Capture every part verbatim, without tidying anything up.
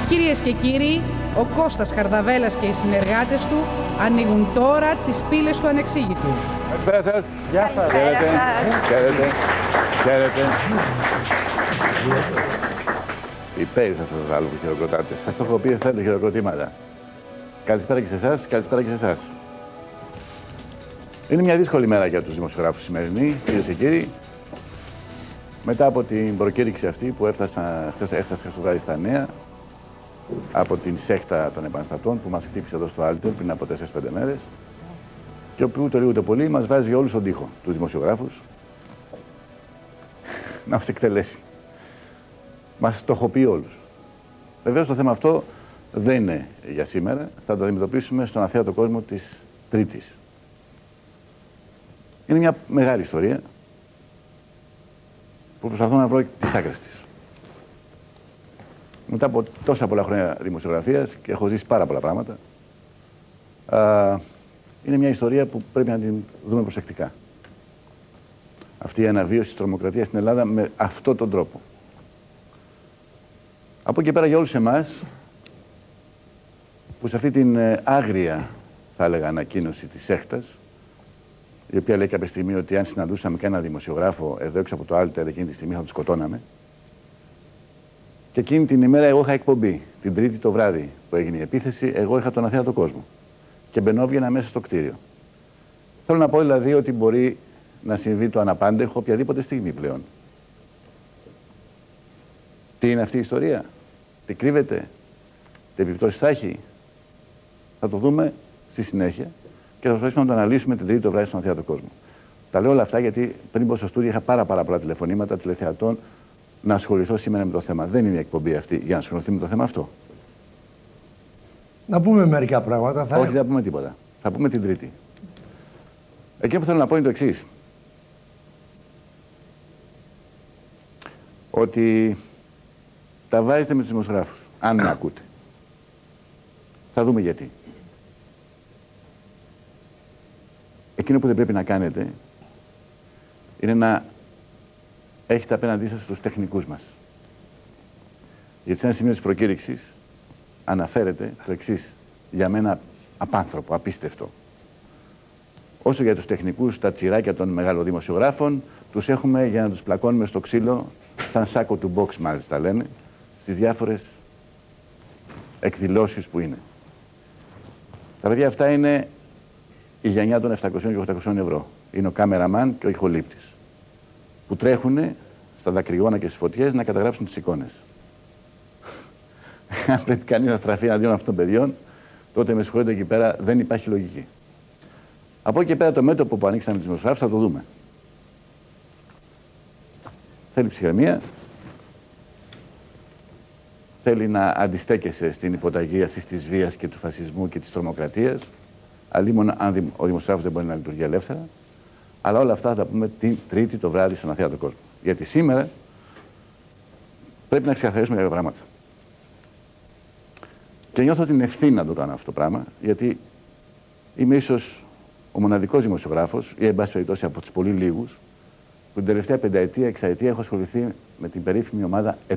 Κυρίες και κύριοι, ο Κώστας Χαρδαβέλλας και οι συνεργάτες του ανοίγουν τώρα τις πύλες του ανεξήγητου. Καλησπέρα σας. Γεια σας. Χαίρετε. Χαίρετε. Χαίρετε. Υπέρ θα σας βάλω που χειροκροτάτε. Σας το έχω πει, θέλετε χειροκροτήματα. Καλησπέρα και σε εσάς, καλησπέρα και σε εσάς. Είναι μια δύσκολη μέρα για τους δημοσιογράφους σημερινή, κυρίες και κύριοι. Μετά από την προκήρυξη αυτή που έφτασα, έφτασα στο βράδυ στα νέα, από την σέχτα των επαναστατών που μας χτύπησε εδώ στο Άλτερ πριν από τέσσερις πέντε μέρες και όπου ούτε λίγο ούτε πολύ μας βάζει όλους στον τοίχο, τους δημοσιογράφους, να μας εκτελέσει. Μας στοχοποιεί όλους. Βεβαίως το θέμα αυτό δεν είναι για σήμερα, θα το αντιμετωπίσουμε στον αθέατο κόσμο της Τρίτης. Είναι μια μεγάλη ιστορία που προσπαθώ να βρω τις άκρες της. Μετά από τόσα πολλά χρόνια δημοσιογραφίας και έχω ζήσει πάρα πολλά πράγματα, α, είναι μια ιστορία που πρέπει να την δούμε προσεκτικά. Αυτή η αναβίωση της τρομοκρατίας στην Ελλάδα με αυτόν τον τρόπο. Από εκεί πέρα για όλους εμάς, που σε αυτή την ε, άγρια, θα έλεγα, ανακοίνωση της σέχτας, η οποία λέει κάποια στιγμή ότι αν συναντούσαμε και ένα δημοσιογράφο εδώ έξω από το Άλτερ εκείνη τη στιγμή θα τον σκοτώναμε. Και εκείνη την ημέρα εγώ είχα εκπομπή. Την Τρίτη το βράδυ που έγινε η επίθεση, εγώ είχα τον αθέατο κόσμο. Και μπαινόβγαινα μέσα στο κτίριο. Θέλω να πω δηλαδή ότι μπορεί να συμβεί το αναπάντεχο οποιαδήποτε στιγμή πλέον. Τι είναι αυτή η ιστορία, τι κρύβεται, τι επιπτώσεις θα έχει. Θα το δούμε στη συνέχεια και θα προσπαθήσουμε να το αναλύσουμε την Τρίτη το βράδυ στον αθέατο κόσμο. Τα λέω όλα αυτά γιατί πριν πω στο στούντιο είχα πάρα, πάρα πολλά τηλεφωνήματα τηλεθεατών να ασχοληθώ σήμερα με το θέμα. Δεν είναι η εκπομπή αυτή για να ασχοληθεί με το θέμα αυτό. Να πούμε μερικά πράγματα. Θα... Όχι, δεν θα πούμε τίποτα. Θα πούμε την Τρίτη. Εκείνο που θέλω να πω είναι το εξής. Ότι τα βάζετε με τους δημοσιογράφους, αν με ακούτε. Θα δούμε γιατί. Εκείνο που δεν πρέπει να κάνετε είναι να έχετε απέναντί σας τους τεχνικούς μας. Γιατί σε ένα σημείο της προκήρυξης αναφέρεται το εξής, για μένα απάνθρωπο, απίστευτο. Όσο για τους τεχνικούς, τα τσιράκια των μεγαλοδημοσιογράφων, τους έχουμε για να τους πλακώνουμε στο ξύλο, σαν σάκο του box μάλιστα λένε, στις διάφορες εκδηλώσεις που είναι. Τα παιδιά αυτά είναι η γενιά των επτακοσίων και οχτακοσίων ευρώ. Είναι ο κάμεραμαν και ο ηχολήπτης, που τρέχουν στα δακρυγόνα και στις φωτιές να καταγράψουν τις εικόνες. Αν πρέπει κανείς να στραφεί αντίον αυτών των παιδιών, τότε με συγχωρείτε εκεί πέρα δεν υπάρχει λογική. Από εκεί πέρα το μέτωπο που ανοίξαμε τις δημοσιογράφους θα το δούμε. Θέλει ψυχραιμία, θέλει να αντιστέκεσαι στην υποταγή αυτής της βίας και του φασισμού και της τρομοκρατίας, αλλήμον αν ο δημοσιογράφος δεν μπορεί να λειτουργεί ελεύθερα. Αλλά όλα αυτά θα τα πούμε την Τρίτη το βράδυ στον αθέατο κόσμο. Γιατί σήμερα πρέπει να ξεκαθαρίσουμε κάποια πράγματα. Και νιώθω την ευθύνη να το κάνω αυτό το πράγμα, γιατί είμαι ίσως ο μοναδικός δημοσιογράφος, ή εν πάση περιπτώσει από τους πολύ λίγους, που την τελευταία πενταετία, εξαετία έχω ασχοληθεί με την περίφημη ομάδα Ε.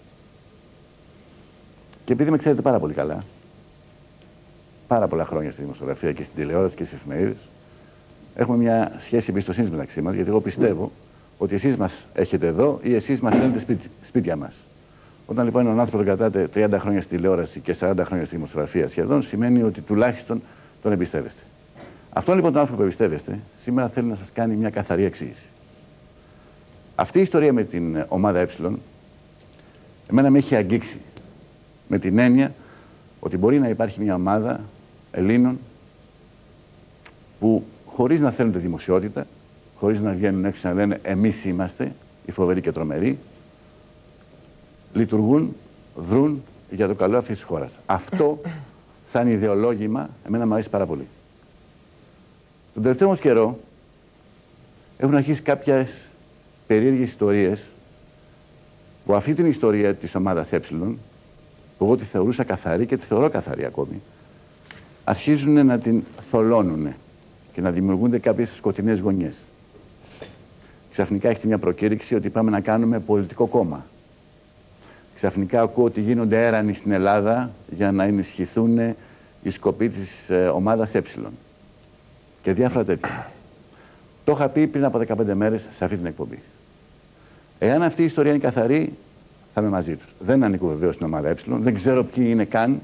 Και επειδή με ξέρετε πάρα πολύ καλά, πάρα πολλά χρόνια στη δημοσιογραφία και στην τηλεόραση και στις εφημερίδες, έχουμε μια σχέση εμπιστοσύνης μεταξύ μας, γιατί εγώ πιστεύω ότι εσείς μας έχετε εδώ ή εσείς μας στέλνετε σπίτι, σπίτια μας. Όταν λοιπόν έναν άνθρωπο τον κρατάτε τριάντα χρόνια στη τηλεόραση και σαράντα χρόνια στη δημοσιογραφία σχεδόν, σημαίνει ότι τουλάχιστον τον εμπιστεύεστε. Αυτόν λοιπόν τον άνθρωπο που εμπιστεύεστε, σήμερα θέλει να σας κάνει μια καθαρή εξήγηση. Αυτή η ιστορία με την ομάδα Ε, εμένα με έχει αγγίξει. Με την έννοια ότι μπορεί να υπάρχει μια ομάδα Ελλήνων που χωρίς να θέλουν τη δημοσιότητα, χωρίς να βγαίνουν έξω να λένε εμείς είμαστε οι φοβεροί και τρομεροί, λειτουργούν, δρούν για το καλό αυτής της χώρας. Αυτό, σαν ιδεολόγημα, εμένα μου αρέσει πάρα πολύ. Τον τελευταίο όμως καιρό έχουν αρχίσει κάποιες περίεργες ιστορίες που αυτή την ιστορία της ομάδας Ε, που εγώ τη θεωρούσα καθαρή και τη θεωρώ καθαρή ακόμη, αρχίζουν να την θολώνουν και να δημιουργούνται κάποιες σκοτεινές γωνιές. Ξαφνικά έχετε μια προκήρυξη ότι πάμε να κάνουμε πολιτικό κόμμα. Ξαφνικά ακούω ότι γίνονται έρανοι στην Ελλάδα για να ενισχυθούν οι σκοποί της ε, ομάδας Ε. Και διάφορα τέτοια. Το είχα πει πριν από δεκαπέντε μέρες σε αυτή την εκπομπή. Εάν αυτή η ιστορία είναι καθαρή, θα είμαι μαζί τους. Δεν ανήκω βεβαίως στην ομάδα Ε, δεν ξέρω ποιοι είναι καν.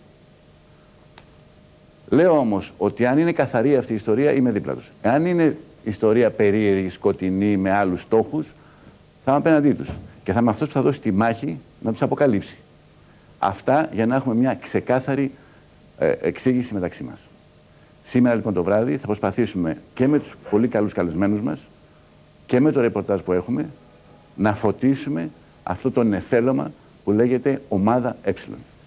Λέω όμως ότι αν είναι καθαρή αυτή η ιστορία, είμαι δίπλα τους. Εάν είναι ιστορία περίεργη, σκοτεινή, με άλλους στόχους, θα είμαι απέναντί τους. Και θα είμαι αυτός που θα δώσει τη μάχη να τους αποκαλύψει. Αυτά για να έχουμε μια ξεκάθαρη ε, εξήγηση μεταξύ μας. Σήμερα λοιπόν το βράδυ θα προσπαθήσουμε και με τους πολύ καλούς καλεσμένους μας και με το ρεπορτάζ που έχουμε να φωτίσουμε αυτό το νεφέλωμα που λέγεται ομάδα Ε.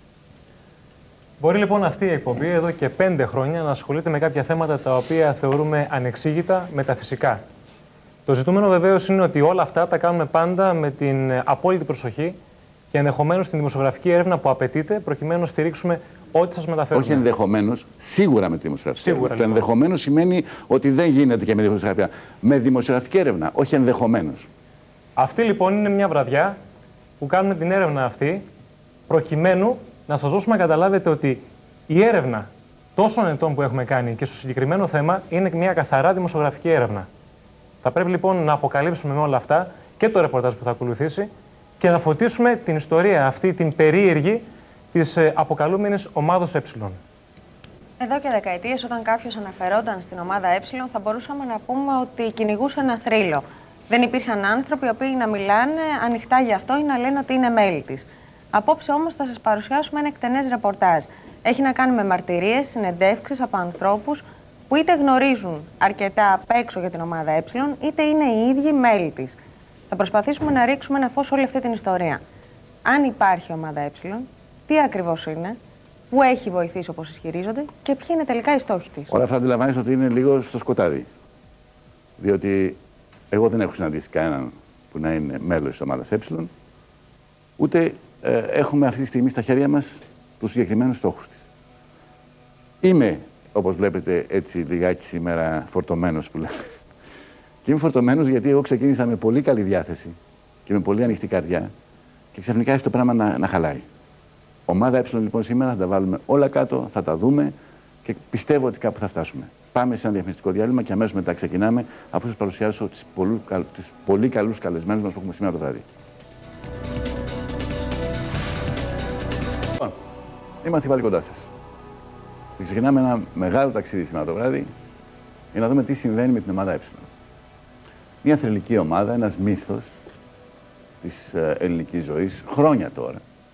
Μπορεί λοιπόν αυτή η εκπομπή εδώ και πέντε χρόνια να ασχολείται με κάποια θέματα τα οποία θεωρούμε ανεξήγητα μεταφυσικά. Το ζητούμενο βεβαίως είναι ότι όλα αυτά τα κάνουμε πάντα με την απόλυτη προσοχή και ενδεχομένως την δημοσιογραφική έρευνα που απαιτείται προκειμένου να στηρίξουμε ό,τι σας μεταφέρουμε. Όχι ενδεχομένως, σίγουρα με τη δημοσιογραφική σίγουρα, έρευνα. Λοιπόν. Το ενδεχομένως σημαίνει ότι δεν γίνεται και με δημοσιογραφία. Με δημοσιογραφική έρευνα, όχι ενδεχομένως. Αυτή λοιπόν είναι μια βραδιά που κάνουμε την έρευνα αυτή προκειμένου να σας δώσουμε να καταλάβετε ότι η έρευνα τόσων ετών που έχουμε κάνει και στο συγκεκριμένο θέμα είναι μια καθαρά δημοσιογραφική έρευνα. Θα πρέπει λοιπόν να αποκαλύψουμε με όλα αυτά και το ρεπορτάζ που θα ακολουθήσει και να φωτίσουμε την ιστορία αυτή, την περίεργη της ε, αποκαλούμενης ομάδος Ε. Εδώ και δεκαετίες, όταν κάποιος αναφερόταν στην ομάδα Ε, θα μπορούσαμε να πούμε ότι κυνηγούσε ένα θρύλο. Δεν υπήρχαν άνθρωποι οι οποίοι να μιλάνε ανοιχτά γι' αυτό ή να λένε ότι είναι μέλη της. Απόψε όμως θα σας παρουσιάσουμε ένα εκτενές ρεπορτάζ. Έχει να κάνει με μαρτυρίες, συνεντεύξεις από ανθρώπους που είτε γνωρίζουν αρκετά απ' έξω για την ομάδα Ε, είτε είναι οι ίδιοι μέλη της. Θα προσπαθήσουμε να ρίξουμε ένα φως όλη αυτή την ιστορία. Αν υπάρχει ομάδα Ε, τι ακριβώς είναι, πού έχει βοηθήσει όπως ισχυρίζονται και ποιοι είναι τελικά οι στόχοι της. Όλα αυτά αντιλαμβάνεσαι ότι είναι λίγο στο σκοτάδι. Διότι εγώ δεν έχω συναντήσει κανέναν που να είναι μέλος της ομάδας Ε, ούτε ε, έχουμε αυτή τη στιγμή στα χέρια μας τους συγκεκριμένους στόχους της. Είμαι, όπως βλέπετε, έτσι λιγάκι σήμερα φορτωμένος που λέμε. Και είμαι φορτωμένος γιατί εγώ ξεκίνησα με πολύ καλή διάθεση και με πολύ ανοιχτή καρδιά και ξαφνικά έχει το πράγμα να, να χαλάει. Ομάδα Ε λοιπόν σήμερα θα τα βάλουμε όλα κάτω, θα τα δούμε και πιστεύω ότι κάπου θα φτάσουμε. Πάμε σε ένα διαφημιστικό διάλειμμα και αμέσως μετά ξεκινάμε αφού σας παρουσιάσω τις πολύ, τις πολύ καλούς καλεσμένους μας που έχουμε σήμερα το βράδυ. Λοιπόν, είμαστε πάλι κοντά σας. Και ξεκινάμε ένα μεγάλο ταξίδι σήμερα το βράδυ για να δούμε τι συμβαίνει με την ομάδα Ε. Μια θρυλική ομάδα, ένας μύθος της ελληνικής ζωής, χρόνια τώρα.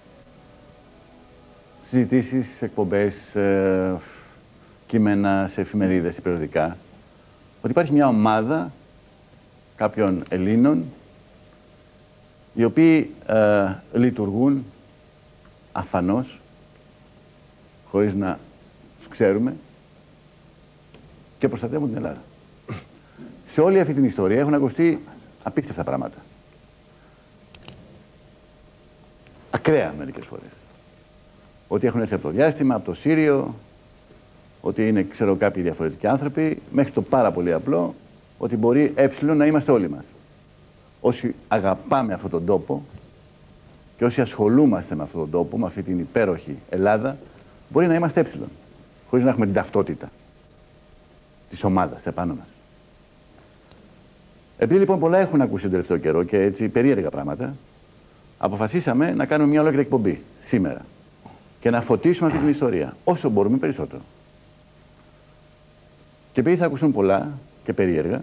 Συζητήσεις, εκπομπές, ε, κείμενα σε εφημερίδες ή περιοδικά, ότι υπάρχει μια ομάδα κάποιων Ελλήνων οι οποίοι ε, λειτουργούν αφανώς, χωρίς να τους ξέρουμε και προστατεύουν την Ελλάδα. Σε όλη αυτή την ιστορία έχουν ακουστεί απίστευτα πράγματα. Ακραία μερικές φορές. Ότι έχουν έρθει από το διάστημα, από το Σύριο, ότι είναι, ξέρω, κάποιοι διαφορετικοί άνθρωποι, μέχρι το πάρα πολύ απλό, ότι μπορεί Ε να είμαστε όλοι μας. Όσοι αγαπάμε αυτόν τον τόπο και όσοι ασχολούμαστε με αυτόν τον τόπο, με αυτή την υπέροχη Ελλάδα, μπορεί να είμαστε Ε, χωρίς να έχουμε την ταυτότητα της ομάδας επάνω μας. Επειδή λοιπόν πολλά έχουν ακούσει τον τελευταίο καιρό και έτσι περίεργα πράγματα, αποφασίσαμε να κάνουμε μια ολόκληρη εκπομπή σήμερα και να φωτίσουμε αυτή την ιστορία όσο μπορούμε περισσότερο. Και επειδή θα ακούσουν πολλά και περίεργα,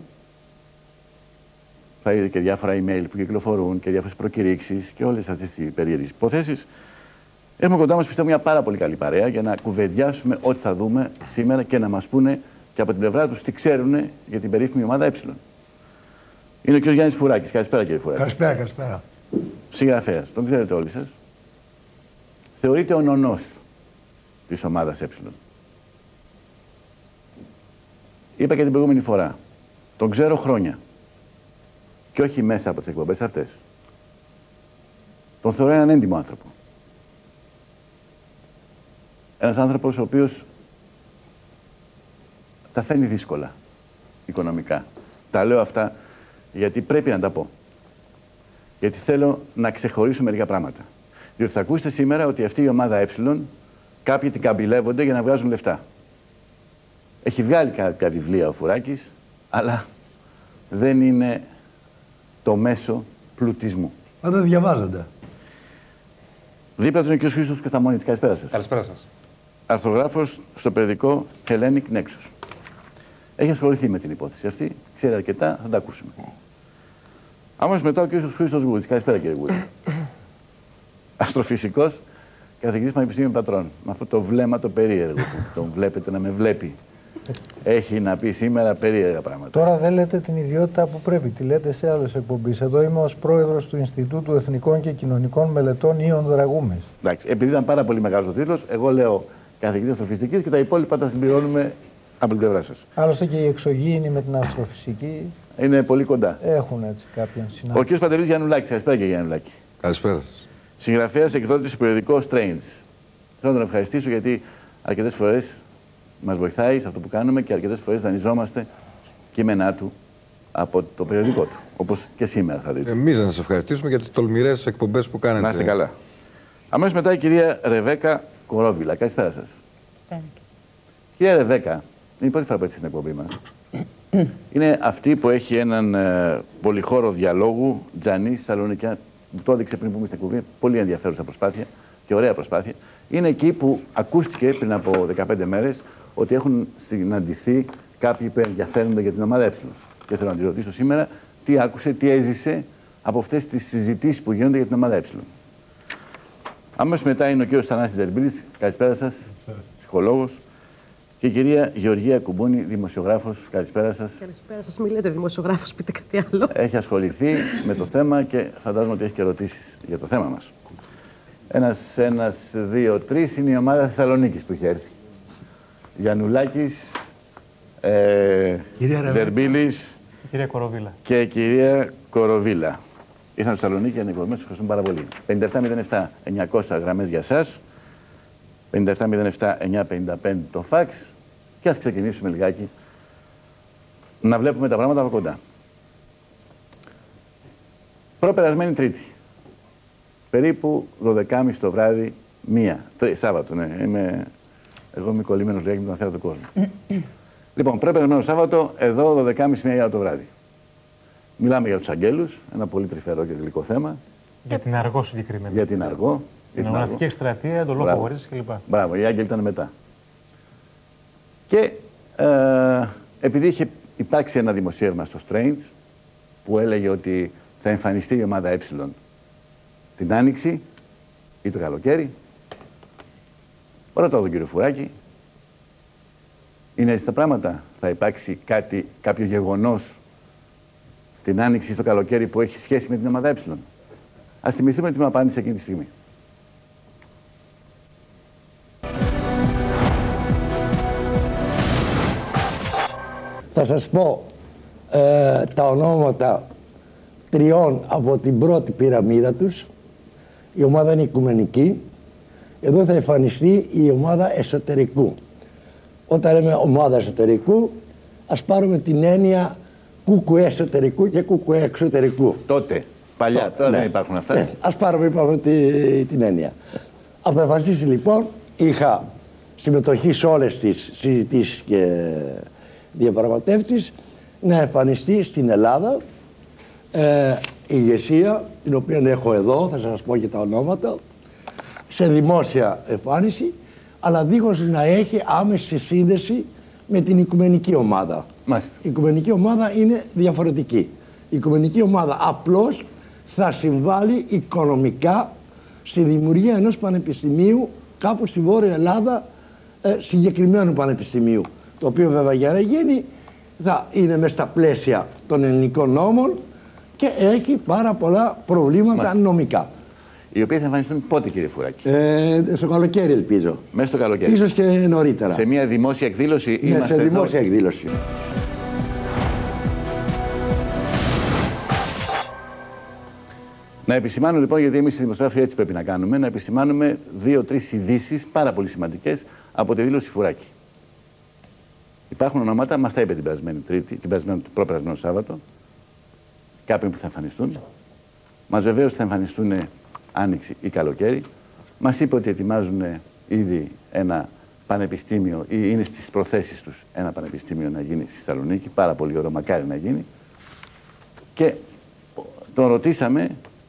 θα είδε και διάφορα email που κυκλοφορούν και διάφορες προκηρύξεις και όλες αυτές οι περίεργες υποθέσεις, έχουμε κοντά μας πιστεύω μια πάρα πολύ καλή παρέα για να κουβεντιάσουμε ό,τι θα δούμε σήμερα και να μας πούνε και από την πλευρά τους τι ξέρουν για την περίφημη ομάδα Ε. Είναι ο κ. Γιάννης Φουράκης. Καλησπέρα, κύριε Φουράκη. Καλησπέρα, καλησπέρα. Συγγραφέας, τον ξέρετε όλοι σας. Θεωρείται ο νονός της ομάδας Ε. Είπα και την προηγούμενη φορά. Τον ξέρω χρόνια. Και όχι μέσα από τις εκπομπές αυτές. Τον θεωρώ έναν έντιμο άνθρωπο. Ένας άνθρωπος ο οποίος τα φέρνει δύσκολα οικονομικά. Τα λέω αυτά γιατί πρέπει να τα πω. Γιατί θέλω να ξεχωρίσω μερικά πράγματα. Διότι θα ακούσετε σήμερα ότι αυτή η ομάδα Ε, κάποιοι την καμπυλεύονται για να βγάζουν λεφτά. Έχει βγάλει κάποια βιβλία ο Φουράκης, αλλά δεν είναι το μέσο πλουτισμού. Μα δεν διαβάζονται. Δίπλα του είναι ο κ. Χρήστος Κασταμώνητης. Καλησπέρα σας. Καλησπέρα σας. Αρθρογράφος στο περιοδικό Hellenic Nexus. Έχει ασχοληθεί με την υπόθεση αυτή, ξέρει αρκετά, θα τα ακούσουμε. Αμέσως μετά ο κ. Χρήστος Γούρης. Καλησπέρα, κύριε Γούρη. Αστροφυσικός, καθηγητής Πανεπιστήμιου Πατρών. Με αυτό το βλέμμα το περίεργο που τον βλέπετε να με βλέπει. Έχει να πει σήμερα περίεργα πράγματα. Τώρα δεν λέτε την ιδιότητα που πρέπει, τη λέτε σε άλλες εκπομπές. Εδώ είμαι ως πρόεδρος του Ινστιτούτου Εθνικών και Κοινωνικών Μελετών Ιων Δραγούμης. Εντάξει, επειδή ήταν πάρα πολύ μεγάλος ο τίτλος, εγώ λέω καθηγητής αστροφυσικής και τα υπόλοιπα τα συμπληρώνουμε από την πλευρά σας. Άλλωστε και οι εξωγήινοι με την αστροφυσική είναι πολύ κοντά. Έχουν έτσι κάποιον συνάδελφο. Ο κ. Παντελής Γιαννουλάκης. Καλησπέρα, κύριε Γιαννουλάκη. Καλησπέρα σας. Συγγραφέας, εκδότης του περιοδικού Strange. Θέλω να τον ευχαριστήσω γιατί αρκετές φορές μας βοηθάει σε αυτό που κάνουμε και αρκετές φορές δανειζόμαστε κείμενά του από το περιοδικό του. Όπως και σήμερα θα δείτε. Εμείς να σας ευχαριστήσουμε για τις τολμηρές εκπομπές που κάνετε. Να είστε καλά. Αμέσως μετά η κυρία Ρεβέκα Κορόβιλα. Καλησπέρα σας. Κυρία Ρεβέκα, είναι η πρώτη φορά που έρχεται στην εκπομπή μας. Είναι αυτή που έχει έναν ε, πολυχώρο διαλόγου, Τζανί, Σαλονικιά. Μου το έδειξε πριν που είμαι στην εκπομπή. Πολύ ενδιαφέρουσα προσπάθεια και ωραία προσπάθεια. Είναι εκεί που ακούστηκε πριν από δεκαπέντε μέρες ότι έχουν συναντηθεί κάποιοι που ενδιαφέρονται για την ομάδα Ε. Και θέλω να τη ρωτήσω σήμερα τι άκουσε, τι έζησε από αυτές τις συζητήσεις που γίνονται για την ομάδα Ε. Αμέσως μετά είναι ο κύριος Θανάσης Ζερμπίλης. Καλησπέρα σας, ψυχολόγος. Και η κυρία Γεωργία Κουμπούνη, δημοσιογράφος. Καλησπέρα σας. Καλησπέρα σας. Μην λέτε δημοσιογράφος, πείτε κάτι άλλο. Έχει ασχοληθεί με το θέμα και φαντάζομαι ότι έχει και ερωτήσεις για το θέμα μας. Ένας, ένας, δύο, τρεις είναι η ομάδα Θεσσαλονίκης που είχε έρθει. Γιαννουλάκης, ε, Ζερμπίλης Κυρία Κοροβίλα. και κυρία Κοροβίλα. Ήρθαν στη Θεσσαλονίκη για να εκπομπές, σας ευχαριστούμε πάρα πολύ. πενήντα επτά μηδέν επτά εννιακόσια γραμμές για εσάς, πενήντα επτά μηδέν επτά εννιακόσια πενήντα πέντε το φαξ και ας ξεκινήσουμε λιγάκι να βλέπουμε τα πράγματα από κοντά. Προπερασμένη Τρίτη. Περίπου δώδεκα και μισή το βράδυ, μία. Τρι, Σάββατο, ναι. Είμαι, εγώ είμαι κολλημένος λιγάκι με τον αθέα του κόσμου. Λοιπόν, προπερασμένο Σάββατο, εδώ δώδεκα και μισή μία το βράδυ. Μιλάμε για τους αγγέλους, ένα πολύ τρυφερό και γλυκό θέμα. Για την Αργό συγκεκριμένα. Για την Αργό. Την αγωνιστική εκστρατεία, τον λόγο χωρίς κλπ. Μπράβο, οι άγγελοι ήταν μετά. Και ε, επειδή είχε υπάρξει ένα δημοσίευμα στο Strange που έλεγε ότι θα εμφανιστεί η ομάδα Ε την Άνοιξη ή το καλοκαίρι, ρωτάω τον κύριο Φουράκη, είναι έτσι τα πράγματα, θα υπάρξει κάτι, κάποιο γεγονός στην Άνοιξη ή στο καλοκαίρι που έχει σχέση με την ομάδα Ε. Ας θυμηθούμε τι μου απάντησε εκείνη τη στιγμή. Θα σας πω ε, τα ονόματα τριών από την πρώτη πυραμίδα τους. Η ομάδα είναι οικουμενική. Εδώ θα εμφανιστεί η ομάδα εσωτερικού. Όταν λέμε ομάδα εσωτερικού, ας πάρουμε την έννοια κουκουέ εσωτερικού και κουκουέ εξωτερικού. Τότε, παλιά, Τότε, τώρα ναι. δεν υπάρχουν αυτά. Ναι, ας πάρουμε είπαμε, τη, την έννοια. Από το εμφανιστήσει λοιπόν, είχα συμμετοχή σε όλες τις συζητήσεις και διαπραγματεύσεις, να εμφανιστεί στην Ελλάδα ε, η ηγεσία, την οποία έχω εδώ, θα σας πω και τα ονόματα, σε δημόσια εμφάνιση, αλλά δίχως να έχει άμεση σύνδεση με την οικουμενική ομάδα. Μάλιστα. Η οικουμενική ομάδα είναι διαφορετική. Η οικουμενική ομάδα απλώς θα συμβάλλει οικονομικά στη δημιουργία ενός πανεπιστημίου κάπου στη Βόρεια Ελλάδα, ε, συγκεκριμένου πανεπιστημίου, το οποίο βέβαια για να γίνει θα είναι μες στα πλαίσια των ελληνικών νόμων και έχει πάρα πολλά προβλήματα Μάλιστα. νομικά. Οι οποίοι θα εμφανιστούν πότε, κύριε Φουράκη? Ε, στο καλοκαίρι ελπίζω. Μέσα στο καλοκαίρι. Ίσως και νωρίτερα. Σε μια δημόσια εκδήλωση ναι, είμαστε σε δημόσια εδώ. εκδήλωση. Να επισημάνω λοιπόν, γιατί εμείς οι δημοσιογράφοι έτσι πρέπει να κάνουμε, να επισημάνουμε δύο-τρεις ειδήσεις πάρα πολύ σημαντικές από τη δήλωση Φουράκη. Υπάρχουν ονόματα, μας τα είπε την περασμένη Τρίτη, την περασμένη, προπερασμένο Σάββατο, κάποιοι που θα εμφανιστούν. Μας βεβαίως θα εμφανιστούν άνοιξη ή καλοκαίρι. Μας είπε ότι ετοιμάζουν ήδη ένα πανεπιστήμιο ή είναι στις προθέσεις τους ένα πανεπιστήμιο να γίνει στη Θεσσαλονίκη. Πάρα πολύ ωραίο, μακάρι να γίνει. Και τον ρωτήσαμε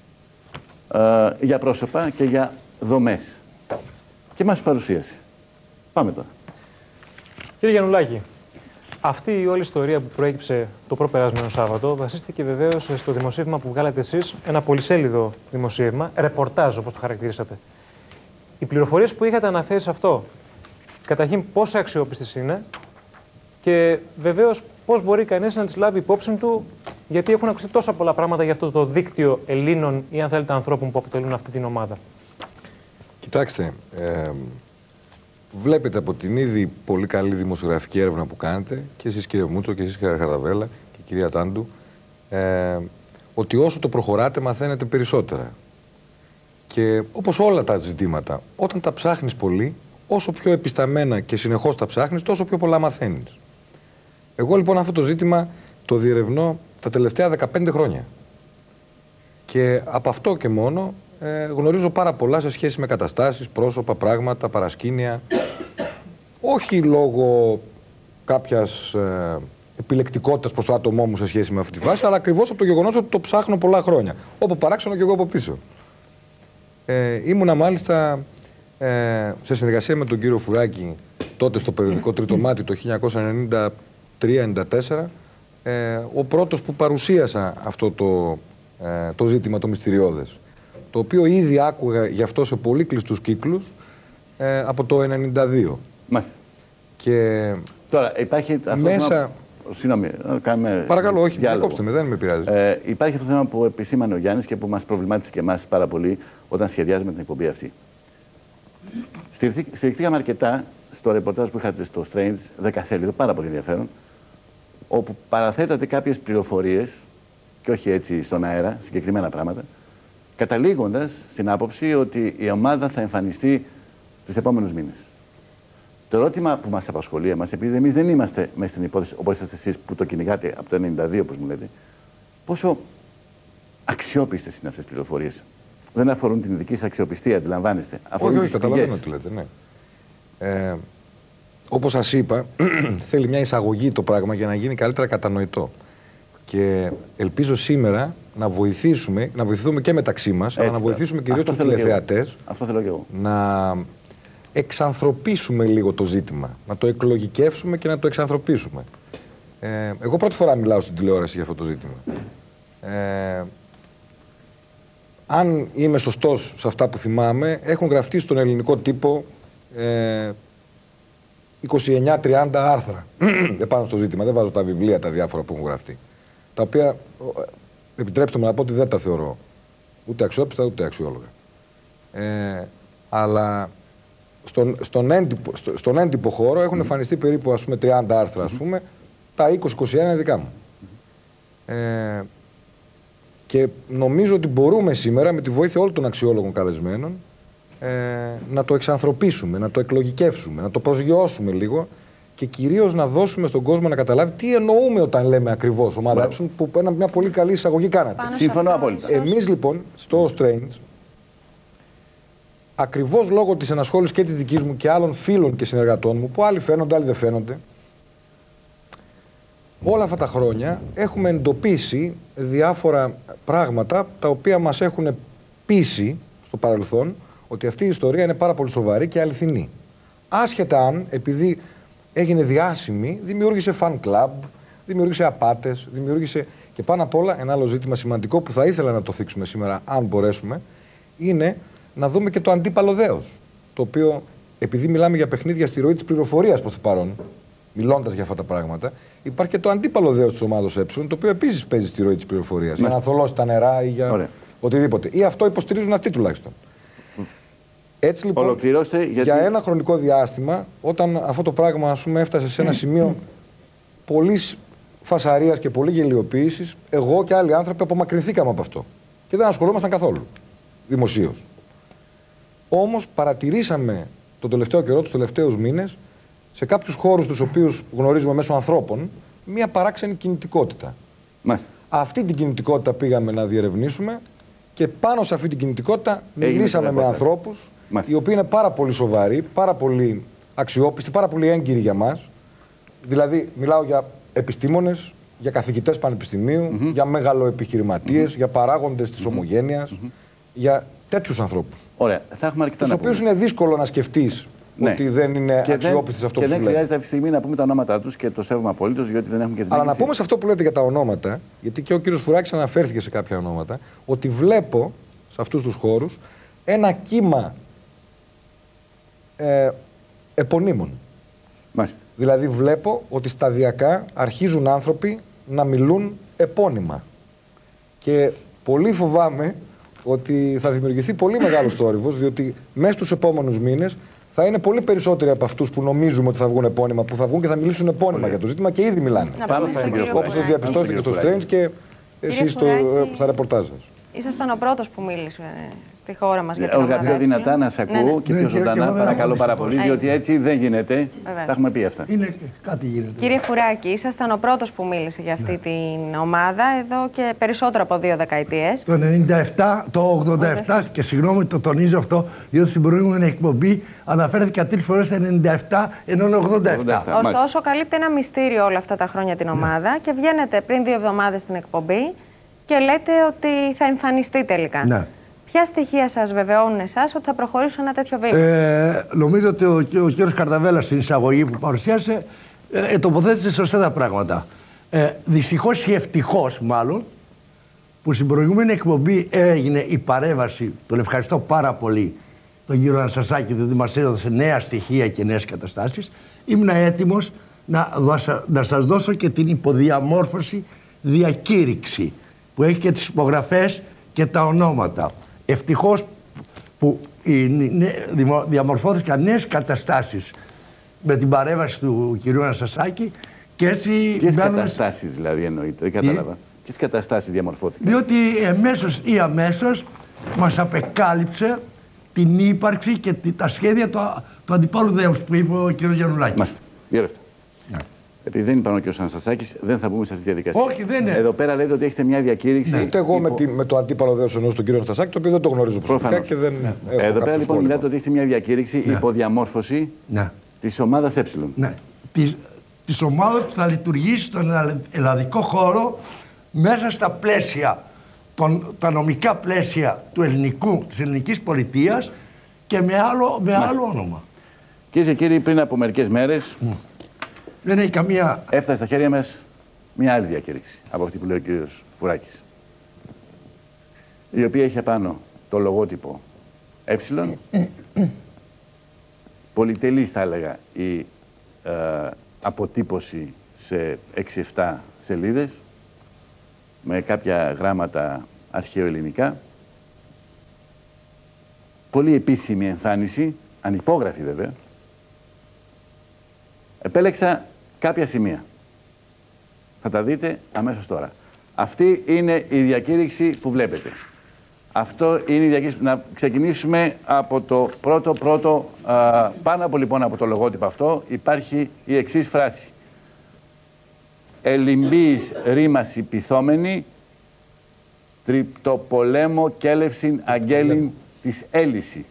ε, για πρόσωπα και για δομές. Και μας παρουσίασε. Πάμε τώρα. Κύριε Γιαννουλάκη, αυτή η όλη ιστορία που προέκυψε το προπερασμένο Σάββατο βασίστηκε βεβαίως στο δημοσίευμα που βγάλατε εσείς, ένα πολυσέλιδο δημοσίευμα, ρεπορτάζ όπως το χαρακτηρίσατε. Οι πληροφορίες που είχατε αναφέρει σε αυτό, καταρχήν πόσα αξιόπιστες είναι και βεβαίως πώς μπορεί κανείς να τις λάβει υπόψη του, γιατί έχουν ακουστεί τόσα πολλά πράγματα για αυτό το δίκτυο Ελλήνων ή αν θέλετε ανθρώπων που αποτελούν αυτή την ομάδα. Κοιτάξτε, ε, βλέπετε από την ήδη πολύ καλή δημοσιογραφική έρευνα που κάνετε, και εσείς κύριε Μούτσο και εσείς κύριε Χαρδαβέλα και κυρία Τάντου, ε, ότι όσο το προχωράτε μαθαίνετε περισσότερα. Και όπως όλα τα ζητήματα, όταν τα ψάχνεις πολύ, όσο πιο επισταμένα και συνεχώς τα ψάχνεις, τόσο πιο πολλά μαθαίνεις. Εγώ λοιπόν αυτό το ζήτημα το διερευνώ τα τελευταία δεκαπέντε χρόνια. Και από αυτό και μόνο ε, γνωρίζω πάρα πολλά σε σχέση με καταστάσεις, πρόσωπα, πράγματα, παρασκήνια. Όχι λόγω κάποιας ε, επιλεκτικότητας προς το άτομό μου σε σχέση με αυτή τη φάση, αλλά ακριβώς από το γεγονός ότι το ψάχνω πολλά χρόνια. Όπου παράξενο και εγώ από πίσω. Ε, ήμουνα μάλιστα ε, σε συνεργασία με τον κύριο Φουράκη τότε στο περιοδικό Τρίτο Μάτι το χίλια εννιακόσια ενενήντα τρία ενενήντα τέσσερα ε, ο πρώτος που παρουσίασα αυτό το, ε, το ζήτημα το μυστηριώδες, το οποίο ήδη άκουγα γι' αυτό σε πολύ κλειστούς κύκλους ε, από το ενενήντα δύο. Μάλιστα. Και τώρα υπάρχει αυτό μέσα... θέμα... Συγγνώμη, κάνουμε. Παρακαλώ, όχι, διακόψτε με, δεν με πειράζει. Ε, υπάρχει αυτό το θέμα που επισήμανε ο Γιάννης και που μας προβλημάτισε και εμάς πάρα πολύ όταν σχεδιάζαμε την εκπομπή αυτή. Στηριχθήκαμε αρκετά στο ρεπορτάζ που είχατε στο Strange, δεκασέλιδο, πάρα πολύ ενδιαφέρον, όπου παραθέτατε κάποιες πληροφορίες, και όχι έτσι στον αέρα, συγκεκριμένα πράγματα, καταλήγοντας στην άποψη ότι η ομάδα θα εμφανιστεί τους επόμενους μήνες. Το ερώτημα που μας απασχολεί εμάς, επειδή εμείς δεν είμαστε μέσα στην υπόθεση όπως είσαστε εσείς που το κυνηγάτε από το ενενήντα δύο, όπως μου λέτε, πόσο αξιόπιστες είναι αυτές τις πληροφορίες? Δεν αφορούν την δική σας αξιοπιστία, αντιλαμβάνεστε? Όχι, όχι, καταλαβαίνω τι λέτε, ναι. Ε, όπως σας είπα, θέλει μια εισαγωγή το πράγμα για να γίνει καλύτερα κατανοητό. Και ελπίζω σήμερα να βοηθήσουμε, να βοηθηθούμε και μεταξύ μας, αλλά να βοηθήσουμε κυρίως τους τηλεθεατές. Αυτό θέλω και εγώ. Να εξανθρωπίσουμε λίγο το ζήτημα, να το εκλογικεύσουμε και να το εξανθρωπίσουμε. Ε, εγώ πρώτη φορά μιλάω στην τηλεόραση για αυτό το ζήτημα. Ε, αν είμαι σωστός σε αυτά που θυμάμαι, έχουν γραφτεί στον ελληνικό τύπο ε, είκοσι εννιά τριάντα άρθρα επάνω στο ζήτημα. Δεν βάζω τα βιβλία τα διάφορα που έχουν γραφτεί. Τα οποία, επιτρέψτε μου να πω ότι δεν τα θεωρώ ούτε αξιόπιστα ούτε αξιόλογα. Ε, αλλά στον, στον, έντυπο, στο, στον έντυπο χώρο έχουν εμφανιστεί περίπου ας πούμε, τριάντα άρθρα, ας πούμε, τα είκοσι είκοσι ένα είναι δικά μου. Ε, και νομίζω ότι μπορούμε σήμερα, με τη βοήθεια όλων των αξιόλογων καλεσμένων, ε, να το εξανθρωπίσουμε, να το εκλογικεύσουμε, να το προσγειώσουμε λίγο και κυρίως να δώσουμε στον κόσμο να καταλάβει τι εννοούμε όταν λέμε ακριβώς ομάδα Ε, που ένα, μια πολύ καλή εισαγωγή κάνατε. Σύμφωνο απόλυτα. Εμείς λοιπόν στο Strange, ακριβώς λόγω της ενασχόλησης και της δικής μου και άλλων φίλων και συνεργατών μου, που άλλοι φαίνονται, άλλοι δεν φαίνονται, όλα αυτά τα χρόνια έχουμε εντοπίσει διάφορα πράγματα τα οποία μας έχουν πείσει στο παρελθόν ότι αυτή η ιστορία είναι πάρα πολύ σοβαρή και αληθινή. Άσχετα αν, επειδή έγινε διάσημη, δημιούργησε fan club, δημιούργησε απάτες, δημιούργησε και πάνω απ' όλα ένα άλλο ζήτημα σημαντικό που θα ήθελα να το θίξουμε σήμερα, αν μπορέσουμε, είναι να δούμε και το αντίπαλο δέος. Το οποίο, επειδή μιλάμε για παιχνίδια στη ροή της πληροφορίας προς το παρόν, μιλώντας για αυτά τα πράγματα, υπάρχει και το αντίπαλο δέος της ομάδος Ε, το οποίο επίσης παίζει στη ροή της πληροφορίας. Για να θολώσει τα νερά ή για Ωραία. οτιδήποτε. Ή αυτό υποστηρίζουν αυτοί τουλάχιστον. Έτσι λοιπόν, γιατί... για ένα χρονικό διάστημα, όταν αυτό το πράγμα ας πούμε, έφτασε σε ένα σημείο πολύ φασαρίας και πολύ γελιοποίησης, εγώ και άλλοι άνθρωποι απομακρυνθήκαμε από αυτό. Και δεν ασχολούμασταν καθόλου. Δημοσίως. Όμως παρατηρήσαμε τον τελευταίο καιρό, τους τελευταίους μήνες, σε κάποιους χώρους τους οποίους γνωρίζουμε μέσω ανθρώπων, μία παράξενη κινητικότητα. Μάλιστα. Αυτή την κινητικότητα πήγαμε να διερευνήσουμε Και πάνω σε αυτή την κινητικότητα μιλήσαμε με ανθρώπους οι οποίοι είναι πάρα πολύ σοβαροί, πάρα πολύ αξιόπιστοι, πάρα πολύ έγκυροι για μας. Δηλαδή, μιλάω για επιστήμονες, για καθηγητές πανεπιστημίου, mm-hmm. για μεγαλοεπιχειρηματίες, mm-hmm. για παράγοντες της mm-hmm. ομογένειας, mm-hmm. για τέτοιους ανθρώπους. Ωραία. Θα έχουμε αρκετά να πούμε. Τους οποίους είναι δύσκολο να σκεφτείς ναι. ότι δεν είναι αξιόπιστοι σε αυτό και που σου δεν λέει. χρειάζεται αυτή τη στιγμή να πούμε τα ονόματά τους και το σέβομαι απολύτως, γιατί δεν έχουμε και την Αλλά να πούμε σε αυτό που λέτε για τα ονόματα, γιατί και ο κύριος Φουράκης αναφέρθηκε σε κάποια ονόματα, ότι βλέπω σε αυτούς τους χώρους ένα κύμα ε, επωνύμων. Μάλιστα. Δηλαδή βλέπω ότι σταδιακά αρχίζουν άνθρωποι να μιλούν επώνυμα. Και πολύ φοβάμαι ότι θα δημιουργηθεί πολύ μεγάλος θόρυβος, διότι μέσα στους επόμενους μήνες θα είναι πολύ περισσότεροι από αυτούς που νομίζουμε ότι θα βγουν επώνυμα, που θα βγουν και θα μιλήσουν επώνυμα πολύ για το ζήτημα και ήδη μιλάνε. Όπως το διαπιστώσετε και στο Strange και εσείς στα ρεπορτάζ σας. Ήσασταν ο πρώτος που μίλησε στη χώρα μας για την Όλγα, ομάδα. πιο δυνατά να σε ακούω και πιο ζωντανά, παρακαλώ πάρα πολύ, διότι έτσι δεν γίνεται. Τα έχουμε πει αυτά. Είναι κάτι γίνεται. Κύριε Φουράκη, ήσασταν ο πρώτος που μίλησε για αυτή την ομάδα εδώ και περισσότερο από δύο δεκαετίες. Το ενενήντα επτά, το ογδόντα επτά, και συγγνώμη το τονίζω αυτό, διότι στην προηγούμενη εκπομπή αναφέρθηκα τρεις φορές το ενενήντα επτά ενώ είναι ογδόντα επτά. Ωστόσο, καλύπτει ένα μυστήριο όλα αυτά τα χρόνια την ομάδα και βγαίνετε πριν δύο εβδομάδες στην εκπομπή και λέτε ότι θα εμφανιστεί τελικά. Ναι. Ποια στοιχεία σας βεβαιώνουν εσάς ότι θα προχωρήσουν ένα τέτοιο βήμα? Ε, νομίζω ότι ο, ο, ο κ. Καρδαβέλλας στην εισαγωγή που παρουσίασε ε, τοποθέτησε σωστά τα πράγματα. Ε, δυστυχώς ή ευτυχώς μάλλον που στην προηγούμενη εκπομπή έγινε η παρέμβαση, τον ευχαριστώ πάρα πολύ τον κύριο Αναστασάκη, διότι μας έδωσε νέα στοιχεία και νέες καταστάσεις. Ήμουν έτοιμος να, δώσα, να σας δώσω και την υποδιαμόρφωση διακήρυξη που έχει και τις υπογραφές και τα ονόματα. Ευτυχώς που διαμορφώθηκαν νέες καταστάσεις με την παρέμβαση του κυρίου Αναστασάκη και έτσι... Ποιες καταστάσεις δηλαδή εννοείται, δεν κατάλαβα. Ποιες καταστάσεις διαμορφώθηκαν? Διότι εμέσως ή αμέσως μας απεκάλυψε την ύπαρξη και τα σχέδια του, του αντιπάλου δέους που είπε ο κύριος Γιαννουλάκης. Μάλιστα. Γέραστα. Yeah. Επειδή δεν είπαν ο κ. Αναστασάκης, δεν θα μπούμε σε αυτή τη διαδικασία. Όχι, δεν είναι. Εδώ πέρα λέτε ότι έχετε μια διακήρυξη. Ναι. Ούτε εγώ υπό... με, τη, με το αντίπαλο δέος εννοώ τον κύριο Αναστασάκη, το οποίο δεν το γνωρίζω προσωπικά και δεν. Ναι. Έχω εδώ πέρα λοιπόν μιλάτε ότι έχετε μια διακήρυξη ναι. υποδιαμόρφωση ναι. της ομάδας Ε. Ναι. Της, της ομάδας που θα λειτουργήσει στον ελλαδικό χώρο μέσα στα πλαίσια, τον, τα νομικά πλαίσια του ελληνικού, της ελληνικής πολιτείας και με άλλο, με άλλο όνομα. Κυρίες και κύριοι, πριν από μερικές μέρες. Mm. Δεν έχει καμία... Έφτασε στα χέρια μας μια άλλη διακήρυξη από αυτή που λέει ο κύριος Φουράκης, η οποία έχει απάνω το λογότυπο Ε, πολυτελής θα έλεγα η ε, αποτύπωση σε έξι εφτά σελίδες με κάποια γράμματα αρχαιοελληνικά, πολύ επίσημη εμφάνιση, ανυπόγραφη βέβαια. Επέλεξα κάποια σημεία. Θα τα δείτε αμέσως τώρα. Αυτή είναι η διακήρυξη που βλέπετε. Αυτό είναι η διακήρυξη. Να ξεκινήσουμε από το πρώτο πρώτο. Α, πάνω από λοιπόν από το λογότυπο αυτό υπάρχει η εξής φράση. Ελιμπίης ρήμαση πυθόμενη, τριπτοπολέμο κέλευσιν αγγέλιν της έλυση.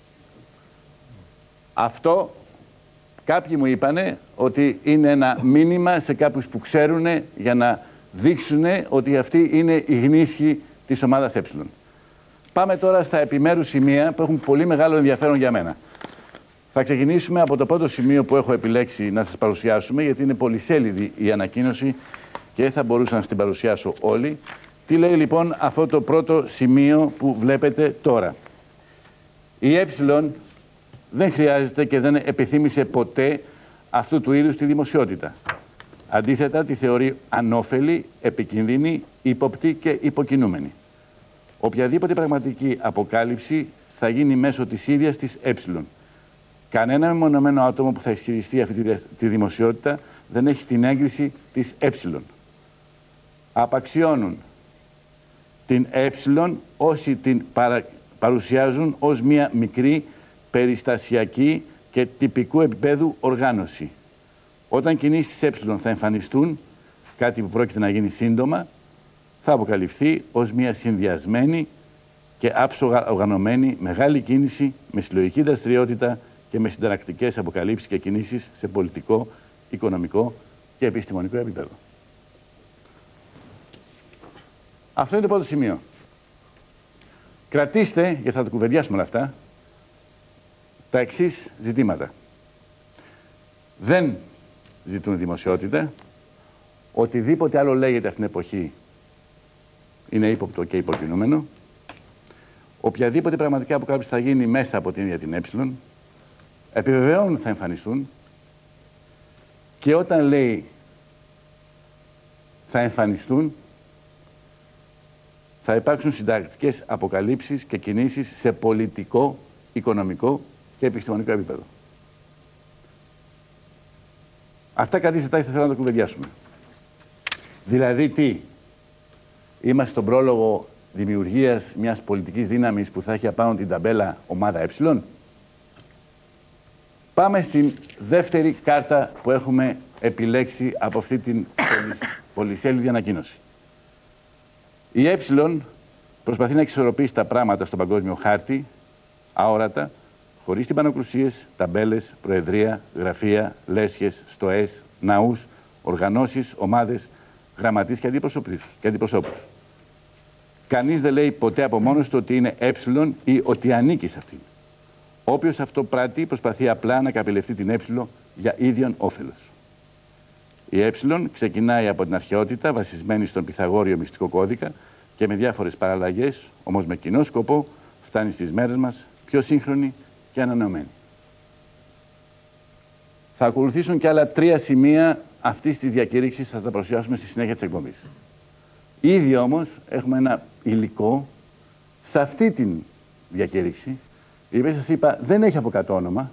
Αυτό κάποιοι μου είπανε ότι είναι ένα μήνυμα σε κάποιους που ξέρουν για να δείξουν ότι αυτή είναι η γνήσιοι της ομάδας Ε. Πάμε τώρα στα επιμέρους σημεία που έχουν πολύ μεγάλο ενδιαφέρον για μένα. Θα ξεκινήσουμε από το πρώτο σημείο που έχω επιλέξει να σας παρουσιάσουμε, γιατί είναι πολυσέλιδη η ανακοίνωση και δεν θα μπορούσα να την παρουσιάσω όλη. Τι λέει λοιπόν αυτό το πρώτο σημείο που βλέπετε τώρα. Η Ε δεν χρειάζεται και δεν επιθύμησε ποτέ αυτού του είδους τη δημοσιότητα. Αντίθετα, τη θεωρεί ανώφελη, επικίνδυνη, ύποπτη και υποκινούμενη. Οποιαδήποτε πραγματική αποκάλυψη θα γίνει μέσω της ίδιας της Ε. Κανένα μεμονωμένο άτομο που θα ισχυριστεί αυτή τη δημοσιότητα δεν έχει την έγκριση της Ε. Απαξιώνουν την Ε όσοι την παρα... παρουσιάζουν ως μια μικρή, περιστασιακή και τυπικού επίπεδου οργάνωση. Όταν κινήσεις Ε θα εμφανιστούν, κάτι που πρόκειται να γίνει σύντομα, θα αποκαλυφθεί ως μια συνδυασμένη και άψογα οργανωμένη μεγάλη κίνηση με συλλογική δραστηριότητα και με συνταρακτικές αποκαλύψεις και κινήσεις σε πολιτικό, οικονομικό και επιστημονικό επίπεδο. Αυτό είναι το πρώτο σημείο. Κρατήστε, γιατί θα το κουβεντιάσουμε όλα αυτά, τα εξής ζητήματα. Δεν ζητούν δημοσιότητα. Οτιδήποτε άλλο λέγεται αυτήν την εποχή είναι ύποπτο και υποτιμούμενο. Οποιαδήποτε πραγματικά αποκάλυψη θα γίνει μέσα από την ίδια την ε, επιβεβαιώνουν θα εμφανιστούν, και όταν λέει θα εμφανιστούν, θα υπάρξουν συντακτικές αποκαλύψεις και κινήσεις σε πολιτικό, οικονομικό και επιστημονικό επίπεδο. Αυτά κρατήστε τα, ήθελα να το κουβεντιάσουμε. Δηλαδή τι, είμαστε στον πρόλογο δημιουργίας μιας πολιτικής δύναμης που θα έχει απάνω την ταμπέλα ομάδα ε. Πάμε στην δεύτερη κάρτα που έχουμε επιλέξει από αυτή την πολυσέλιδη ανακοίνωση. Η ε προσπαθεί να εξισορροπήσει τα πράγματα στον παγκόσμιο χάρτη, αόρατα, χωρίς τυμπανοκρουσίες, ταμπέλες, προεδρία, γραφεία, λέσχες, στοές, ναούς, οργανώσεις, ομάδες, γραμματείς και αντιπροσώπους. Κανείς δεν λέει ποτέ από μόνος του ότι είναι ε ή ότι ανήκει σε αυτήν. Όποιος αυτό πράττει προσπαθεί απλά να καπηλευτεί την ε για ίδιον όφελος. Η ε ξεκινάει από την αρχαιότητα, βασισμένη στον Πυθαγόριο μυστικό κώδικα και με διάφορες παραλλαγές, όμως με κοινό σκοπό, φτάνει στις μέρες μας πιο σύγχρονη και ανανεωμένη. Θα ακολουθήσουν και άλλα τρία σημεία αυτής της διακήρυξης, θα τα παρουσιάσουμε στη συνέχεια της εκπομπής. Ήδη όμως έχουμε ένα υλικό σε αυτή την διακήρυξη, η οποία σας είπα δεν έχει από κάτω όνομα,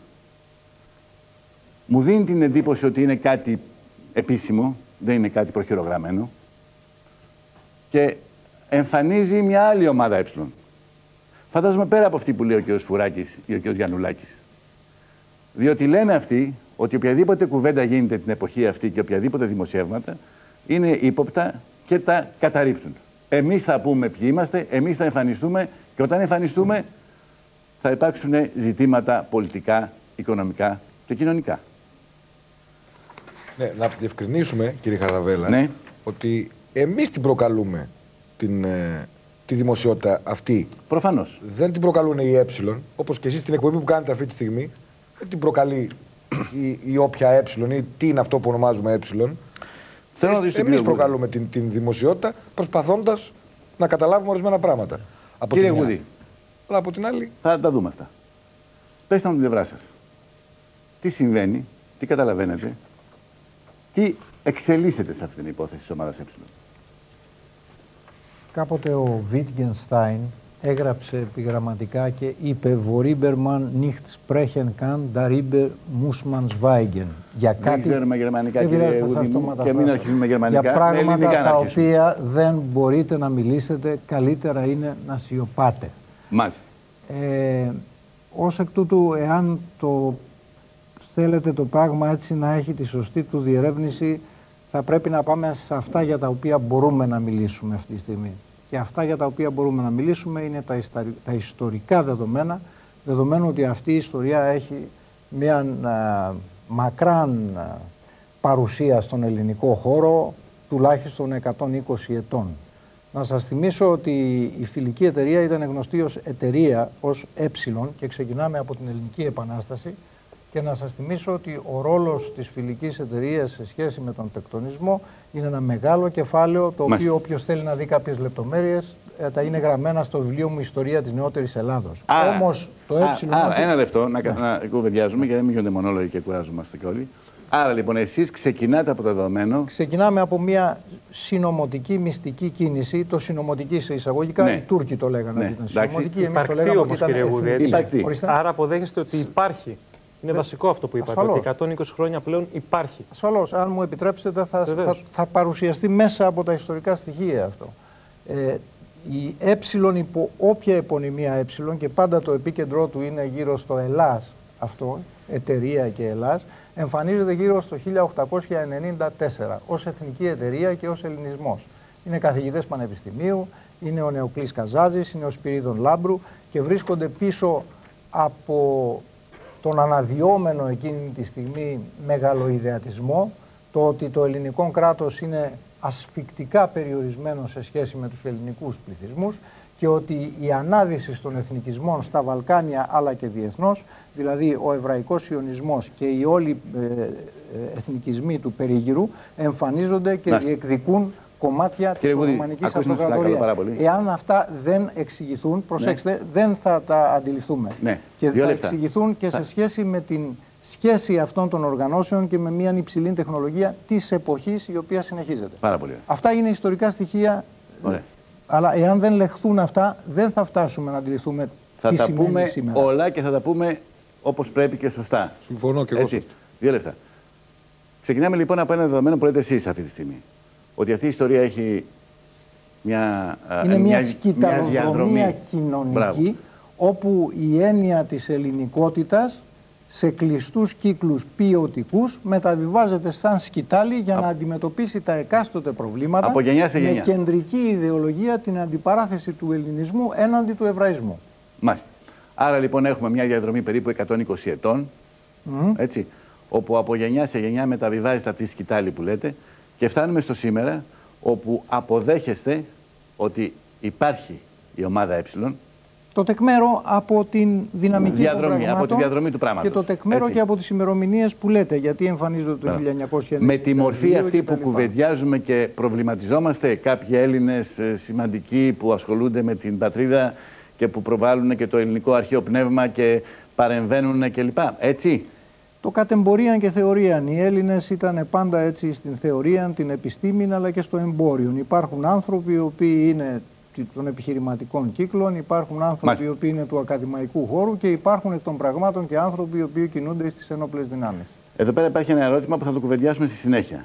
μου δίνει την εντύπωση ότι είναι κάτι επίσημο, δεν είναι κάτι προχειρογραμμένο, και εμφανίζει μια άλλη ομάδα ε. Φαντάζομαι πέρα από αυτή που λέει ο κ. Φουράκης ή ο κ. Γιαννουλάκης. Διότι λένε αυτοί ότι οποιαδήποτε κουβέντα γίνεται την εποχή αυτή και οποιαδήποτε δημοσιεύματα είναι ύποπτα και τα καταρρίπτουν. Εμείς θα πούμε ποιοι είμαστε, εμείς θα εμφανιστούμε, και όταν εμφανιστούμε θα υπάρξουν ζητήματα πολιτικά, οικονομικά και κοινωνικά. Ναι, να διευκρινίσουμε, κύριε Χαρδαβέλα, ναι, ότι εμείς την προκαλούμε την, ε, τη δημοσιότητα αυτή. Προφανώς. Δεν την προκαλούν οι ε, όπως και εσείς την εκπομπή που κάνετε αυτή τη στιγμή. Δεν την προκαλεί η, η όποια ε ή τι είναι αυτό που ονομάζουμε ε. Θέλω ε, εμείς προκαλούμε την, την δημοσιότητα προσπαθώντας να καταλάβουμε ορισμένα πράγματα. Από κύριε την Γουδή, αλλά από την άλλη... θα τα δούμε αυτά. Πέστε μου την πλευρά σας. Τι συμβαίνει, τι καταλαβαίνετε, τι εξελίσσεται σε αυτήν την υπόθεση της ομάδας ε. Κάποτε ο Wittgenstein έγραψε επιγραμματικά και είπε «Worüber nicht sprechen kann, darüber muss man schweigen». Για κάτι... Δεν ξέρουμε γερμανικά, δεν κύριε πειράζει, Γουδή μου, το και μην αρχίσουμε γερμανικά. Για πράγματα τα τα οποία δεν μπορείτε να μιλήσετε, καλύτερα είναι να σιωπάτε. Μάλιστα. Ε, ως εκ τούτου, εάν το θέλετε το πράγμα έτσι να έχει τη σωστή του διερεύνηση, θα πρέπει να πάμε σε αυτά για τα οποία μπορούμε να μιλήσουμε αυτή τη στιγμή. Και αυτά για τα οποία μπορούμε να μιλήσουμε είναι τα, ισταρι... τα ιστορικά δεδομένα, δεδομένου ότι αυτή η ιστορία έχει μια α, μακράν α, παρουσία στον ελληνικό χώρο, τουλάχιστον εκατόν είκοσι ετών. Να σας θυμίσω ότι η φιλική εταιρεία ήταν γνωστή ως εταιρεία, ως ε, και ξεκινάμε από την Ελληνική Επανάσταση. Και να σας θυμίσω ότι ο ρόλος της φιλικής εταιρείας σε σχέση με τον τεκτονισμό είναι ένα μεγάλο κεφάλαιο, το οποίο όποιος θέλει να δει κάποιες λεπτομέρειες, τα είναι γραμμένα στο βιβλίο μου «Ιστορία της νεότερης Ελλάδος». Άρα, όμως το ε... Άρα, ένα λεπτό να, να κουβεντιάζουμε, γιατί δεν μην γίνονται μονόλογοι και κουράζομαστε κι όλοι. Άρα λοιπόν εσείς ξεκινάτε από το δεδομένο... Ξεκινάμε από μια συνωμοτική μυστική κίνηση, το συνωμοτική σε εισαγωγικά, ναι. Οι Τούρκοι το λέγανε ναι. ότι ήταν συνωμοτική, εμείς το λέγαμε ότι ήταν εθνική. Άρα αποδέχεστε ότι υπάρχει. Είναι βασικό αυτό που είπατε, ασφαλώς. Ότι εκατόν είκοσι χρόνια πλέον υπάρχει. Ασφαλώς. Αν μου επιτρέψετε θα, θα, θα παρουσιαστεί μέσα από τα ιστορικά στοιχεία αυτό. Ε, η ε υπό όποια επωνυμία ε, και πάντα το επίκεντρό του είναι γύρω στο Ελλάς, αυτό, εταιρεία και Ελλάς, εμφανίζεται γύρω στο χίλια οκτακόσια ενενήντα τέσσερα ως εθνική εταιρεία και ως ελληνισμός. Είναι καθηγητές πανεπιστημίου, είναι ο Νεοκλής Καζάζης, είναι ο Σπυρίδων Λάμπρου και βρίσκονται πίσω από τον αναδυόμενο εκείνη τη στιγμή μεγαλοειδεατισμό, το ότι το ελληνικό κράτος είναι ασφικτικά περιορισμένο σε σχέση με τους ελληνικούς πληθυσμούς και ότι η ανάδυση των εθνικισμών στα Βαλκάνια αλλά και διεθνώς, δηλαδή ο εβραϊκός σιωνισμός και οι όλοι ε, εθνικισμοί του περίγυρου εμφανίζονται και Νάστε. διεκδικούν κομμάτια της Οθωμανικής Αυτοκρατορίας. Εάν αυτά δεν εξηγηθούν, προσέξτε, ναι. δεν θα τα αντιληφθούμε. Ναι. Και Δύο θα λεπτά. εξηγηθούν και θα... σε σχέση με την σχέση αυτών των οργανώσεων και με μια υψηλή τεχνολογία της εποχής η οποία συνεχίζεται. Πάρα πολύ. Αυτά είναι ιστορικά στοιχεία. Ωραία. Αλλά εάν δεν λεχθούν αυτά, δεν θα φτάσουμε να αντιληφθούμε θα τι τα σημαίνει πούμε σήμερα. όλα και θα τα πούμε όπως πρέπει και σωστά. Συμφωνώ και εγώ. Έτσι. Δύο λεπτά. Ξεκινάμε λοιπόν από ένα δεδομένο που λέτε εσείς αυτή τη στιγμή. Ότι αυτή η ιστορία έχει μια, είναι μια, μια σκηταλοδρομία κοινωνική, Μπράβο. όπου η έννοια της ελληνικότητας σε κλειστούς κύκλους ποιοτικούς μεταβιβάζεται σαν σκητάλη για Α... να αντιμετωπίσει τα εκάστοτε προβλήματα από γενιά σε γενιά. με κεντρική ιδεολογία την αντιπαράθεση του ελληνισμού έναντι του εβραϊσμού. Μάλιστα. Άρα λοιπόν έχουμε μια διαδρομή περίπου εκατόν είκοσι ετών, mm. έτσι, όπου από γενιά σε γενιά μεταβιβάζεται αυτή η σκητάλη που λέτε και φτάνουμε στο σήμερα όπου αποδέχεστε ότι υπάρχει η ομάδα Ε. Το τεκμέρο από την δυναμική διαδρομή, από τη διαδρομή του πράγματος. Και το τεκμέρο έτσι. Και από τις ημερομηνίες που λέτε, γιατί εμφανίζονται το χίλια εννιακόσια ενενήντα. Με τη μορφή αυτή που κουβεντιάζουμε και προβληματιζόμαστε, κάποιοι Έλληνες σημαντικοί που ασχολούνται με την πατρίδα και που προβάλλουν και το ελληνικό αρχαίο πνεύμα και παρεμβαίνουν κλπ. Έτσι. Το κατεμπορίαν και θεωρίαν. Οι Έλληνες ήταν πάντα έτσι στην θεωρία, την επιστήμη, αλλά και στο εμπόριο. Υπάρχουν άνθρωποι οι οποίοι είναι των επιχειρηματικών κύκλων, υπάρχουν άνθρωποι Μάλιστα. οι οποίοι είναι του ακαδημαϊκού χώρου και υπάρχουν εκ των πραγμάτων και άνθρωποι οι οποίοι κινούνται στις ενόπλες δυνάμεις. Εδώ πέρα υπάρχει ένα ερώτημα που θα το κουβεντιάσουμε στη συνέχεια.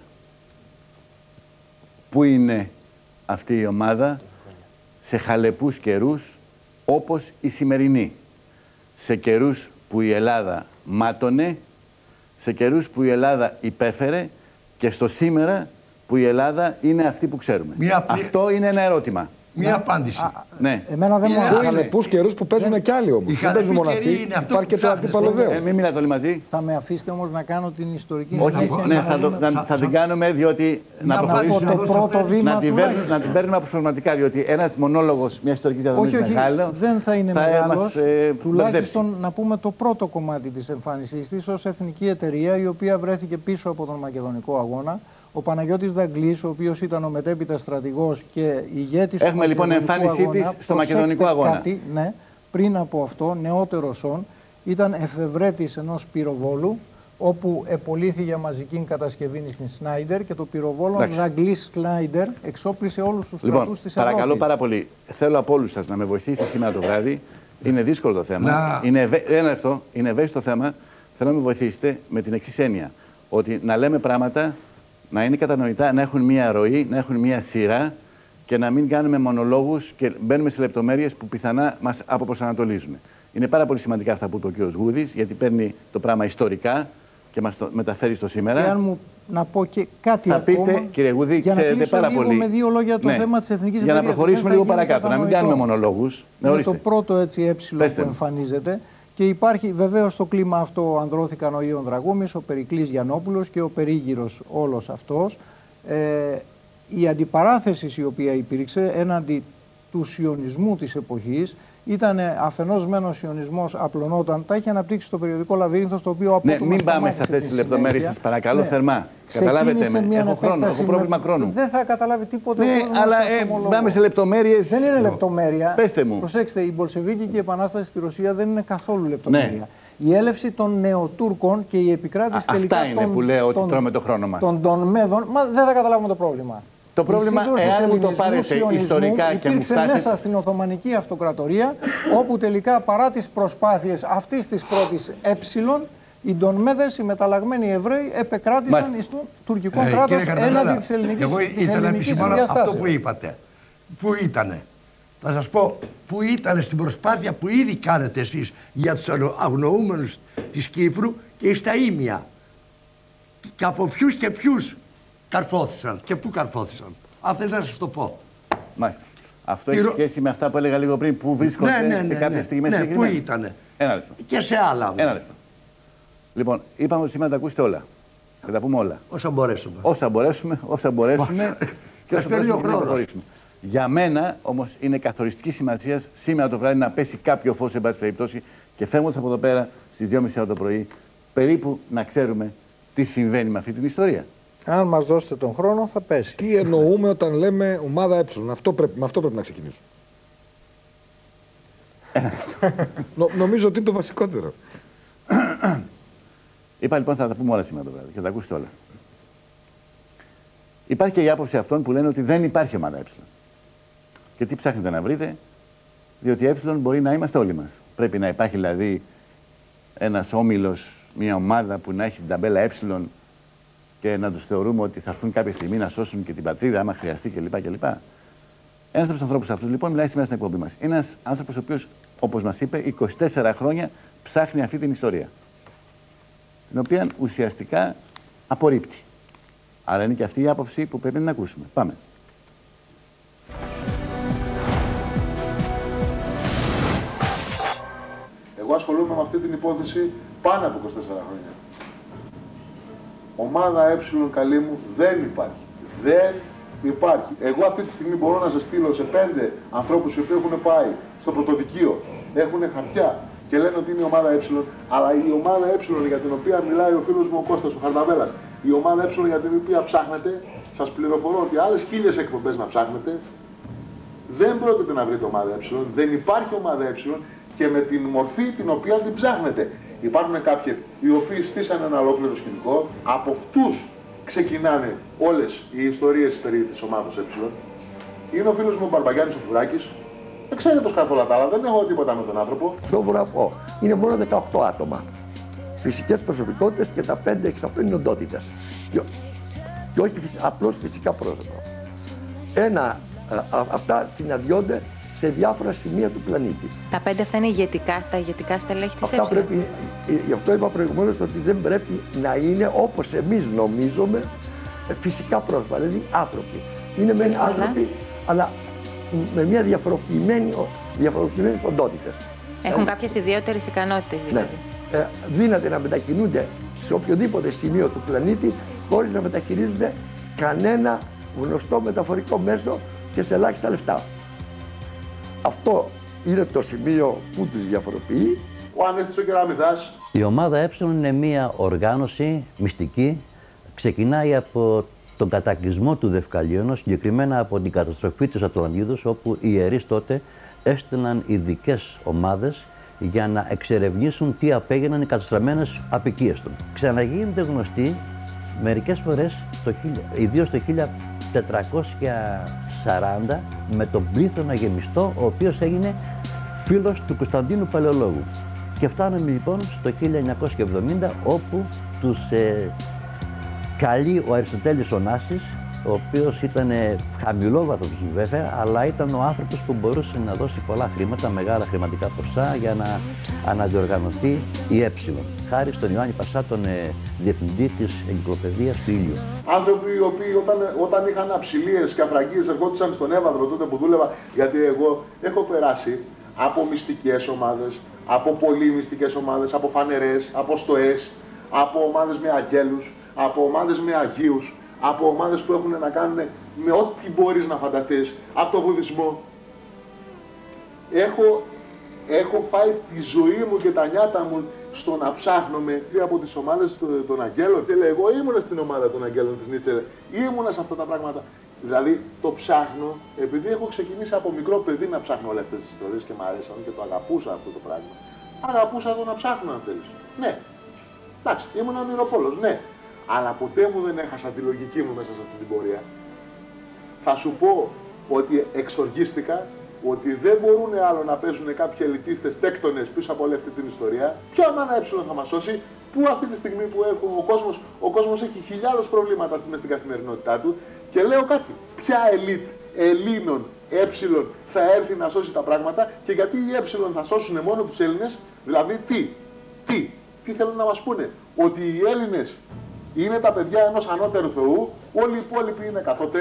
Πού είναι αυτή η ομάδα σε χαλεπούς καιρούς όπως η σημερινή? Σε καιρούς που η Ελλάδα μάτωνε, σε καιρούς που η Ελλάδα υπέφερε και στο σήμερα που η Ελλάδα είναι αυτή που ξέρουμε. Μία... Αυτό είναι ένα ερώτημα. Μία απάντηση. Α, ναι. Εμένα δεν μου αρέσει. Χαλεπούς καιρούς που παίζουν δεν... κι άλλοι όμως. Δεν παίζουν μόνο αυτοί. Υπάρχει και το αντίπαλο δέο. Ε, μην μιλάτε όλοι μαζί. Θα με αφήσετε όμως να κάνω την ιστορική Όχι, συνέχεια. ναι, θα, το, θα, θα, θα την κάνουμε διότι να προχωρήσουμε. Το πρώτο βήμα να, την παίρνουμε, να την παίρνουμε αποσπασματικά, διότι ένας μονόλογος μια ιστορικής διαδρομής μεγάλο. Δεν θα είναι μεγάλος. Ε, τουλάχιστον να πούμε το πρώτο κομμάτι της εμφάνισής της ως εθνική εταιρεία η οποία βρέθηκε πίσω από τον Μακεδονικό αγώνα. Ο Παναγιώτης Δαγκλής, ο οποίος ήταν ο μετέπειτα στρατηγός και ηγέτης του Έχουμε λοιπόν εμφάνισή της στο Μακεδονικό αγώνα. Κάτι, ναι, πριν από αυτό, νεότερος όν, ήταν εφευρέτης ενός πυροβόλου, όπου επολύθη για μαζική κατασκευή στην Σνάιντερ και το πυροβόλο Δαγκλής Σνάιντερ εξόπλισε όλους τους λοιπόν, στρατούς της Ευρώπης. Παρακαλώ πάρα πολύ, θέλω από όλους σας να με βοηθήσετε σήμερα το βράδυ. Είναι δύσκολο το θέμα. Να. Είναι, ευαί... Ένα αυτό, είναι ευαίσθητο θέμα. Θέλω να με βοηθήσετε με την εξής έννοια. Ότι να λέμε πράγματα, να είναι κατανοητά, να έχουν μία ροή, να έχουν μία σειρά και να μην κάνουμε μονολόγους και μπαίνουμε σε λεπτομέρειες που πιθανά μας αποπροσανατολίζουν. Είναι πάρα πολύ σημαντικά αυτά που είπε ο κ. Γούδης, γιατί παίρνει το πράγμα ιστορικά και μας το μεταφέρει στο σήμερα. Και αν μου να πω και κάτι θα ακόμα, πείτε, κύριε Γούδη, ξέρετε πάρα λίγο πολύ. Με δύο λόγια το ναι. θέμα της εθνικής Για να εταιρείας. προχωρήσουμε λίγο παρακάτω, να μην κάνουμε μονολόγους. Είναι ναι, το πρώτο έτσι ε που εμφανίζεται. Και υπάρχει βεβαίως στο κλίμα αυτό ανδρώθηκαν ο Ιων Δραγούμης, ο Περικλής Γιαννόπουλος και ο περίγυρος όλος αυτός. Ε, η αντιπαράθεση η οποία υπήρξε έναντι του σιωνισμού της εποχής ήταν αφενός μεν ο σιωνισμός απλωνόταν, τα είχε αναπτύξει το περιοδικό Λαβύρινθος, το οποίο ναι, μην πάμε σε αυτές τις λεπτομέρειες σας παρακαλώ ναι. θερμά. Καταλάβετε με, έχω χρόνο, έχω πρόβλημα χρόνου. Δεν θα καταλάβει τίποτε. Ναι, αλλά ε, πάμε σε λεπτομέρειες. Δεν είναι λεπτομέρεια. Πέστε μου. Προσέξτε, η Μπολσεβίκη και η Επανάσταση στη Ρωσία δεν είναι καθόλου λεπτομέρεια. Ναι. Η έλευση των νεοτούρκων και η επικράτηση Α, τελικά αυτά είναι των, που λέω ότι των, τρώμε το χρόνο μας. Των, των Μέδων, μα δεν θα καταλάβουμε το πρόβλημα. Το πρόβλημα, εάν μου το πάρετε ιστορικά και μου φτάσετε... μέσα στην Οθωμανική Αυτοκρατορία, όπου τελικά παρά τις προσπάθειες αυτής της πρώτης ε, οι Ντονμέδες, οι μεταλλαγμένοι Εβραίοι, επεκράτησαν στο τουρκικό ε, κράτος έναντι της ελληνικής διάστασης. Εγώ ήθελα να επισημάνω αυτό που είπατε. Πού ήτανε. Θα σας πω πού ήτανε στην προσπάθεια που ήδη κάνετε εσείς για τους αγνοούμενους της Κύπρου και στα Ήμια. Και από ποιους και ποιους καρφώθησαν και πού καρφώθησαν. Αν θέλετε να σας το πω. Μάλιστα. Αυτό έχει σχέση με αυτά που έλεγα λίγο πριν, που βρίσκονται ναι, ναι, ναι, σε κάποια ναι, στιγμή ναι, συγκεκριμένα. πού ήτανε. Ένα λεπτό. Και σε άλλα. Ένα λεπτό. Λοιπόν, είπαμε ότι σήμερα τα ακούσετε όλα. Θα τα πούμε όλα. Όσα μπορέσουμε. Όσα μπορέσουμε, όσα μπορέσουμε και όσα μπορέσουμε να προχωρήσουμε. Για μένα όμως είναι καθοριστική σημασία σήμερα το βράδυ να πέσει κάποιο φως, σε πάση περιπτώσει, και φεύγοντας από εδώ πέρα στις δύο και μισή το πρωί, περίπου να ξέρουμε τι συμβαίνει με αυτή την ιστορία. Αν μας δώσετε τον χρόνο, θα πέσει. Τι εννοούμε όταν λέμε ομάδα Ε, αυτό πρέπει, με αυτό πρέπει να ξεκινήσουμε. Νο, νομίζω ότι είναι το βασικότερο. Είπα λοιπόν θα τα πούμε όλα σήμερα το βράδυ και θα τα ακούσετε όλα. Υπάρχει και η άποψη αυτών που λένε ότι δεν υπάρχει ομάδα Ε. Και τι ψάχνετε να βρείτε, διότι Ε μπορεί να είμαστε όλοι μας. Πρέπει να υπάρχει δηλαδή ένας όμιλος, μια ομάδα που να έχει την ταμπέλα Ε και να τους θεωρούμε ότι θα έρθουν κάποια στιγμή να σώσουν και την πατρίδα, άμα χρειαστεί κλπ. κλπ. Ένας από τους ανθρώπους αυτούς λοιπόν μιλάει σήμερα στην εκπομπή μας. Είναι ένας άνθρωπος ο οποίος, όπως μας είπε, είκοσι τέσσερα χρόνια ψάχνει αυτή την ιστορία. Την οποία ουσιαστικά απορρίπτει. Άρα είναι και αυτή η άποψη που πρέπει να ακούσουμε. Πάμε. Εγώ ασχολούμαι με αυτή την υπόθεση πάνω από είκοσι τέσσερα χρόνια. Ομάδα Ε, καλή μου, δεν υπάρχει. Δεν υπάρχει. Εγώ αυτή τη στιγμή μπορώ να σας στείλω σε πέντε ανθρώπους οι οποίοι έχουν πάει στο πρωτοδικείο, έχουν χαρτιά και λένε ότι είναι η ομάδα Ε, αλλά η ομάδα Ε για την οποία μιλάει ο φίλος μου ο Κώστας, ο Χαρδαβέλας, η ομάδα Ε για την οποία ψάχνετε, σας πληροφορώ ότι άλλες χίλιες εκπομπές να ψάχνετε, δεν πρόκειται να βρείτε ομάδα Ε, δεν υπάρχει ομάδα Ε και με την μορφή την οποία την ψάχνετε. Υπάρχουν κάποιοι οι οποίοι στήσαν ένα ολόκληρο σκηνικό, από αυτούς ξεκινάνε όλες οι ιστορίες περί της ομάδας Ε. Είναι ο φίλος μου ο Μπαρμπαγιάννης ο Φουράκης, δεν ξέρετε το καθόλου τα άλλα, δεν έχω τίποτα με τον άνθρωπο. Αυτό μπορώ να πω. Είναι μόνο δεκαοκτώ άτομα. Φυσικές προσωπικότητες και τα πέντε εξ αυτών είναι οντότητες. Και, και όχι απλώς φυσικά πρόσωπα. Ένα, α, α, αυτά συναντιόνται σε διάφορα σημεία του πλανήτη. Τα πέντε αυτά είναι ηγετικά, τα ηγετικά στελέχη της Αυτά Ε. πρέπει, γι' αυτό είπα προηγουμένως ότι δεν πρέπει να είναι όπως εμείς νομίζουμε φυσικά πρόσωπα, δηλαδή άνθρωποι. Είναι μεν άνθρωποι, αλλά με μια διαφοροποιημένη, διαφοροποιημένες οντότητες. Έχουν ε, κάποιες ιδιαίτερες ικανότητες δηλαδή. Ναι. Ε, δύναται να μετακινούνται σε οποιοδήποτε σημείο του πλανήτη χωρίς να μεταχειρίζονται κανένα γνωστό μεταφορικό μέσο και σε ελάχιστα λεφτά. Αυτό είναι το σημείο που τους διαφοροποιεί. Ο Ανέστης ο Κεραμιδάς. Η ομάδα Ε είναι μια οργάνωση μυστική. Ξεκινάει από τον κατακλυσμό του Δευκαλίωνος, συγκεκριμένα από την καταστροφή της Ατλαντίδος, όπου οι ιερείς τότε έστειλαν ειδικές ομάδες για να εξερευνήσουν τι απέγιναν οι καταστραμμένες αποικίες των. Ξαναγίνεται γνωστή μερικές φορές, το, ιδίως το χίλια τετρακόσια σαράντα, με τον Πλήθωνα Γεμιστό, ο οποίος έγινε φίλος του Κωνσταντίνου Παλαιολόγου. Και φτάνουμε λοιπόν στο χίλια εννιακόσια εβδομήντα, όπου τους ε, καλεί ο Αριστοτέλης Ωνάσης, ο οποίος ήταν χαμηλόβαθος βέβαια, αλλά ήταν ο άνθρωπος που μπορούσε να δώσει πολλά χρήματα, μεγάλα χρηματικά ποσά, για να αναδιοργανωθεί η Ε. Χάρη στον Ιωάννη Πασά, τον ε, διευθυντή της Εγκυκλοπαιδείας του Ήλιου. Άνθρωποι οι οποίοι όταν, όταν είχαν αψιλίες και αφραγίες ερχόντουσαν στον Εύαδρο τότε που δούλευα, γιατί εγώ έχω περάσει από μυστικές ομάδες, από πολύ μυστικές ομάδες, από φανερές, από στοές, από ομάδες με αγγέλους, από ομάδες με αγίους, από ομάδες που έχουν να κάνουν με ό,τι μπορείς να φανταστείς, από το βουδισμό. Έχω, έχω φάει τη ζωή μου και τα νιάτα μου στο να ψάχνω με από τις ομάδες των αγγέλων. Και λέει, εγώ ήμουνα στην ομάδα των αγγέλων της Νίτσε, ήμουνα σε αυτά τα πράγματα. Δηλαδή το ψάχνω, επειδή έχω ξεκινήσει από μικρό παιδί να ψάχνω όλες αυτές τις ιστορίες και μου αρέσαν και το αγαπούσα αυτό το πράγμα. Αγαπούσα το να ψάχνω, αν θέλεις. Ναι. Εντάξει, ήμουν ονειροπόλος, ναι. Αλλά ποτέ μου δεν έχασα τη λογική μου μέσα σε αυτή την πορεία. Θα σου πω ότι εξοργίστηκα ότι δεν μπορούν άλλο να παίζουν κάποιοι ελιτίστες τέκτονες πίσω από όλη αυτή την ιστορία. Ποια ομάδα Ε θα μας σώσει, που αυτή τη στιγμή που έχουν, ο, κόσμος, ο κόσμος έχει χιλιάδες προβλήματα στην καθημερινότητά του. Και λέω κάτι, ποια ελίτ Ελλήνων Ε θα έρθει να σώσει τα πράγματα και γιατί οι Ε θα σώσουν μόνο τους Έλληνες, δηλαδή τι, τι, τι θέλουν να μας πούνε, ότι οι Έλληνες είναι τα παιδιά ενός ανώτερου Θεού, όλοι οι υπόλοιποι είναι κατώτεροι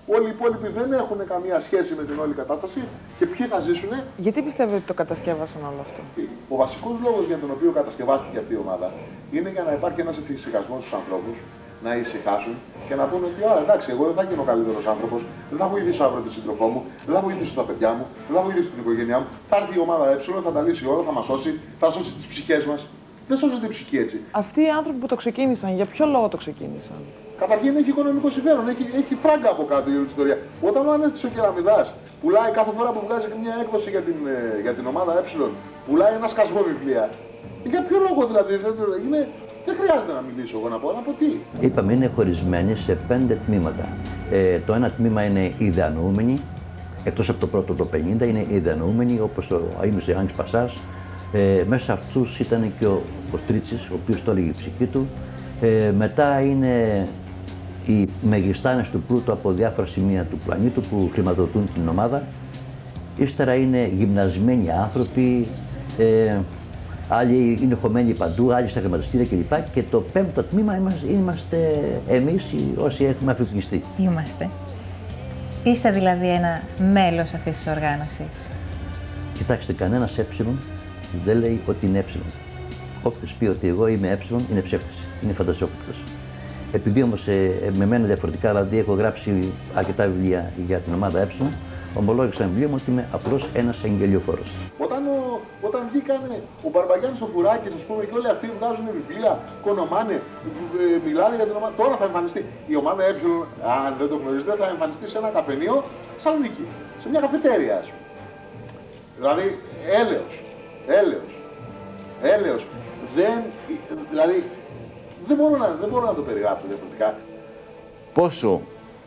Όλοι οι υπόλοιποι δεν έχουν καμία σχέση με την όλη κατάσταση και ποιοι θα ζήσουν. Γιατί πιστεύετε ότι το κατασκεύασαν όλο αυτό? Ο βασικός λόγος για τον οποίο κατασκευάστηκε αυτή η ομάδα είναι για να υπάρχει ένας εφησυχασμός στους ανθρώπους, να ησυχάσουν και να πούνε ότι α, εντάξει, εγώ δεν θα γίνω ο καλύτερος άνθρωπος, δεν θα βοηθήσω αύριο τον σύντροφό μου, δεν θα βοηθήσω τα παιδιά μου, δεν θα βοηθήσω την οικογένειά μου. Θα έρθει η ομάδα Ε, θα τα λύσει όλα, θα μας σώσει, θα σώσει τις ψυχές μας. Δεν σώζεται η ψυχή έτσι. Αυτοί οι άνθρωποι που το ξεκίνησαν, για ποιο λόγο το ξεκίνησαν? Καταρχήν έχει οικονομικό συμφέρον, έχει, έχει φράγκα από κάτω η όλη ιστορία. Όταν ο Ανέστης ο Κεραμιδάς πουλάει κάθε φορά που βγάζει μια έκδοση για την, για την ομάδα Ε, πουλάει ένα σκασμό βιβλία. Για ποιο λόγο δηλαδή, είναι, δεν χρειάζεται να μιλήσω εγώ να πω, να πω τι. Είπαμε είναι χωρισμένοι σε πέντε τμήματα. Ε, το ένα τμήμα είναι οι ιδεανοούμενοι, εκτός από το πρώτο το πενήντα είναι οι ιδεανοούμενοι όπως ο Αΐμος Ιωάννης Πασάς. Ε, μέσα σε αυτούς ήταν και ο, ο Τρίτσης, ο οποίος το έλεγε η ψυχή του. Ε, μετά είναι οι μεγιστάνες του πλούτου από διάφορα σημεία του πλανήτου που χρηματοδοτούν την ομάδα. Ύστερα είναι γυμνασμένοι άνθρωποι, ε, άλλοι είναι χωμένοι παντού, άλλοι στα χρηματιστήρια κλπ. Και το πέμπτο τμήμα είμαστε, είμαστε εμείς όσοι έχουμε αφυπνιστεί. Είμαστε. Είστε δηλαδή ένα μέλος αυτής της οργάνωσης? Κοιτάξτε, κανένας ε δεν λέει ότι είναι ε. Όποιος πει ότι εγώ είμαι ε, είναι ψεύτης, είναι φαντασιόπληκτος. Επειδή όμως ε, με μένα διαφορετικά, δηλαδή έχω γράψει αρκετά βιβλία για την ομάδα ε, ομολόγησα ένα βιβλίο μου ότι είμαι απλώς ένας εγγελιοφόρος. Όταν, ο, όταν βγήκανε ο Μπαρμπαγιάννης, ο Φουράκης, ας πούμε, και όλοι αυτοί βγάζουν βιβλία, κονομάνε, ε, μιλάνε για την ομάδα. Τώρα θα εμφανιστεί. Η ομάδα Ε, αν δεν το γνωρίζετε, θα εμφανιστεί σε ένα καφενείο στη Θεσσαλονίκη. Σε μια καφετέρια, ας πούμε. Δηλαδή, έλεος. Έλεος. Έλεος. Δεν, δηλαδή, δεν μπορώ, να, δεν μπορώ να το περιγράψω διαφορετικά. Πόσο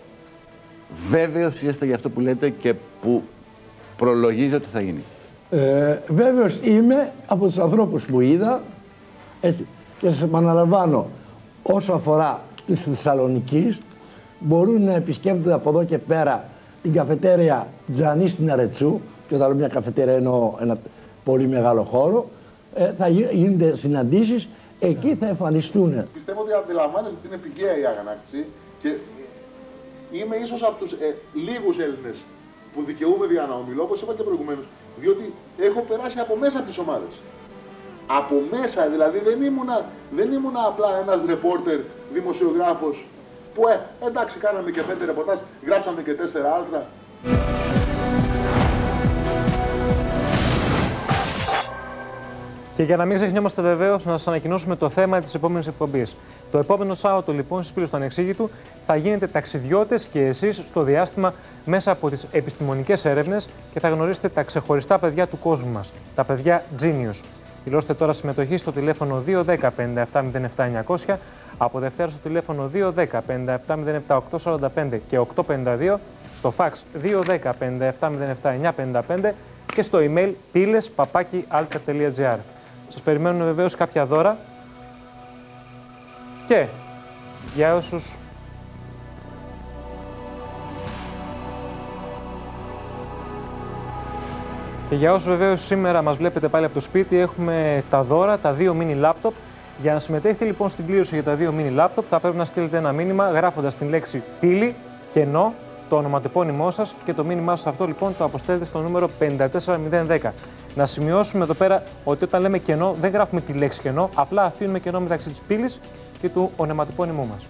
βέβαιος είστε για αυτό που λέτε και που προλογίζετε ότι θα γίνει? Ε, βέβαιος είμαι από τους ανθρώπους που είδα, έτσι, και σας επαναλαμβάνω, όσο αφορά της Θεσσαλονικής, μπορούν να επισκέπτονται από εδώ και πέρα την καφετέρια Τζανή στην Αρετσού, και όταν λέω μια καφετέρια εννοώ ένα πολύ μεγάλο χώρο, ε, θα γίνονται συναντήσεις, εκεί θα εμφανιστούν. Πιστεύω ότι αντιλαμβάνεστε ότι είναι πηγαία η αγανάκτηση και είμαι ίσως από τους ε, λίγους Έλληνες που δικαιούμαι για να ομιλώ, όπως είπα και προηγουμένως, διότι έχω περάσει από μέσα από τις ομάδες. Από μέσα, δηλαδή δεν ήμουνα, δεν ήμουνα απλά ένας ρεπόρτερ, δημοσιογράφος, που ε, εντάξει κάναμε και πέντε ρεπορτάζ, γράψαμε και τέσσερα άρθρα. Και για να μην ξεχνιόμαστε βεβαίως, να σας ανακοινώσουμε το θέμα της επόμενης εκπομπής. Το επόμενο Σάββατο, λοιπόν, στις Πύλες του Ανεξήγητου, θα γίνετε ταξιδιώτες και εσείς στο διάστημα μέσα από τις επιστημονικές έρευνες και θα γνωρίσετε τα ξεχωριστά παιδιά του κόσμου μας, τα παιδιά Genius. Δηλώστε τώρα συμμετοχή στο τηλέφωνο δύο ένα μηδέν πέντε επτά μηδέν επτά εννιακόσια, από Δευτέρα στο τηλέφωνο δύο ένα μηδέν πέντε επτά μηδέν επτά οκτώ τέσσερα πέντε και οκτώ πέντε δύο, στο φαξ δύο ένα μηδέν πέντε επτά μηδέν επτά εννιά πέντε πέντε και στο email πύλες παπάκι alter τελεία gr. Σας περιμένουν βεβαίως κάποια δώρα και για όσους και για όσους βεβαίως σήμερα μας βλέπετε πάλι από το σπίτι, έχουμε τα δώρα, τα δύο mini laptop. Για να συμμετέχετε λοιπόν στην κλήρωση για τα δύο mini laptop θα πρέπει να στείλετε ένα μήνυμα γράφοντας την λέξη πύλη, κενό, το ονοματεπώνυμό σας και το μήνυμά σας αυτό λοιπόν το αποστέλλετε στο νούμερο πέντε τέσσερα μηδέν ένα μηδέν. Να σημειώσουμε εδώ πέρα ότι όταν λέμε κενό δεν γράφουμε τη λέξη κενό, απλά αφήνουμε κενό μεταξύ της πύλης και του ονοματεπώνυμού μας.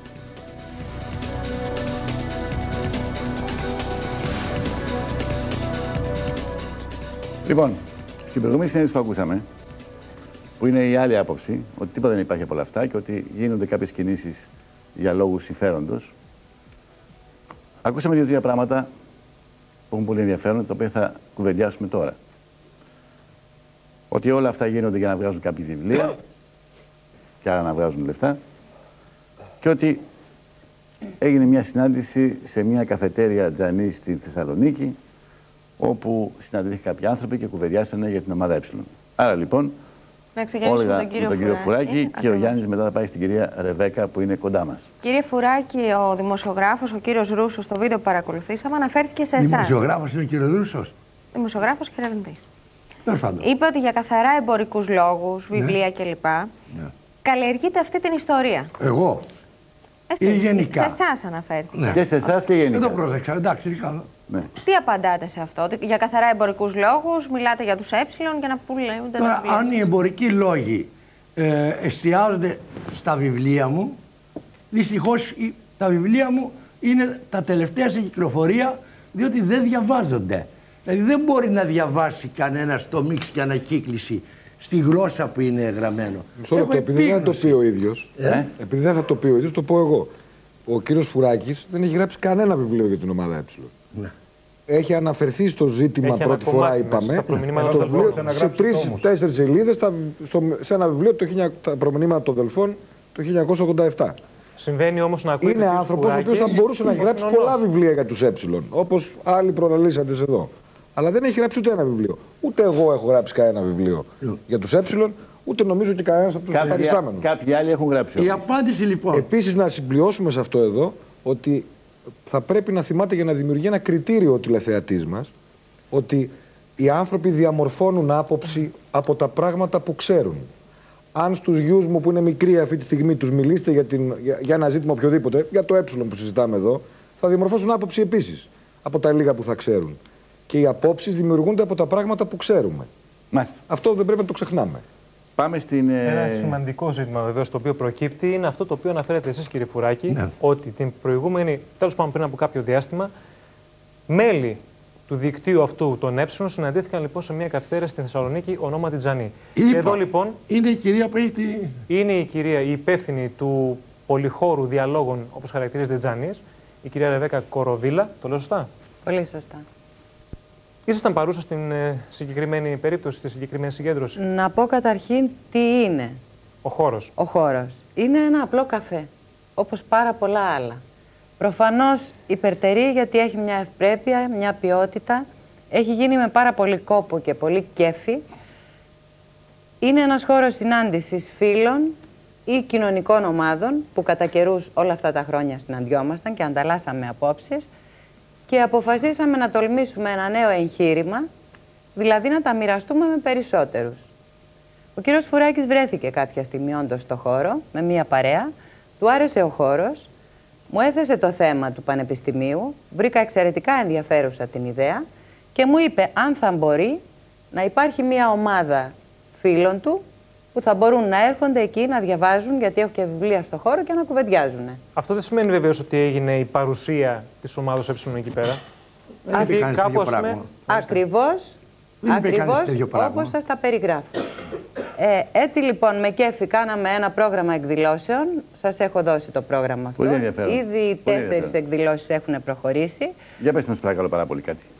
Λοιπόν, στην προηγούμενη συνέντευξη που ακούσαμε, που είναι η άλλη άποψη, ότι τίποτα δεν υπάρχει από όλα αυτά και ότι γίνονται κάποιες κινήσεις για λόγους συμφέροντος, ακούσαμε δύο-τρία πράγματα που έχουν πολύ ενδιαφέρον, τα οποία θα κουβεντιάσουμε τώρα. Ότι όλα αυτά γίνονται για να βγάζουν κάποια βιβλία και άρα να βγάζουν λεφτά και ότι έγινε μια συνάντηση σε μια καφετέρια Τζανή στη Θεσσαλονίκη όπου συναντήθηκαν κάποιοι άνθρωποι και κουβεντιάσανε για την ομάδα Ε. Άρα λοιπόν, να ξεκινήσουμε με τον κύριο, τον κύριο Φουράκη, Φουράκη και ο Γιάννης μετά θα πάει στην κυρία Ρεβέκα που είναι κοντά μας. Κύριε Φουράκη, ο δημοσιογράφος, ο κύριος Ρούσος, στο βίντεο που παρακολουθήσαμε, αναφέρθηκε σε εσάς. Δημοσιογράφος είναι ο κύριος Ρούσος. Δημοσιογράφος και ερευνητής. Είπε ότι για καθαρά εμπορικούς λόγους, βιβλία ναι. κλπ. Ναι. Καλλιεργείται αυτή την ιστορία. Εγώ. Εσείς, ή γενικά. σε εσάς αναφέρθηκε. Ναι. Και σε εσάς και γενικά. Δεν το πρόσεξα, εντάξει, τι κάνω. Ναι. Τι απαντάτε σε αυτό, ότι για καθαρά εμπορικούς λόγους, μιλάτε για τους ε για να πουλούνται Τώρα, τα βιβλία? αν οι εμπορικοί λόγοι ε, εστιάζονται στα βιβλία μου, δυστυχώς τα βιβλία μου είναι τα τελευταία σε κυκλοφορία, διότι δεν διαβάζονται. Δηλαδή δεν μπορεί να διαβάσει κανένα το μίξ και ανακύκληση στη γλώσσα που είναι γραμμένο. Μισό λεπτό, επειδή δεν θα το πει ο ίδιος, ε? επειδή δεν θα το πει ο ίδιος, το πω εγώ. Ο κύριος Φουράκης δεν έχει γράψει κανένα βιβλίο για την ομάδα Ε. Ναι. Έχει αναφερθεί στο ζήτημα έχει πρώτη φορά, είπαμε, στο βιβλίο, σε τρεις-τέσσερις σελίδες, σε ένα βιβλίο, το, τα προμηνύματα των Δελφών, το χίλια εννιακόσια ογδόντα επτά. Συμβαίνει όμως να ακούει. Είναι άνθρωπος ο οποίος θα μπορούσε να γράψει πολλά βιβλία για τους Ε, όπως άλλοι προλαλήσαντες εδώ. Αλλά δεν έχει γράψει ούτε ένα βιβλίο. Ούτε εγώ έχω γράψει κανένα βιβλίο yeah. για τους Ε, ούτε νομίζω και κανένας από τους παριστάμενους. Κάποιοι άλλοι έχουν γράψει. Η απάντηση λοιπόν. Επίσης, να συμπληρώσουμε σε αυτό εδώ ότι θα πρέπει να θυμάται για να δημιουργεί ένα κριτήριο ο τηλεθεατής μας ότι οι άνθρωποι διαμορφώνουν άποψη από τα πράγματα που ξέρουν. Αν στους γιους μου που είναι μικροί αυτή τη στιγμή τους μιλήσετε για, την, για, για ένα ζήτημα οποιοδήποτε, για το ε που συζητάμε εδώ, θα διαμορφώσουν άποψη επίσης από τα λίγα που θα ξέρουν. Και οι απόψεις δημιουργούνται από τα πράγματα που ξέρουμε. Μάλιστα. Αυτό δεν πρέπει να το ξεχνάμε. Πάμε στην. Ένα σημαντικό ζήτημα βεβαίως το οποίο προκύπτει είναι αυτό το οποίο αναφέρετε εσείς, κύριε Φουράκη, ναι. ότι την προηγούμενη, τέλος πάντων πριν από κάποιο διάστημα, μέλη του δικτύου αυτού των Ε συναντήθηκαν λοιπόν σε μια καυτέρα στη Θεσσαλονίκη ονόματι Τζανή. Είπα, και εδώ λοιπόν. Είναι η κυρία που έχει τη... Είναι η κυρία, η υπεύθυνη του πολυχώρου διαλόγων, όπως χαρακτηρίζεται Τζανής, η κυρία Ρεβέκα Κοροβίλα. Το λέω σωστά? Πολύ σωστά. Ήσασταν παρούσα στην ε, συγκεκριμένη περίπτωση, στη συγκεκριμένη συγκέντρωση? Να πω καταρχήν τι είναι. Ο χώρος. Ο χώρος. Είναι ένα απλό καφέ, όπως πάρα πολλά άλλα. Προφανώς υπερτερεί γιατί έχει μια ευπρέπεια, μια ποιότητα. Έχει γίνει με πάρα πολύ κόπο και πολύ κέφι. Είναι ένας χώρος συνάντησης φίλων ή κοινωνικών ομάδων που κατά καιρούς όλα αυτά τα χρόνια συναντιόμασταν και ανταλλάσσαμε απόψεις. Και αποφασίσαμε να τολμήσουμε ένα νέο εγχείρημα, δηλαδή να τα μοιραστούμε με περισσότερους. Ο κύριος Φουράκης βρέθηκε κάποια στιγμή όντως στο χώρο, με μία παρέα, του άρεσε ο χώρος, μου έθεσε το θέμα του πανεπιστημίου, βρήκα εξαιρετικά ενδιαφέρουσα την ιδέα και μου είπε αν θα μπορεί να υπάρχει μία ομάδα φίλων του που θα μπορούν να έρχονται εκεί να διαβάζουν, γιατί έχω και βιβλία στο χώρο, και να κουβεντιάζουν. Αυτό δεν σημαίνει βεβαίως ότι έγινε η παρουσία της ομάδας Ε εκεί πέρα. Δεν είπε κανείς τέτοιο πράγμα. Ακριβώς, ακριβώς όπως σας τα περιγράφω. Ε, έτσι λοιπόν με κέφι κάναμε ένα πρόγραμμα εκδηλώσεων. Σας έχω δώσει το πρόγραμμα αυτό. Πολύ ενδιαφέρον. Ήδη πολύ τέσσερις εκδηλώσεις έχουν προχωρήσει. Για πέστε μας παρακαλώ πάρα πολύ κάτι.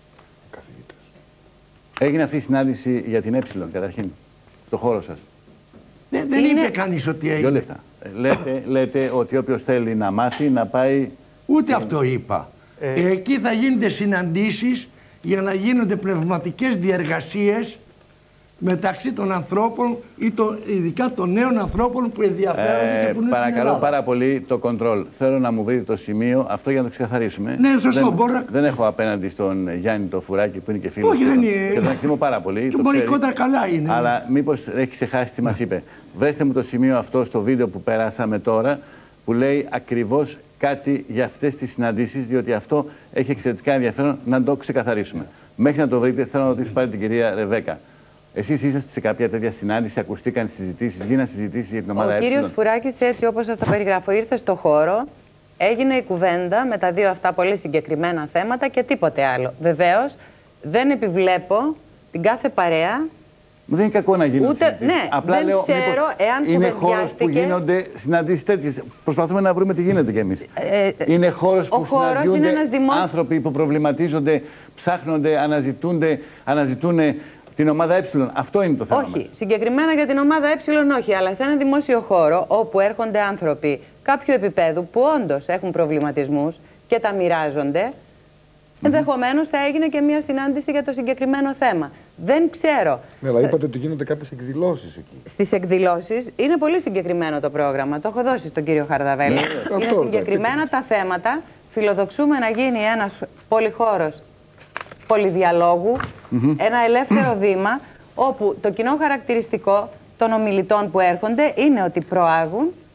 Έγινε αυτή η συνάντηση για την Ε, καταρχήν, στο χώρο σας. Δεν, δεν Είναι... είπε κανείς ότι έγινε. Δύο λεφτά. Λέτε, λέτε ότι όποιος θέλει να μάθει να πάει... Ούτε στην... αυτό είπα. Ε... Εκεί θα γίνονται συναντήσεις για να γίνονται πνευματικές διεργασίες μεταξύ των ανθρώπων ή το, ειδικά των νέων ανθρώπων που ενδιαφέρονται ε, και που είναι παρακαλώ πάρα πολύ το κοντρόλ. Θέλω να μου βρείτε το σημείο αυτό για να το ξεκαθαρίσουμε. Ναι, σωστό. Δεν, μπορώ... δεν έχω απέναντι στον Γιάννη το Φουράκη που είναι και φίλος. Όχι, δεν είναι. Και τον εκτιμώ πάρα πολύ. Και μπορεί κόντρα καλά είναι. Αλλά μήπως έχει ξεχάσει τι μας είπε. Βρέστε μου το σημείο αυτό στο βίντεο που περάσαμε τώρα που λέει ακριβώς κάτι για αυτές τις συναντήσεις, διότι αυτό έχει εξαιρετικά ενδιαφέρον να το ξεκαθαρίσουμε. Μέχρι να το βρείτε, θέλω να ρωτήσω πάλι την κυρία Ρεβέκα. Εσείς είσαστε σε κάποια τέτοια συνάντηση, ακουστήκαν συζητήσεις, γίναν συζητήσεις για την ομάδα Ε? Ο κύριος Φουράκης, έτσι όπως σας το περιγράφω, ήρθε στο χώρο, έγινε η κουβέντα με τα δύο αυτά πολύ συγκεκριμένα θέματα και τίποτε άλλο. Βεβαίως, δεν επιβλέπω την κάθε παρέα. Δεν είναι κακό να γίνονται Ούτε, συζητήσεις. ναι, Απλά δεν λέω, ξέρω εάν είναι χώρος που κουβεντιάστηκε... γίνονται συναντήσεις τέτοιες. Προσπαθούμε να βρούμε τι γίνεται κι εμείς. Ε, είναι χώρος που χώρος συναντιούνται είναι ένας δημόσιος... άνθρωποι που προβληματίζονται, ψάχνονται, αναζητούνται, αναζητούν την ομάδα Ε. Αυτό είναι το θέμα Όχι, μας. συγκεκριμένα για την ομάδα Ε όχι, αλλά σε ένα δημόσιο χώρο όπου έρχονται άνθρωποι κάποιου επίπεδου που όντως έχουν προβληματισμούς και τα μοιράζονται, mm-hmm. ενδεχομένως θα έγινε και μια συνάντηση για το συγκεκριμένο θέμα. Δεν ξέρω. Ναι, αλλά είπατε ότι γίνονται κάποιες εκδηλώσεις εκεί. Στις εκδηλώσεις είναι πολύ συγκεκριμένο το πρόγραμμα. Το έχω δώσει στον κύριο Χαρδαβέλη. Ναι, είναι αυτό, συγκεκριμένα τα θέματα. Φιλοδοξούμε να γίνει ένας πολυχώρος πολυδιαλόγου, mm-hmm. ένα ελεύθερο βήμα, όπου το κοινό χαρακτηριστικό των ομιλητών που έρχονται είναι ότι προάγουν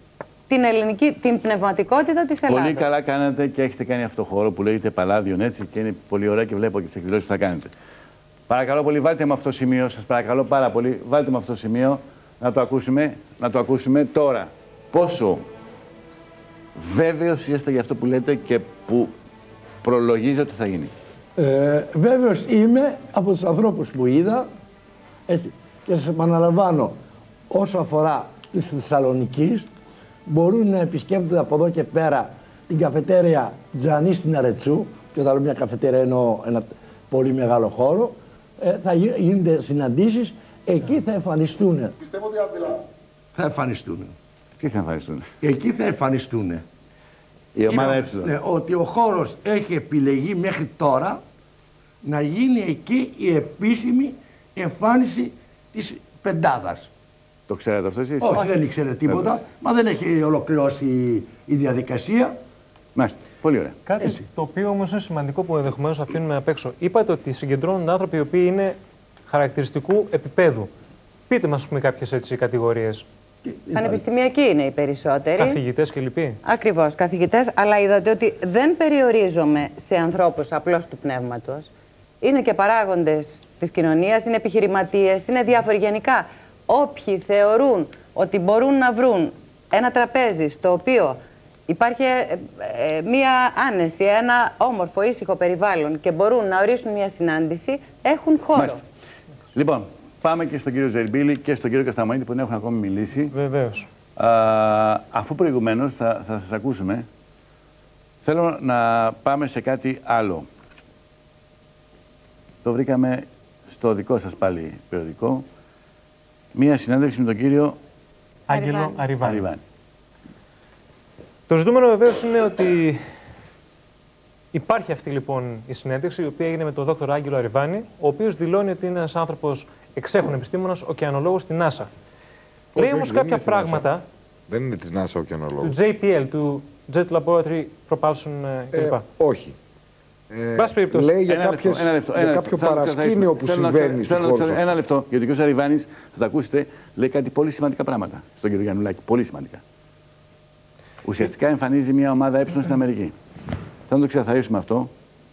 την ελληνική, την πνευματικότητα της Ελλάδας. Πολύ καλά κάνετε και έχετε κάνει αυτό το χώρο που λέγεται Παλάδιον, έτσι, και είναι πολύ ωραία και βλέπω και τις εκδηλώσεις που θα κάνετε. Παρακαλώ πολύ, βάλτε με αυτό το σημείο, σας παρακαλώ πάρα πολύ, βάλτε με αυτό το σημείο να το ακούσουμε, να το ακούσουμε τώρα. Πόσο βέβαιος είστε για αυτό που λέτε και που προλογίζετε ότι θα γίνει? Ε, βέβαιος είμαι από τους ανθρώπους που είδα, έτσι, και σας επαναλαμβάνω, όσο αφορά της Θεσσαλονικής, μπορούν να επισκέπτονται από εδώ και πέρα την καφετέρια Τζανή στην Αρετσού, και όταν λέω μια καφετέρια εννοώ ένα πολύ μεγάλο χώρο, ε, θα γίνονται συναντήσεις, εκεί θα εμφανιστούν. Πιστεύω ότι απειλά. Θα εμφανιστούν. Τι θα εμφανιστούν? Εκεί θα εμφανιστούν. Η ομάδα Είναι, Ε. ναι, ότι ο χώρος έχει επιλεγεί μέχρι τώρα να γίνει εκεί η επίσημη εμφάνιση της πεντάδας. Το ξέρετε αυτό εσείς? Όχι, δεν ήξερε τίποτα, Βέβαια. μα δεν έχει ολοκληρώσει η διαδικασία. Μάλιστα. Πολύ ωραία. Κάτι Έτσι. το οποίο όμως είναι σημαντικό που ενδεχομένως αφήνουμε απ' έξω. Είπατε ότι συγκεντρώνονται άνθρωποι οι οποίοι είναι χαρακτηριστικού επίπεδου. Πείτε μας, πούμε, κάποιες έτσι κατηγορίες. Πανεπιστημιακοί είναι οι περισσότεροι. Καθηγητές και λοιποί. Ακριβώς, καθηγητές, αλλά είδατε ότι δεν περιορίζομαι σε ανθρώπους απλώς του πνεύματος. Είναι και παράγοντες της κοινωνίας, είναι επιχειρηματίες, είναι διάφοροι γενικά. Όποιοι θεωρούν ότι μπορούν να βρουν ένα τραπέζι στο οποίο υπάρχει ε, ε, μία άνεση, ένα όμορφο, ήσυχο περιβάλλον και μπορούν να ορίσουν μία συνάντηση, έχουν χώρο. Μάλιστα. Λοιπόν, πάμε και στον κύριο Ζερμπίλη και στον κύριο Κασταμονίτη που δεν έχουν ακόμη μιλήσει. Βεβαίως. Α, αφού προηγουμένως θα, θα σας ακούσουμε, θέλω να πάμε σε κάτι άλλο. Το βρήκαμε στο δικό σας πάλι περιοδικό. Μία συνέντευξη με τον κύριο Άγγελο Αριβάνη. Αριβάνη. Το ζητούμενο βεβαίως είναι ότι υπάρχει αυτή λοιπόν η συνέντευξη, η οποία έγινε με τον δόκτωρα Άγγελο Αριβάνη, ο οποίος δηλώνει ότι είναι ένας άνθρωπος εξέχων επιστήμονας, ωκεανολόγος στην NASA. Όχι, Λέει όμως όχι, δεν κάποια είναι στην πράγματα. Δεν είναι της NASA ο Του ωκεανολόγος. τζέι πι ελ, του Jet Laboratory Propulsion ε, κλπ. Ε, όχι. Ε, Πάση περιπτώσει. Λέει για, Ένα κάποιες, λεπτό, ένα λεπτό, για ένα κάποιο λεπτό. Θέλω να παρασκήνιο που θέλω να- συμβαίνει στους θέλω να- χώρους. Ένα λεπτό. Γιατί ο κ. Αριβάνης, θα τα ακούσετε, λέει κάτι πολύ σημαντικά πράγματα στον κύριο Γιαννουλάκη. Πολύ σημαντικά. Ουσιαστικά εμφανίζει μια ομάδα ε στην Αμερική. Θα το ξεκαθαρίσουμε αυτό.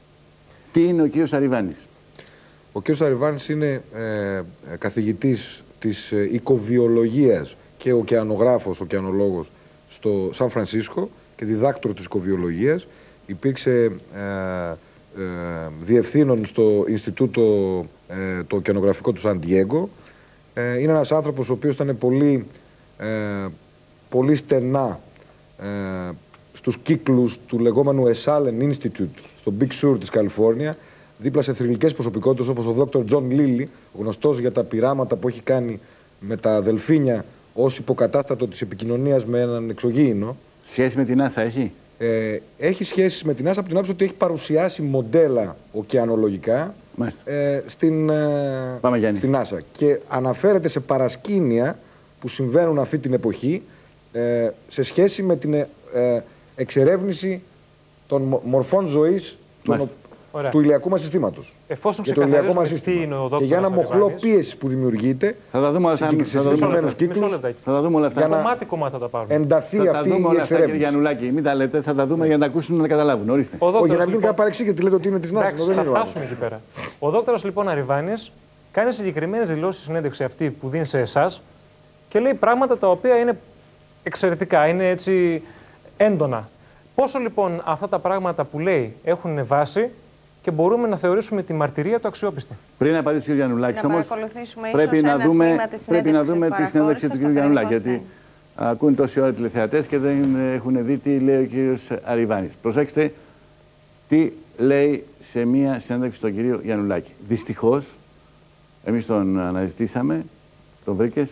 Τι είναι ο κ. Αριβάνης? Ο κ. Αριβάνης είναι ε, καθηγητής της ε, οικοβιολογίας και ωκεανογράφος, ωκεανολόγος στο Σαν Φρανσίσκο και διδάκτορ της οικοβιολογίας. Υπήρξε ε, ε, διευθύνων στο Ινστιτούτο ε, το ωκεανογραφικό του Σαν Διέγκο. Ε, είναι ένας άνθρωπος ο οποίος ήταν πολύ, ε, πολύ στενά ε, στους κύκλους του λεγόμενου Esalen Institute στο Big Sur της Καλιφόρνια, δίπλα σε θρυλικές προσωπικότητες όπως ο δόκτωρ Τζον Λίλι, γνωστός για τα πειράματα που έχει κάνει με τα δελφίνια ως υποκατάστατο της επικοινωνίας με έναν εξωγήινο. Σχέση με την NASA έχει? Ε, έχει σχέση με την NASA από την άποψη ότι έχει παρουσιάσει μοντέλα ωκεανολογικά ε, στην, ε, Πάμε, στην NASA. Και αναφέρεται σε παρασκήνια που συμβαίνουν αυτή την εποχή ε, σε σχέση με την ε, εξερεύνηση των μορφών ζωής των, του ηλιακού μας συστήματος. Εφόσον και το ηλιακό μας ξεκαθαρίσουμε τι είναι ο σύστημα. Και για ένα μοχλό πίεση που δημιουργείται θα τα δούμε όλα σε αυτά. συγκεκριμένους κύκλους, Θα τα δούμε όλα αυτά. για να Κομμάτι-κομμάτι θα τα πάρουμε. ενταθεί Θα τα αυτή δούμε η όλα αυτά, κύριε εξερεύνηση. Γιαννουλάκη. Μην τα λέτε, θα τα δούμε για να τα ακούσουν να τα καταλάβουν. Ορίστε. Ο Όχι, για να δόκτωρας, μην λοιπόν, παρεξήγετε, λέτε ότι είναι της NASA. εντάξει, δεν θα είναι ο άλλος. φτάσουμε εκεί πέρα. Ο δόκτωρας λοιπόν Αριβάνης κάνει συγκεκριμένες δηλώσεις στη συνέντευξη αυτή που δίνει σε εσάς και λέει πράγματα τα οποία είναι εξαιρετικά, είναι έτσι έντονα. Πόσο λοιπόν αυτά τα πράγματα που λέει έχουν βάση και μπορούμε να θεωρήσουμε τη μαρτυρία του αξιόπιστη? Πριν να απαντήσει ο κ. Γιαννουλάκης, Να όμως, παρακολουθήσουμε πρέπει ίσως να ένα δούμε, τμήμα της πρέπει να συνέντευξης δούμε που τη συνέντευξη του κ. παραχώρησα στο Γιαννουλάκη. περιοδικό Γιατί ακούν τόση ώρα τηλεθεατές και δεν έχουν δει τι λέει ο κ. Αριβάνης. Προσέξτε τι λέει σε μία συνέντευξη στον κ. Γιαννουλάκη. Δυστυχώς, εμείς τον αναζητήσαμε, τον βρήκες.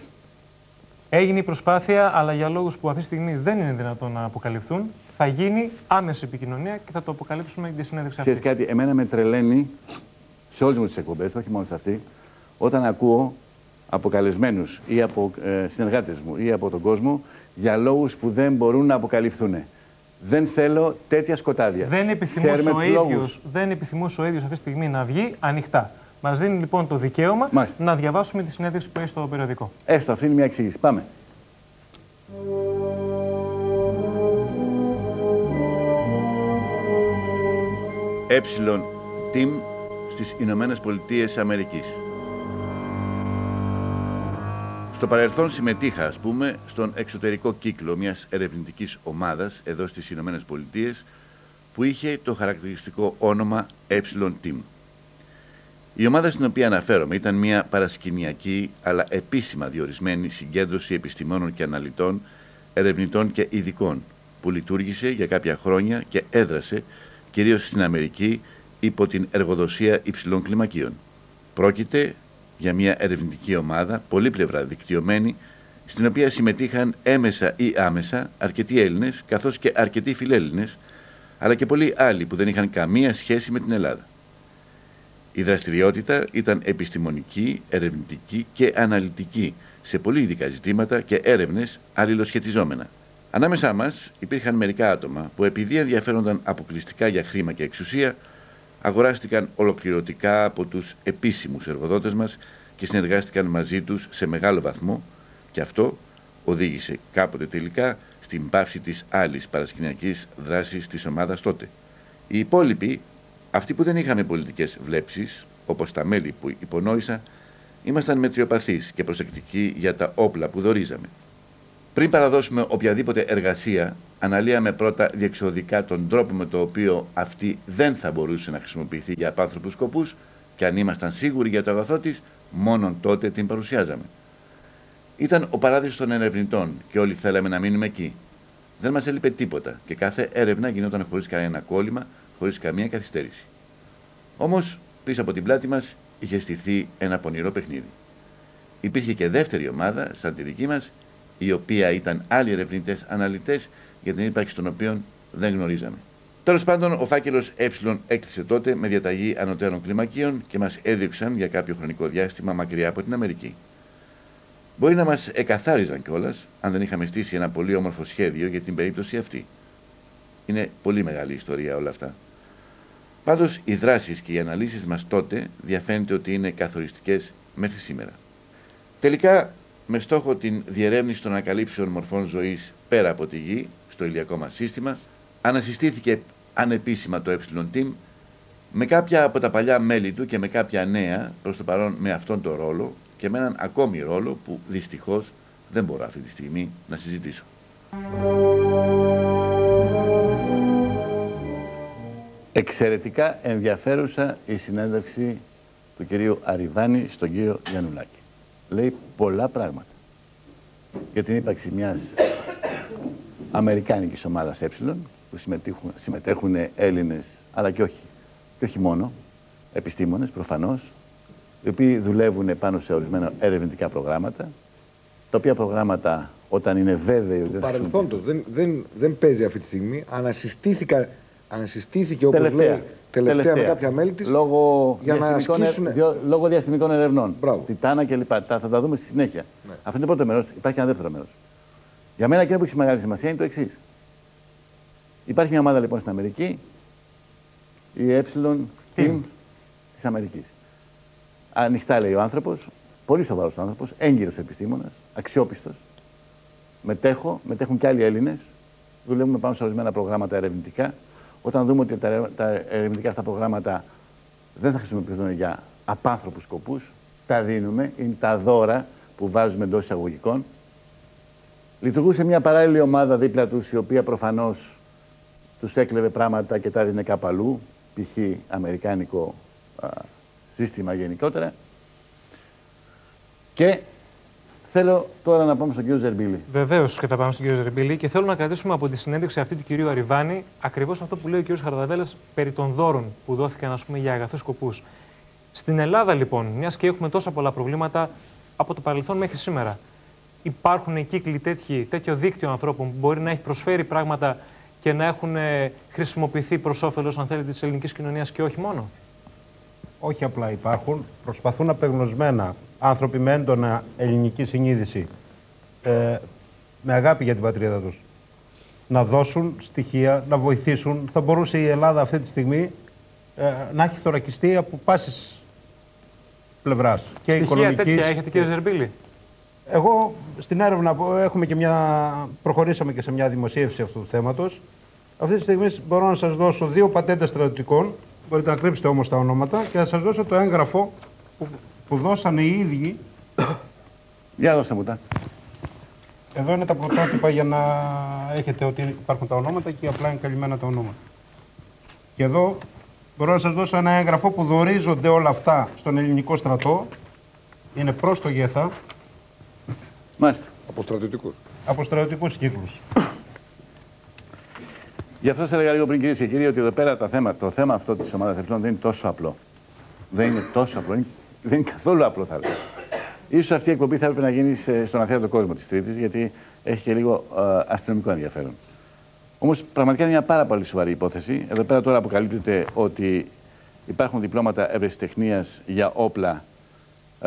Έγινε η προσπάθεια, αλλά για λόγους που αυτή τη στιγμή δεν είναι δυνατόν να αποκαλυφθούν, θα γίνει άμεση επικοινωνία και θα το αποκαλύψουμε για τη συνέντευξη αυτή. Ξέρεις κάτι, εμένα με τρελαίνει σε όλες μου τις εκπομπές, όχι μόνο σε αυτή, όταν ακούω από καλεσμένους ή από ε, συνεργάτες μου ή από τον κόσμο για λόγους που δεν μπορούν να αποκαλυφθούν. Δεν θέλω τέτοια σκοτάδια. Δεν επιθυμούσε, Ξέρουμε ο τους ίδιος, λόγους. δεν επιθυμούσε ο ίδιος αυτή τη στιγμή να βγει ανοιχτά. Μας δίνει λοιπόν το δικαίωμα Μάλιστα. να διαβάσουμε τη συνέντευξη που έχει στο περιοδικό. Έστω, αυτή είναι μια εξήγηση. Πάμε. Epsilon Team στις Ηνωμένες Πολιτείες Αμερικής. Στο παρελθόν συμμετείχα, ας πούμε, στον εξωτερικό κύκλο μιας ερευνητικής ομάδας εδώ στις Ηνωμένες Πολιτείες που είχε το χαρακτηριστικό όνομα Epsilon Team. Η ομάδα στην οποία αναφέρομαι ήταν μια παρασκηνιακή αλλά επίσημα διορισμένη συγκέντρωση επιστημόνων και αναλυτών, ερευνητών και ειδικών που λειτουργήσε για κάποια χρόνια και έδρασε κυρίως στην Αμερική υπό την εργοδοσία υψηλών κλιμακίων. Πρόκειται για μια ερευνητική ομάδα πολύπλευρα δικτυωμένη, στην οποία συμμετείχαν έμεσα ή άμεσα αρκετοί Έλληνες καθώς και αρκετοί φιλέλληνες, αλλά και πολλοί άλλοι που δεν είχαν καμία σχέση με την Ελλάδα. Η δραστηριότητα ήταν επιστημονική, ερευνητική και αναλυτική σε πολύ ειδικά ζητήματα και έρευνες αλληλοσχετιζόμενα. Ανάμεσά μας υπήρχαν μερικά άτομα που, επειδή ενδιαφέρονταν αποκλειστικά για χρήμα και εξουσία, αγοράστηκαν ολοκληρωτικά από τους επίσημους εργοδότες μας και συνεργάστηκαν μαζί τους σε μεγάλο βαθμό, και αυτό οδήγησε κάποτε τελικά στην πάυση της άλλης παρασκηνιακής δράσης της ομάδας τότε. Οι υπόλοιποι, αυτοί που δεν είχαμε πολιτικές βλέψεις, όπως τα μέλη που υπονόησα, ήμασταν μετριοπαθείς και προσεκτικοί για τα όπλα που δωρίζαμε. Πριν παραδώσουμε οποιαδήποτε εργασία, αναλύαμε πρώτα διεξοδικά τον τρόπο με το οποίο αυτή δεν θα μπορούσε να χρησιμοποιηθεί για απάνθρωπους σκοπούς, και αν ήμασταν σίγουροι για το αγαθό της, μόνον τότε την παρουσιάζαμε. Ήταν ο παράδεισος των ερευνητών και όλοι θέλαμε να μείνουμε εκεί. Δεν μας έλειπε τίποτα και κάθε έρευνα γινόταν χωρίς κανένα κόλλημα, χωρίς καμία καθυστέρηση. Όμως, πίσω από την πλάτη μας είχε στηθεί ένα πονηρό παιχνίδι. Υπήρχε και δεύτερη ομάδα, σαν τη δική μας, η οποία ήταν άλλοι ερευνητές αναλυτές για την ύπαρξη των οποίων δεν γνωρίζαμε. Τέλος πάντων, ο φάκελος Ε έκλεισε τότε με διαταγή ανωτέρων κλιμακίων και μας έδιωξαν για κάποιο χρονικό διάστημα μακριά από την Αμερική. Μπορεί να μας εκαθάριζαν κιόλας αν δεν είχαμε στήσει ένα πολύ όμορφο σχέδιο για την περίπτωση αυτή. Είναι πολύ μεγάλη ιστορία όλα αυτά. Πάντως, οι δράσεις και οι αναλύσεις μας τότε διαφαίνεται ότι είναι καθοριστικές μέχρι σήμερα. Τελικά, με στόχο την διερεύνηση των ανακαλύψεων μορφών ζωής πέρα από τη Γη, στο ηλιακό μας σύστημα, ανασυστήθηκε ανεπίσημα το Epsilon Team, με κάποια από τα παλιά μέλη του και με κάποια νέα, προς το παρόν με αυτόν τον ρόλο και με έναν ακόμη ρόλο που δυστυχώς δεν μπορώ αυτή τη στιγμή να συζητήσω. Εξαιρετικά ενδιαφέρουσα η συνέντευξη του κυρίου Αριβάνη στον κύριο Γιαννουλάκη. Λέει πολλά πράγματα για την ύπαρξη μιας αμερικάνικης ομάδας Ε, που συμμετέχουν, συμμετέχουν Έλληνες, αλλά και όχι, και όχι μόνο, επιστήμονες προφανώς, οι οποίοι δουλεύουν πάνω σε ορισμένα ερευνητικά προγράμματα, τα οποία προγράμματα, όταν είναι βέβαιοι ότι δεν θα παρελθόντος, δεν, δεν, δεν παίζει αυτή τη στιγμή. Ανασυστήθηκα, ανασυστήθηκε, όπως τελευταία, λέει, τελευταία, τελευταία με κάποια μέλη της, λόγω, για να ασκήσουν... διο, λόγω διαστημικών ερευνών. Μπράβο. Τιτάνα κλπ. Θα, θα τα δούμε στη συνέχεια. Ναι. Αυτό είναι το πρώτο μέρος. Υπάρχει ένα δεύτερο μέρος. Για μένα εκείνο που έχει μεγάλη σημασία είναι το εξής. Υπάρχει μια ομάδα λοιπόν στην Αμερική, η Epsilon Team της Αμερικής. Ανοιχτά λέει ο άνθρωπος, πολύ σοβαρός άνθρωπος, έγκυρος επιστήμονας, αξιόπιστος. Μετέχω, μετέχουν και άλλοι Έλληνες, δουλεύουμε πάνω σε ορισμένα προγράμματα ερευνητικά. Όταν δούμε ότι τα, τα ερευνητικά αυτά προγράμματα δεν θα χρησιμοποιηθούν για απάνθρωπους σκοπούς, τα δίνουμε, είναι τα δώρα που βάζουμε εντός εισαγωγικών. Λειτουργούσε μια παράλληλη ομάδα δίπλα τους, η οποία προφανώς τους έκλεβε πράγματα και τα έδινε κάπου αλλού, π.χ. αμερικάνικο α, σύστημα γενικότερα. Και θέλω τώρα να πάμε στον κύριο Ζερμπίλη. Βεβαίως και θα πάμε στον κύριο Ζερμπίλη και θέλω να κρατήσουμε από τη συνέντευξη αυτή του κυρίου Αριβάνη ακριβώς αυτό που λέει ο κύριος Χαρδαβέλλας περί των δώρων που δόθηκαν, ας πούμε, για αγαθούς σκοπούς. Στην Ελλάδα, λοιπόν, μιας και έχουμε τόσα πολλά προβλήματα από το παρελθόν μέχρι σήμερα, υπάρχουν κύκλοι τέτοιοι, τέτοιο δίκτυο ανθρώπων που μπορεί να έχει προσφέρει πράγματα και να έχουν χρησιμοποιηθεί προς όφελος, αν θέλετε, της ελληνικής κοινωνίας και όχι μόνο? Όχι απλά υπάρχουν, προσπαθούν απεγνωσμένα άνθρωποι με έντονα ελληνική συνείδηση, ε, με αγάπη για την πατρίδα τους, να δώσουν στοιχεία, να βοηθήσουν. Θα μπορούσε η Ελλάδα αυτή τη στιγμή ε, να έχει θωρακιστεί από πάσης πλευράς. Στοιχεία και οικονομικής, τέτοια έχετε, κύριε Ζερμπίλη? Εγώ στην έρευνα έχουμε και μια, προχωρήσαμε και σε μια δημοσίευση αυτού του θέματος. Αυτή τη στιγμή μπορώ να σας δώσω δύο πατέντες στρατιωτικών Μπορείτε να κρύψετε όμως τα ονόματα και θα σας δώσω το έγγραφο που, που δώσανε οι ίδιοι. Για δώστε μου τα. Εδώ είναι τα πρωτότυπα για να έχετε ότι υπάρχουν τα ονόματα και απλά είναι καλυμμένα τα ονόματα. Και εδώ μπορώ να σας δώσω ένα έγγραφο που δορίζονται όλα αυτά στον ελληνικό στρατό. Είναι προς το ΓΕΘΑ. Μάλιστα. Από στρατιωτικούς. Από στρατιωτικούς κύκλους. Γι' αυτό σας έλεγα λίγο πριν, κυρίες και κύριοι, ότι εδώ πέρα το θέμα, το θέμα αυτό της ομάδας Επτών δεν είναι τόσο απλό. Δεν είναι τόσο απλό. Είναι, δεν είναι καθόλου απλό, θα έλεγα. Ίσως αυτή η εκπομπή θα έπρεπε να γίνει σε, στον αθέατο κόσμο της Τρίτης, γιατί έχει και λίγο ε, αστυνομικό ενδιαφέρον. Όμως πραγματικά είναι μια πάρα πολύ σοβαρή υπόθεση. Εδώ πέρα τώρα αποκαλύπτεται ότι υπάρχουν διπλώματα ευρεσιτεχνίας για όπλα ε,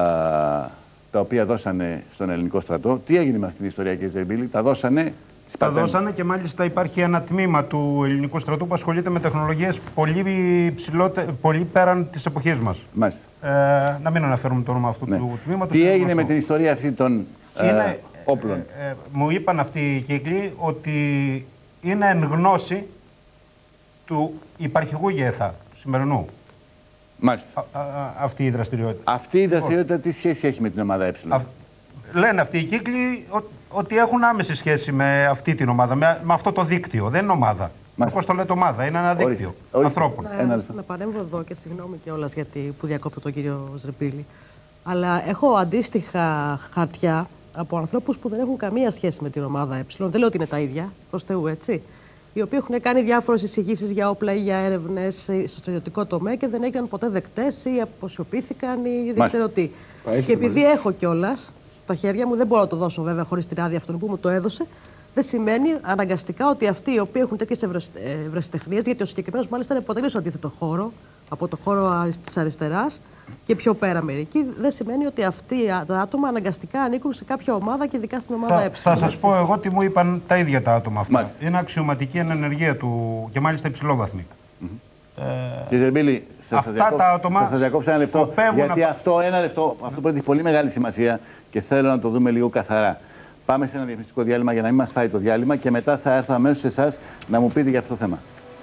τα οποία δώσανε στον ελληνικό στρατό. Τι έγινε με αυτή την ιστορία, κύριε Ζερμπίλη? Τα δώσανε. Τα δώσανε και μάλιστα υπάρχει ένα τμήμα του ελληνικού στρατού που ασχολείται με τεχνολογίες πολύ, πολύ πέραν της εποχής μας. Μάλιστα. Ε, να μην αναφέρουμε το όνομα αυτού ναι. του τμήματος. Τι έγινε με την ιστορία αυτή των είναι, ε, όπλων? Ε, ε, μου είπαν αυτοί οι κύκλοι ότι είναι εν γνώση του υπαρχηγού ΓΕΘΑ, του σημερινού. Μάλιστα. Α, α, αυτή η δραστηριότητα. Αυτή η δραστηριότητα τι σχέση έχει με την ομάδα Ε? Α, λένε αυτοί οι κύκλοι ο, ότι έχουν άμεση σχέση με αυτή την ομάδα, με, με αυτό το δίκτυο. Δεν είναι ομάδα. Πώς το λέτε ομάδα, είναι ένα δίκτυο ορίστε, ορίστε. ανθρώπων. Να, ένα... να παρέμβω εδώ και συγγνώμη κιόλας γιατί που διακόπτω τον κύριο Ζερμπίλη. Αλλά έχω αντίστοιχα χαρτιά από ανθρώπους που δεν έχουν καμία σχέση με την ομάδα Ε. Δεν λέω ότι είναι τα ίδια, προς Θεού, έτσι. Οι οποίοι έχουν κάνει διάφορες εισηγήσεις για όπλα ή για έρευνες στο στρατιωτικό τομέα και δεν έγιναν ποτέ δεκτές ή αποσιωπήθηκαν ή δεν ξέρω τι. Πάει, και επειδή μαζί. έχω κιόλας στα χέρια μου, δεν μπορώ να το δώσω βέβαια χωρίς την άδεια αυτόν που μου το έδωσε, δεν σημαίνει αναγκαστικά ότι αυτοί οι οποίοι έχουν τέτοιες ευρεσιτεχνίες, γιατί ο συγκεκριμένος μάλιστα είναι τελείως αντίθετο χώρο από το χώρο της αριστεράς και πιο πέρα μερικοί, δεν σημαίνει ότι αυτοί τα άτομα αναγκαστικά ανήκουν σε κάποια ομάδα και ειδικά στην ομάδα Ε. Θα σας πω εγώ τι μου είπαν τα ίδια τα άτομα αυτά. Μάλιστα. Είναι αξιωματική ενεργεία του και μάλιστα υψηλόβαθμη. Mm -hmm. ε, Κύριε Ζερμπίλη, θα σας διακόψω ένα λεπτό, γιατί να... αυτό, ένα λεπτό, αυτό πρέπει πολύ μεγάλη σημασία και θέλω να το δούμε λίγο καθαρά. Πάμε σε ένα διαφημιστικό διάλειμμα για να μην μας φάει το διάλειμμα και μετά θα έρθω αμέσως σε εσάς να μου πείτε για αυτό το θέμα.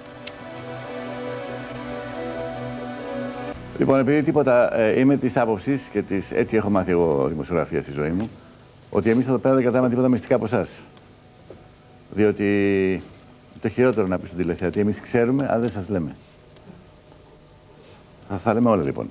Λοιπόν, επειδή τίποτα ε, είμαι της άποψης και της, έτσι έχω μάθει εγώ δημοσιογραφία στη ζωή μου, ότι εμείς εδώ πέρα δεν κρατάμε τίποτα μυστικά από εσάς. Διότι το χειρότερο να πει στον τηλεθεατή, εμείς ξέρουμε, αλλά δεν σας λέμε. Θα σας τα λέμε όλα λοιπόν.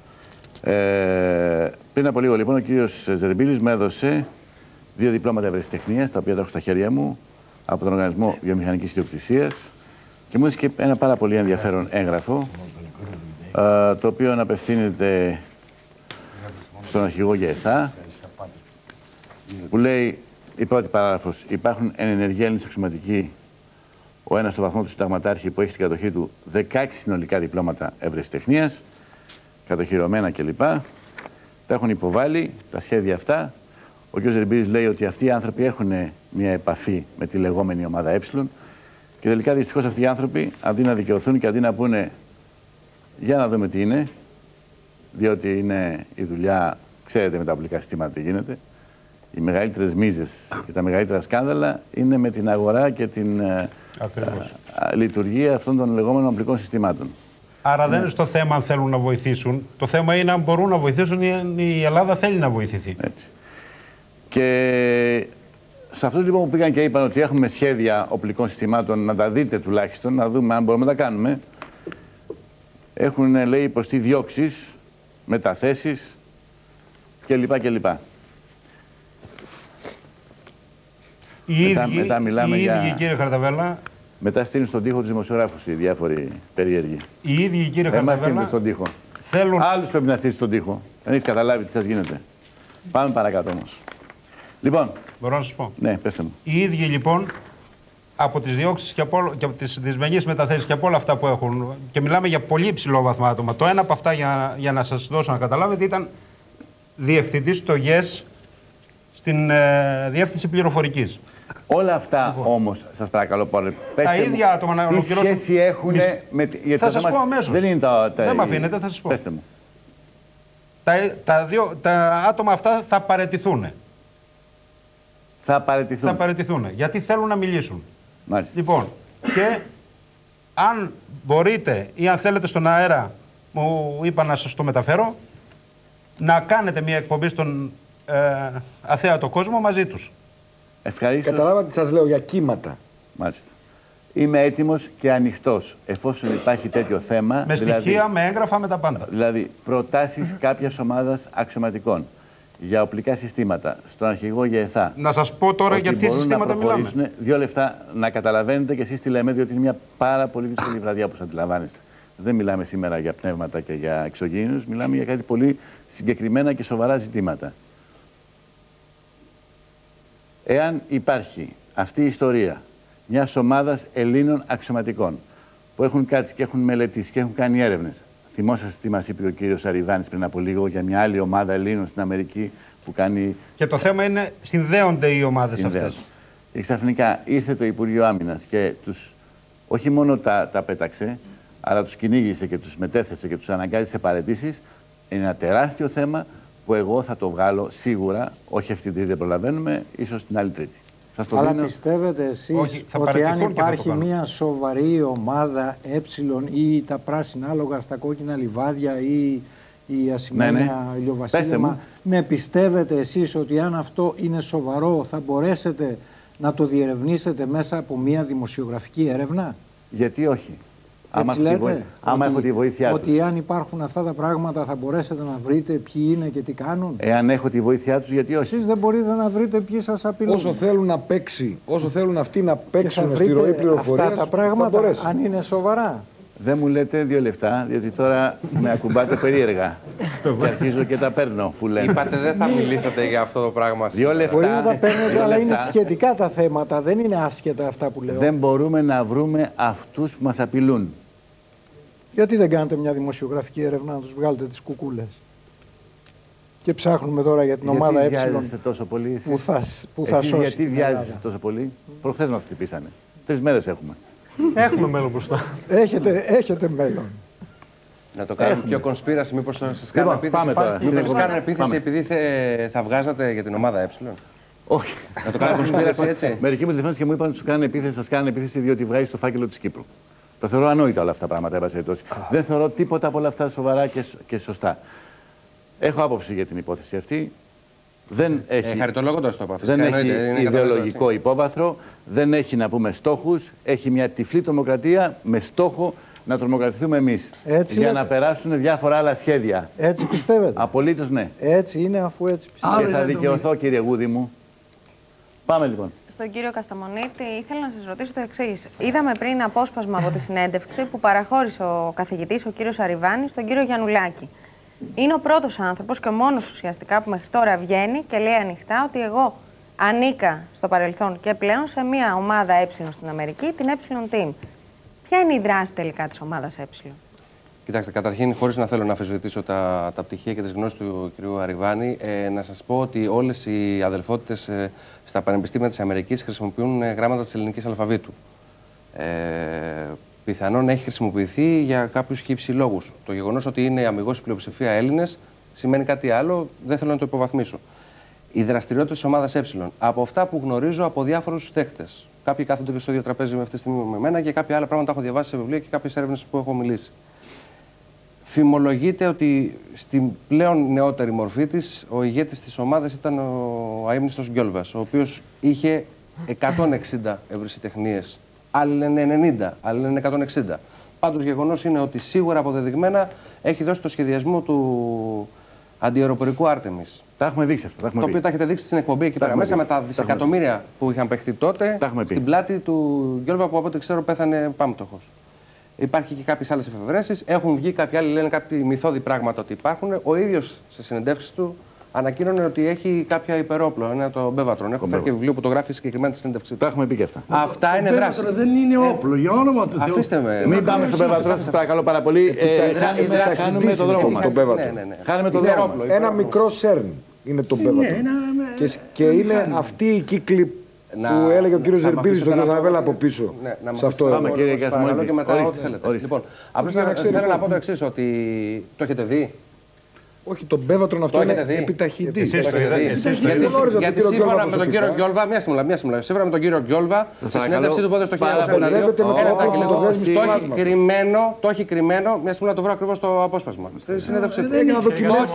Ε, πριν από λίγο λοιπόν ο κύριος Ζερμπίλης με έδωσε δύο διπλώματα ευρεσιτεχνίας, τα οποία τα έχω στα χέρια μου, από τον Οργανισμό Βιομηχανικής Ιδιοκτησίας και μου έδωσε και ένα πάρα πολύ ενδιαφέρον έγγραφο, Uh, το οποίο απευθύνεται στον αρχηγό ΓΕΘΑ, που λέει η πρώτη παράγραφος: υπάρχουν εν ενεργεία Έλληνες αξιωματικοί, ο ένας στο βαθμό του συνταγματάρχη που έχει στην κατοχή του δεκαέξι συνολικά διπλώματα ευρεσιτεχνίας, κατοχυρωμένα κλπ. Τα έχουν υποβάλει τα σχέδια αυτά. Ο κ. Ζερμπίλης λέει ότι αυτοί οι άνθρωποι έχουν μια επαφή με τη λεγόμενη ομάδα Ε και τελικά δυστυχώς αυτοί οι άνθρωποι αντί να δικαιωθούν και αντί να πούνε για να δούμε τι είναι, διότι είναι η δουλειά, ξέρετε με τα οπλικά συστήματα τι γίνεται. Οι μεγαλύτερες μίζες και τα μεγαλύτερα σκάνδαλα είναι με την αγορά και την α, α, λειτουργία αυτών των λεγόμενων οπλικών συστημάτων. Άρα δεν είναι στο θέμα αν θέλουν να βοηθήσουν. Το θέμα είναι αν μπορούν να βοηθήσουν ή η Ελλάδα θέλει να βοηθηθεί. Έτσι. Και σε αυτούς λοιπόν που πήγαν και είπαν ότι έχουμε σχέδια οπλικών συστημάτων, να τα δείτε τουλάχιστον, να δούμε αν μπορούμε να τα κάνουμε. Έχουν, λέει, υποστεί διώξεις, μεταθέσεις κλπ. κλπ. Οι μετά, ίδιοι, μετά μιλάμε οι ίδιοι για... κύριε Χαρδαβέλα. Μετά στείλουν στον τοίχο τους δημοσιογράφους οι διάφοροι περίεργοι. Οι ίδιοι κύριε Χαρδαβέλα. Εμάς στείλουν στον τοίχο. Θέλουν... Άλλους πρέπει να στείλει στον τοίχο. Δεν έχει καταλάβει τι σας γίνεται. Πάμε παρακάτω όμως. Λοιπόν. Μπορώ να σας πω. Ναι, πέστε μου. Οι ίδιοι λοιπόν από τις διώξεις και από, και από τις δυσμενείς μεταθέσεις και από όλα αυτά που έχουν, και μιλάμε για πολύ υψηλό βαθμό άτομα. Το ένα από αυτά, για, για να σας δώσω να καταλάβετε, ήταν διευθυντής στο ΓΕΣ στην ε, Διεύθυνση Πληροφορικής. Όλα αυτά λοιπόν, όμως, σας παρακαλώ πολύ, τα ίδια άτομα να ολοκληρώσουν. Τι σχέση έχουν Μισ... με... Γιατί θα σας μας... πω αμέσως. Δεν είναι τα... τα... Δεν με αφήνετε, θα σας πω. Πέστε μου. Τα, τα, δύο, τα άτομα αυτά θα παραιτηθούν. Θα παραιτηθούν. Θα παραιτηθούν, γιατί θέλουν να μιλήσουν. Μάλιστα. Λοιπόν, και αν μπορείτε ή αν θέλετε στον αέρα, μου είπα να σας το μεταφέρω, να κάνετε μια εκπομπή στον ε, αθέατο κόσμο μαζί τους. Ευχαριστώ. Καταλάβατε τι σας λέω για κύματα. Μάλιστα. Είμαι έτοιμος και ανοιχτός εφόσον υπάρχει τέτοιο θέμα. Με δηλαδή, στοιχεία, με έγγραφα, με τα πάντα. Δηλαδή, προτάσεις κάποιας ομάδας αξιωματικών για οπλικά συστήματα, στον αρχηγό ΓΕΘΑ. Να σας πω τώρα για τι συστήματα μιλάμε. Δύο λεφτά να καταλαβαίνετε και εσείς τι λέμε, διότι είναι μια πάρα πολύ δύσκολη βραδιά όπως αντιλαμβάνεστε. Δεν μιλάμε σήμερα για πνεύματα και για εξωγήινους, μιλάμε για κάτι πολύ συγκεκριμένα και σοβαρά ζητήματα. Εάν υπάρχει αυτή η ιστορία μιας ομάδας Ελλήνων αξιωματικών που έχουν κάτσει και έχουν μελετήσει και έχουν κάνει έρευνες. Θυμόσαστε τι μας είπε ο κύριος Αριβάνης πριν από λίγο για μια άλλη ομάδα Ελλήνων στην Αμερική που κάνει. Και το θέμα είναι, συνδέονται οι ομάδες αυτές. Και ξαφνικά ήρθε το Υπουργείο Άμυνας και τους, όχι μόνο τα, τα πέταξε, αλλά τους κυνήγησε και τους μετέθεσε και τους αναγκάζει σε παραιτήσεις. Είναι ένα τεράστιο θέμα που εγώ θα το βγάλω σίγουρα, όχι αυτή την Τρίτη δεν προλαβαίνουμε, ίσως την άλλη Τρίτη. Το Αλλά δίνω. πιστεύετε εσείς Όχι, ότι αν υπάρχει μια σοβαρή ομάδα ε ή τα πράσινα άλογα στα κόκκινα λιβάδια ή η ασημένια ναι, ναι. ηλιοβασίλεμα, ναι, πιστεύετε εσείς ότι αν αυτό είναι σοβαρό θα μπορέσετε να το διερευνήσετε μέσα από μια δημοσιογραφική έρευνα? Γιατί όχι. Έτσι άμα λέτε, βοή... άμα ότι, έχω τη βοήθειά τους. Ότι αν υπάρχουν αυτά τα πράγματα θα μπορέσετε να βρείτε ποιοι είναι και τι κάνουν. Εάν έχω τη βοήθειά τους, γιατί όχι. Εσείς δεν μπορείτε να βρείτε ποιοι σας απειλούν. Όσο θέλουν να παίξει, όσο θέλουν αυτοί να παίξουν στη ροή πληροφορίας, αυτά τα πράγματα, αν είναι σοβαρά. Δεν μου λέτε δύο λεφτά, διότι τώρα με ακουμπάτε περίεργα. Και αρχίζω και τα παίρνω που λένε. Είπατε δεν θα μιλήσατε για αυτό το πράγμα. Δύο λεφτά. Μπορεί να τα παίρνετε, αλλά είναι σχετικά τα θέματα. Δεν είναι άσχετα αυτά που λέω. Δεν μπορούμε να βρούμε αυτούς που μας απειλούν. Γιατί δεν κάνετε μια δημοσιογραφική έρευνα να τους βγάλετε τις κουκούλες? Και ψάχνουμε τώρα για την γιατί ομάδα Ε τόσο πολύ, που θα, που θα εσείς σώσει γιατί την βιάζεστε τόσο πολύ? Προχθές μας χτυπήσανε. Τρεις μέρες έχουμε. Έχουμε μέλλον μπροστά. Έχετε, έχετε μέλλον. Να το κάνουμε πιο κονσπίραση, μήπως θα σας κάνουν Λοιπόν, επίθεση, πάμε τώρα. μήπως σας κάνουν επίθεση Πάμε. επειδή θε, θα βγάζατε για την ομάδα Ε. Όχι. Να το κάνουμε κονσπίραση έτσι. Μερικοί μου τηλεφώνησαν και μου είπαν ότι σου κάνουν επίθεση, σας κάνουν επίθεση διότι βγάζει το φάκελο της Κύπρου. Το θεωρώ ανόητα όλα αυτά τα πράγματα, εν πάση περιπτώσει. Δεν θεωρώ τίποτα από όλα αυτά σοβαρά και, και σωστά. Έχω άποψη για την υπόθεση αυτή. Δεν έχει, Ε, χαριτολόγοντας το είπα, δεν φυσικά, έχει εννοείται, είναι ιδεολογικό κατανοητό, υπόβαθρο, δεν έχει να πούμε στόχους, έχει μια τυφλή τρομοκρατία με στόχο να τρομοκρατηθούμε εμείς. Έτσι για λέτε. να περάσουν διάφορα άλλα σχέδια. Έτσι πιστεύετε? Απολύτως ναι. Έτσι είναι, αφού έτσι πιστεύετε. Και θα δικαιωθώ, κύριε Γούδη μου. Πάμε λοιπόν. Στον κύριο Κασταμονίτη, ήθελα να σας ρωτήσω το εξής. Είδαμε πριν απόσπασμα από τη συνέντευξη που παραχώρησε ο καθηγητής, ο κύριος Αριβάνης, στον κύριο Γιαννουλάκη. Είναι ο πρώτος άνθρωπος και ο μόνος ουσιαστικά που μέχρι τώρα βγαίνει και λέει ανοιχτά ότι εγώ ανήκα στο παρελθόν και πλέον σε μια ομάδα Ε στην Αμερική, την Ε Team. Ποια είναι η δράση τελικά της ομάδας Ε? Κοιτάξτε, καταρχήν, χωρίς να θέλω να αμφισβητήσω τα, τα πτυχία και τις γνώσεις του κ. Αριβάνη, ε, να σας πω ότι όλες οι αδελφότητες ε, στα πανεπιστήμια της Αμερικής χρησιμοποιούν ε, γράμματα της ελληνικής αλφαβήτου. Ε, πιθανόν έχει χρησιμοποιηθεί για κάποιους χύψη λόγους. Το γεγονός ότι είναι αμιγώς η πλειοψηφία Έλληνες σημαίνει κάτι άλλο, δεν θέλω να το υποβαθμίσω. Οι δραστηριότητες της ομάδας Ε, από αυτά που γνωρίζω από διάφορους δέχτες. Κάποιοι κάθονται και στο ίδιο τραπέζι με αυτή τη στιγμή με μένα και κάποια άλλα πράγματα έχω διαβάσει σε βιβλία και κάποιες έρευνες που έχω μιλήσει. Φημολογείται ότι στην πλέον νεότερη μορφή της, ο ηγέτης της ομάδας ήταν ο αείμνηστος Γκιόλβας, ο οποίος είχε εκατόν εξήντα ευρεσιτεχνίες. Άλλοι λένε ενενήντα, άλλοι λένε εκατόν εξήντα. Πάντως γεγονός είναι ότι σίγουρα αποδεδειγμένα έχει δώσει το σχεδιασμό του αντιαεροπορικού Άρτεμις. Τα έχουμε δείξει αυτά. Το οποίο τα έχετε δείξει στην εκπομπή εκεί πέρα μέσα με τα δισεκατομμύρια που είχαν παιχτεί τότε στην πλάτη του Γκιόλβα που από ό,τι ξέρω πέθανε πάμπτωχος. Υπάρχει και κάποιες άλλες εφευρέσεις. Έχουν βγει κάποιοι άλλοι λένε κάποιοι μυθώδη πράγματα ότι υπάρχουν. Ο ίδιος σε συνεντεύξεις του ανακοίνωνε ότι έχει κάποια υπερόπλο, ένα το Μπέβατρον. Έχω φέρει και βιβλίο που το γράφει συγκεκριμένα στη συνέντευξή του. Τα έχουμε πει και αυτά. Αυτά είναι δράση. Δεν είναι όπλο, για όνομα του Θεού. Αφήστε με. Μην πάμε στο Μπέβατρον, σας παρακαλώ πάρα πολύ. Χάνουμε τον δρόμο μας. Χάνουμε τον δρόμο μας. Ένα μικρό σέρν είναι το Μπέβατρον. Και είναι αυτή η κύκλη που έλεγε ο κύριος Ζερμπίλης στον κύριο Θαβέλα από πίσω. Σε αυτό Πάμε κύριε Κασταμονίτη. Λοιπόν, απλώς θέλω να πω το εξής, ότι το έχετε δει. Όχι, τον Μπέβατρον αυτό είναι επιταχυντή. Γιατί σύμφωνα με τον κύριο Γκιόλβα, μια στιγμή, σύμφωνα με τον κύριο Γκιόλβα, στη συνέντευξή του πότε στο χίλια εννιακόσια εβδομήντα δύο, το έχει κρυμμένο, το έχει κρυμμένο, μια στιγμή να το βρω ακριβώς το απόσπασμα. Στη συνέντευξή του. Έγινε να δοκιμάσει.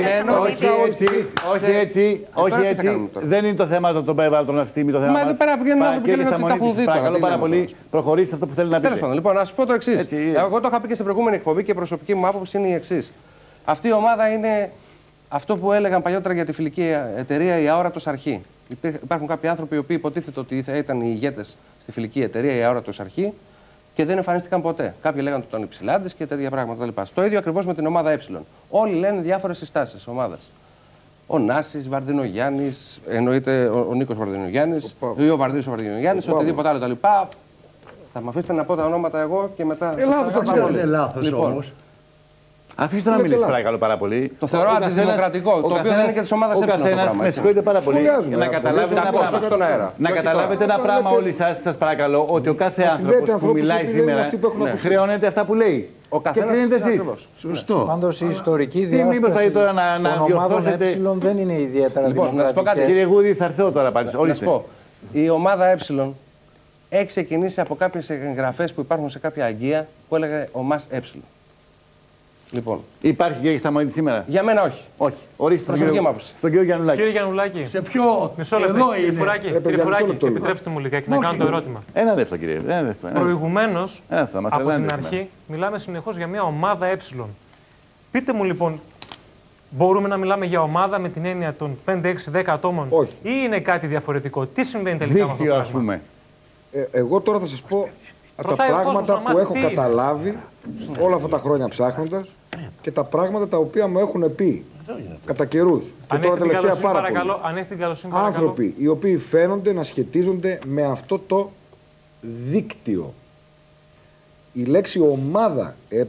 Όχι έτσι, όχι έτσι. Δεν είναι το θέμα των Μπέβατρον αυτή τη στιγμή το θέμα. Μα δεν πέρα βγαίνουν άνθρωποι και λένε ότι τα έχουν δει. Παρακαλώ πάρα πολύ, προχωρήστε αυτό που θέλει να πείτε. Τέλος πάντων, λοιπόν, να σα πω το εξής. Εγώ το είχα πει και στην προηγούμενη εκπομπή και η προσωπική μου άποψη είναι η εξής. Αυτή η ομάδα είναι αυτό που έλεγαν παλιότερα για τη φιλική εταιρεία η Αόρατος Αρχή. Υπάρχουν κάποιοι άνθρωποι οι οποίοι υποτίθεται ότι θα ήταν οι ηγέτες στη φιλική εταιρεία η Αόρατος Αρχή και δεν εμφανίστηκαν ποτέ. Κάποιοι λέγανε ότι ήταν υψηλάντες και τέτοια πράγματα. Στο ίδιο ακριβώς με την ομάδα Ε. Όλοι λένε διάφορες συστάσεις ομάδας. Ο Νάσης, Βαρδινογιάννης, εννοείται ο, ο Νίκος Βαρδινογιάννης, ή ο Βαρδίνος Βαρδινογιάννης, οτιδήποτε άλλο κτλ. Θα με αφήσετε να πω τα ονόματα εγώ και μετά. Ε, λάθος, θα ξέρω. Είναι λάθος όμως. Αφήστε να μιλήσει, παρακαλώ πάρα πολύ. Το θεωρώ αντιδημοκρατικό, το οποίο δεν είναι και τη ομάδα Ε. Με συγχωρείτε πάρα πολύ. Να καταλάβετε ένα πράγμα. Να καταλάβετε ένα πράγμα όλοι σας, σας παρακαλώ, ότι ο κάθε άνθρωπος που μιλάει σήμερα χρεώνεται αυτά που λέει. Και κρίνετε εσείς. Σωστό. Πάντως η ιστορική διάσταση των ομάδων Ε δεν είναι ιδιαίτερα δημοκρατική. Να σας πω κάτι. Κύριε Γούδη, θα έρθω τώρα πάλι. Να σας πω. Η ομάδα Ε έχει ξεκινήσει από κάποιες εγγραφές που υπάρχουν σε κάποια αγγεία που έλεγε ο ΜΑΣ Ε. Λοιπόν. Υπάρχει και στα μόνη σήμερα. Για μένα όχι. Όχι. Ορίστε τον κύριο, στον κύριο Γιαννουλάκη. Κύριε Γιαννουλάκη. Σε ποιο. Μισό λεπτό. Κύριε Φουράκη, κύριε Φουράκη, επιτρέψτε μου λιγάκι να κάνω το ερώτημα. Ένα δεύτερο, κύριε. Προηγουμένως, από την αρχή, μιλάμε συνεχώς για μια ομάδα Ε. Πείτε μου λοιπόν, μπορούμε να μιλάμε για ομάδα με την έννοια των πέντε, έξι, δέκα ατόμων, όχι, ή είναι κάτι διαφορετικό? Τι συμβαίνει τελικά δίκτυο, με αυτό το ας πούμε. Ε, εγώ τώρα θα σας πω τα πράγματα που έχω καταλάβει όλα αυτά τα χρόνια ψάχνοντας και τα πράγματα τα οποία μου έχουν πει κατά καιρούς. Και τώρα τελευταία πάρα παρακαλώ, αν έχει την καλοσύνη, άνθρωποι παρακαλώ, οι οποίοι φαίνονται να σχετίζονται με αυτό το δίκτυο. Η λέξη ομάδα Ε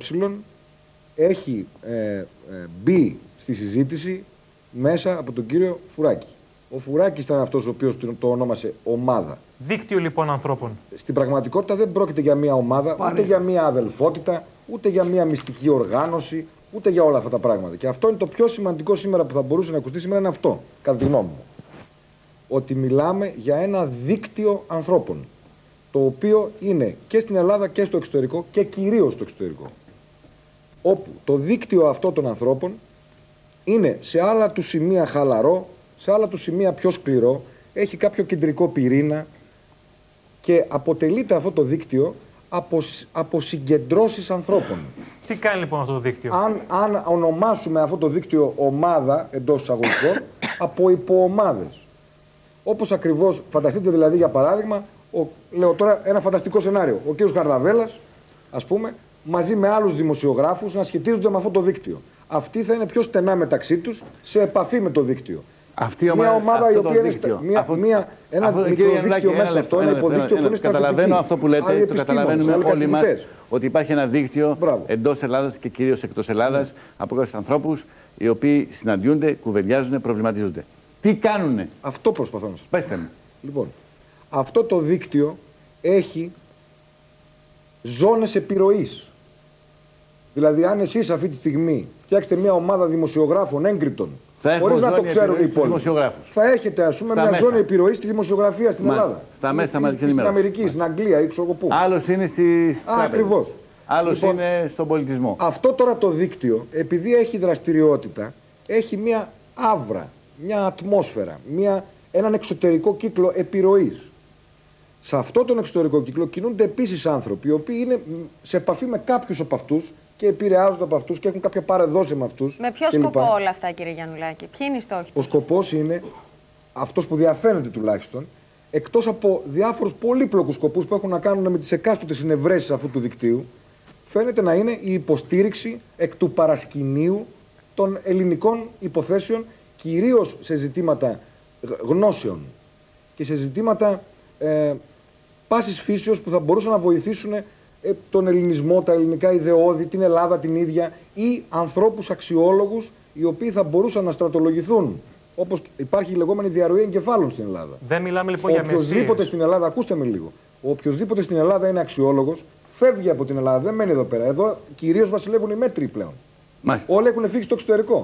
έχει ε, ε, μπει στη συζήτηση μέσα από τον κύριο Φουράκη. Ο Φουράκης ήταν αυτός ο οποίος το ονόμασε ομάδα. Δίκτυο λοιπόν ανθρώπων. Στην πραγματικότητα δεν πρόκειται για μια ομάδα, Πάνε. ούτε για μια αδελφότητα, ούτε για μια μυστική οργάνωση, ούτε για όλα αυτά τα πράγματα. Και αυτό είναι το πιο σημαντικό σήμερα που θα μπορούσε να ακουστεί σήμερα, είναι αυτό, κατά τη γνώμη μου. Ότι μιλάμε για ένα δίκτυο ανθρώπων, το οποίο είναι και στην Ελλάδα και στο εξωτερικό και κυρίως στο εξωτερικό. Όπου το δίκτυο αυτό των ανθρώπων είναι σε άλλα του σημεία χαλαρό, σε άλλα του σημεία πιο σκληρό, έχει κάποιο κεντρικό πυρήνα και αποτελείται αυτό το δίκτυο από, από συγκεντρώσεις ανθρώπων. Τι κάνει λοιπόν αυτό το δίκτυο? Αν, αν ονομάσουμε αυτό το δίκτυο ομάδα εντός εισαγωγικών, από υποομάδες. Όπως ακριβώς, φανταστείτε δηλαδή για παράδειγμα, ο, λέω τώρα ένα φανταστικό σενάριο, ο κ. Χαρδαβέλλας, ας πούμε, μαζί με άλλους δημοσιογράφους να σχετίζονται με αυτό το δίκτυο. Αυτοί θα είναι πιο στενά μεταξύ τους, σε επαφή με το δίκτυο. Αυτή μια ομάδα η οποία είναι μια, αυτό, μια, ένα αυτό, μικρό δίκτυο μέσα σε αυτό, ένα υποδίκτυο που είναι καταλαβαίνω αυτό που λέτε, το καταλαβαίνουμε όλοι μας, ότι υπάρχει ένα δίκτυο εντός Ελλάδας και κυρίως εκτός Ελλάδας mm. από κάποιους ανθρώπους οι οποίοι συναντιούνται, κουβεντιάζουν, προβληματίζονται. Τι κάνουνε? Αυτό προσπαθώ να σας πω. Πέστε μου. Λοιπόν, αυτό το δίκτυο έχει ζώνες επιρροής. Δηλαδή, αν εσείς αυτή τη στιγμή φτιάξετε μια ομάδα δημοσιογράφων έγκριτων, χωρίς να το ξέρουν οι υπόλοιποι, θα έχετε ας πούμε μια μέσα. ζώνη επιρροής στη δημοσιογραφία στην Μάλιστα. Ελλάδα. Στα μέσα μαζικής στην ενημέρωσης. Αμερική, στην Αγγλία ή ξέρω πού. Άλλος είναι στις τράπεζες. Ακριβώς. Άλλος λοιπόν, είναι στον πολιτισμό. Αυτό τώρα το δίκτυο, επειδή έχει δραστηριότητα, έχει μια άβρα, μια ατμόσφαιρα, μια, έναν εξωτερικό κύκλο επιρροής. Σε αυτό τον εξωτερικό κύκλο κινούνται επίσης άνθρωποι, οι οποίοι είναι σε επαφή με κάποιους από αυτούς και επηρεάζονται από αυτούς και έχουν κάποια παρεδόση με αυτούς. Με ποιο σκοπό λοιπά. όλα αυτά, κύριε Γιαννουλάκη? Ποιοι είναι οι στόχοι? Ο σκοπός είναι, αυτός που διαφαίνεται τουλάχιστον, εκτός από διάφορους πολύπλοκους σκοπούς που έχουν να κάνουν με τις εκάστοτε συνευρέσεις αυτού του δικτύου, φαίνεται να είναι η υποστήριξη εκ του παρασκηνίου των ελληνικών υποθέσεων, κυρίως σε ζητήματα γνώσεων και σε ζητήματα ε, πάσης φύσεως που θα μπορούσαν να βοηθήσουν ε, τον ελληνισμό, τα ελληνικά ιδεώδη, την Ελλάδα την ίδια ή ανθρώπους αξιόλογους οι οποίοι θα μπορούσαν να στρατολογηθούν. Όπως υπάρχει η λεγόμενη διαρροή εγκεφάλων στην Ελλάδα. Δεν μιλάμε λοιπόν για μεσίες. Οποιοςδήποτε στην Ελλάδα, ακούστε με λίγο, ο οποιοςδήποτε στην Ελλάδα είναι αξιόλογος, φεύγει από την Ελλάδα, δεν μένει εδώ πέρα. Εδώ κυρίως βασιλεύουν οι μέτροι πλέον. Μάλιστα. Όλοι έχουν φύγει στο εξωτερικό.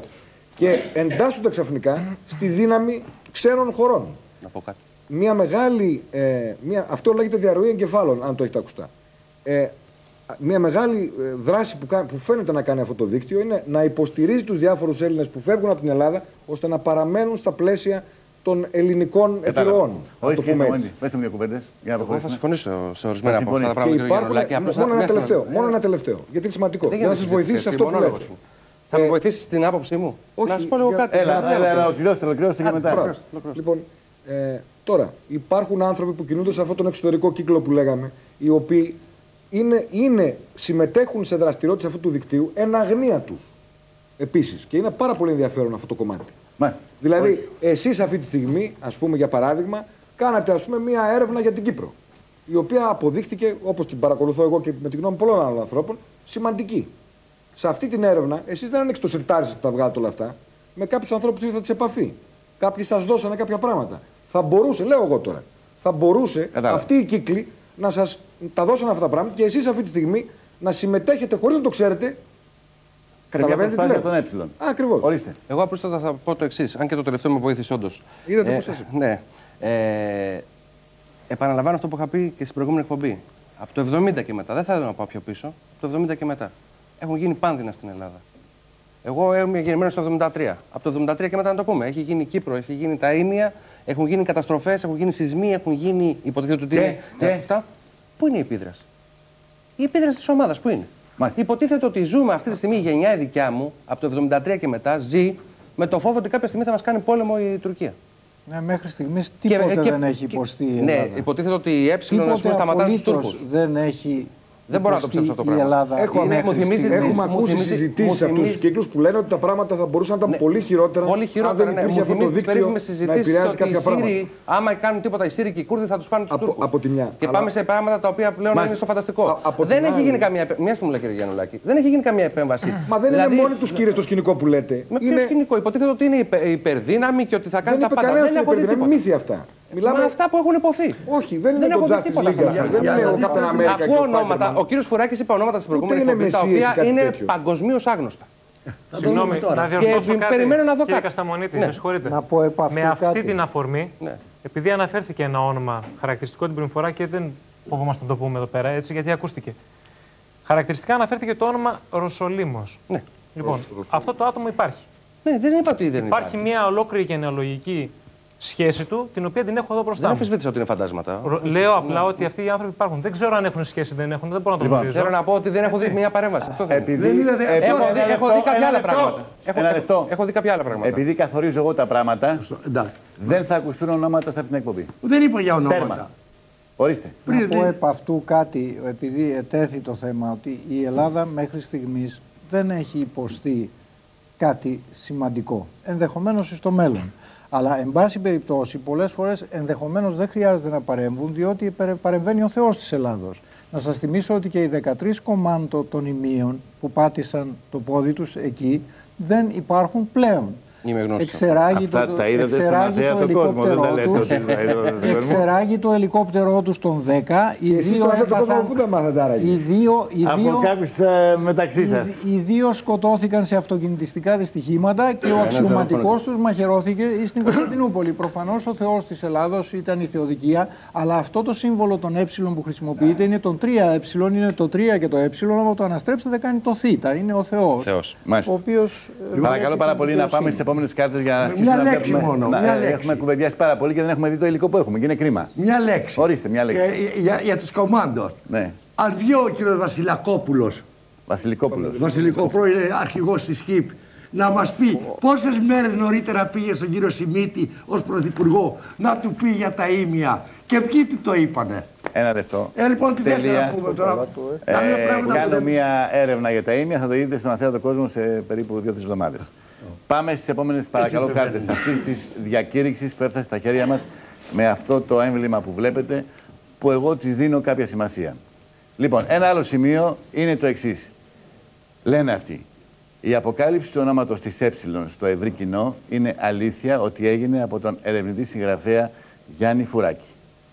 Και εντάσσονται ξαφνικά στη δύναμη ξένων χωρών. Να πω κάτι. Μια μεγάλη, ε, μια, αυτό λέγεται διαρροή εγκεφάλων, αν το έχετε ακουστά. Ε, μια μεγάλη ε, δράση που, που φαίνεται να κάνει αυτό το δίκτυο είναι να υποστηρίζει τους διάφορους Έλληνες που φεύγουν από την Ελλάδα, ώστε να παραμένουν στα πλαίσια των ελληνικών επιρροών. Όχι, το πούμε έτσι. Πες μια κουβέντα. Εγώ θα συμφωνήσω σε ορισμένα από αυτά τα πράγματα. Μόνο ένα τελευταίο, μόνο ένα τελευταίο, γιατί είναι σημαντικό. Για να σας βοηθήσει αυτό που λέτε. Θα με βοηθήσει την άποψή μου. Όχι, να σας πω λίγο κάτι. Έλα, έλα, έλα, ολοκληρώστε, ολοκληρώστε και μετά. Λοιπόν, ε, τώρα, υπάρχουν άνθρωποι που κινούνται σε αυτόν τον εξωτερικό κύκλο που λέγαμε, οι οποίοι είναι, είναι, συμμετέχουν σε δραστηριότητες αυτού του δικτύου εν αγνία τους. Επίσης, και είναι πάρα πολύ ενδιαφέρον αυτό το κομμάτι. Μάλιστα. Δηλαδή, εσείς αυτή τη στιγμή, ας πούμε για παράδειγμα, κάνατε ας πούμε μία έρευνα για την Κύπρο, η οποία αποδείχτηκε, όπως την παρακολουθώ εγώ και με τη γνώμη πολλών άλλων ανθρώπων, σημαντική. Σε αυτή την έρευνα, εσείς δεν ανοίξετε το σιρτάρι σας και τα βγάλετε όλα αυτά. Με κάποιους ανθρώπους ήρθατε σε επαφή. Κάποιοι σας δώσανε κάποια πράγματα. Θα μπορούσε, λέω εγώ τώρα, θα μπορούσε Κατάλα. αυτοί οι κύκλοι να σας τα δώσουν αυτά τα πράγματα και εσείς αυτή τη στιγμή να συμμετέχετε χωρίς να το ξέρετε. Καταλαβαίνετε τι λέω. Τον έψιλον. Ακριβώς. Ορίστε. Εγώ απλούστατα θα πω το εξής, αν και το τελευταίο με βοήθησε όντως. Είδατε ε, πώς σας. Ναι. Ε, επαναλαμβάνω αυτό που είχα πει και στην προηγούμενη εκπομπή. Από το εβδομήντα και μετά, δεν θα ήθελα να πάω πιο πίσω, από το εβδομήντα και μετά. Έχουν γίνει πάνδυνα στην Ελλάδα. Εγώ είμαι γεννημένος το εβδομήντα τρία. Από το εβδομήντα τρία και μετά να το πούμε. Έχει γίνει Κύπρο, έχει γίνει τα Ήμια, έχουν γίνει καταστροφές, έχουν γίνει σεισμοί, έχουν γίνει υποτίθεται ότι είναι. Και, και. Αυτά. Πού είναι η επίδραση? Η επίδραση της ομάδας, πού είναι? Μάλιστα. Υποτίθεται ότι ζούμε αυτή τη στιγμή, η γενιά η δικιά μου, από το εβδομήντα τρία και μετά, ζει με το φόβο ότι κάποια στιγμή θα μας κάνει πόλεμο η Τουρκία. Ναι, μέχρι στιγμής τίποτε και, και, δεν έχει υποστεί η Ελλάδα. Ναι, υποτίθεται ότι η έψιλον σταματάνε τους Τούρκους. Δεν έχει. Δεν μπορώ να το ψέψω αυτό το πράγμα. Έχουμε, είναι, μου θυμίζει, έχουμε μου ακούσει συζητήσεις σε αυτούς τους κύκλους που λένε ότι τα πράγματα θα μπορούσαν να ήταν ναι, πολύ χειρότερα. Πολύ χειρότερα. Αν δεν υπήρχε αυτό το δίκτυο να επηρεάζει κάποια πράγματα. Άμα κάνουν τίποτα οι Σύριοι και οι Κούρδοι θα τους φάνε τους Τούρκους. Από τη μια. Και πάμε σε πράγματα τα οποία πλέον είναι στο φανταστικό. Δεν έχει γίνει καμία επέμβαση. Μια στιγμή, κύριε Γιαννουλάκη. Δεν έχει γίνει καμία επέμβαση. Μα δεν είναι μόνοι τους κύριε στο σκηνικό που λέτε. Με ποιο σκηνικό? Υποτίθεται ότι είναι υπερδύναμη και ότι θα κάνει τα πάντα. Δεν έχω δει τίποτα. Μύθια αυτά. Μιλάμε με αυτά που έχουν υποθεί. Όχι, δεν είναι το Justice League. Δεν είναι ο Captain America. Ακούω ονόματα. Ο κύριος Φουράκης είπε ονόματα στην προηγούμενη εκπομπή, τα οποία είναι παγκοσμίως άγνωστα. Συγγνώμη, να διορθώσω κάτι. Περιμένω να δω κύριε Κασταμονίτη, με συγχωρείτε. Να πω επ' αυτού με αυτή κάτι. την αφορμή, ναι. επειδή αναφέρθηκε ένα όνομα χαρακτηριστικό την πρώτη φορά και δεν φοβόμαστε να το πούμε εδώ πέρα έτσι, γιατί ακούστηκε. Χαρακτηριστικά αναφέρθηκε το όνομα Ρωσολίμος. Ναι. Λοιπόν, αυτό το άτομο υπάρχει. Ναι, δεν είπα ότι δεν υπάρχει. Υπάρχει μια ολόκληρη γενεαλογική σχέση του, την οποία την έχω εδώ μπροστά μου. Δεν αμφισβήτησα ότι είναι φαντάσματα. Λέω απλά ναι. ότι αυτοί οι άνθρωποι υπάρχουν. Δεν ξέρω αν έχουν σχέση ή δεν έχουν, δεν μπορώ να το γνωρίζω. Θέλω να πω ότι δεν έχω δει μια παρέμβαση. Αυτό Επειδή... δεν είναι... Επειδή... Έχω, δει, έχω δει κάποια άλλα πράγματα. Ένα λεπτό. Έχω δει κάποια άλλα πράγματα. Επειδή καθορίζω εγώ τα πράγματα, δεν θα ακουστούν ονόματα σε αυτήν την εκπομπή. Δεν είπα για ονόματα. Τέρμα. Ορίστε. Να πω επ' αυτού κάτι, επειδή ετέθη το θέμα, ότι η Ελλάδα μέχρι στιγμής δεν έχει υποστεί κάτι σημαντικό. Ενδεχομένως στο μέλλον. Αλλά, εν πάση περιπτώσει, πολλές φορές ενδεχομένως δεν χρειάζεται να παρέμβουν, διότι παρεμβαίνει ο Θεός της Ελλάδος. Να σας θυμίσω ότι και οι δεκατρείς κομμάντο των ημείων που πάτησαν το πόδι τους εκεί δεν υπάρχουν πλέον. Εξεράγει το, το, εξεράγει το ελικόπτερό τους, εξεράγει το ελικόπτερό τους των δέκα. Οι δύο έπαθαν, οι δύο, οι δύο, από κάποιους μεταξύ σας. Οι, οι δύο σκοτώθηκαν σε αυτοκινητιστικά δυστυχήματα και ο αξιωματικός τους μαχαιρώθηκε στην Κωνσταντινούπολη. Προφανώς ο Θεός της Ελλάδος ήταν η Θεοδικία, αλλά αυτό το σύμβολο των ε που χρησιμοποιείται είναι τον τρία ε, είναι το τρία και το ε, άμα το αναστρέψετε κάνει το θ, είναι ο Θεός. Θεός. Ο οποίος, παρακαλώ πάρα πολύ να πάμε στις επόμενες κάρτες για να αρχίσουμε να λέξη μόνο. Να, μια έχουμε λέξη. κουβεντιάσει πάρα πολύ και δεν έχουμε δει το υλικό που έχουμε και είναι κρίμα. Μια λέξη. Ορίστε, μια λέξη. Για, για, για τους κομμάντων. Ναι. Αν βγει ο κύριος Βασιλακόπουλος, Βασιλικόπουλος. Βασιλικό πρώην αρχηγός της ΧΙΠ, να μας πει πόσες μέρες νωρίτερα πήγε στον κύριο Σιμίτη ως πρωθυπουργό να του πει για τα ήμια και ποιοι του το είπανε. Ένα λεπτό. Ε, λοιπόν, τι θέλετε να πούμε τώρα. Ε, ε, κάνω δεν... μια έρευνα για τα ήμια, θα το δείτε στον αθέατο κόσμο σε περίπου δύο-τρεις εβδομάδες. Oh. Πάμε στις επόμενες παρακαλώ κάρτες αυτής της διακήρυξης που έφτασε στα χέρια μας με αυτό το έμβλημα που βλέπετε, που εγώ της δίνω κάποια σημασία. Λοιπόν, ένα άλλο σημείο είναι το εξής. Λένε αυτοί. Η αποκάλυψη του ονόματος της ε στο ευρύ κοινό είναι αλήθεια ότι έγινε από τον ερευνητή συγγραφέα Γιάννη Φουράκη.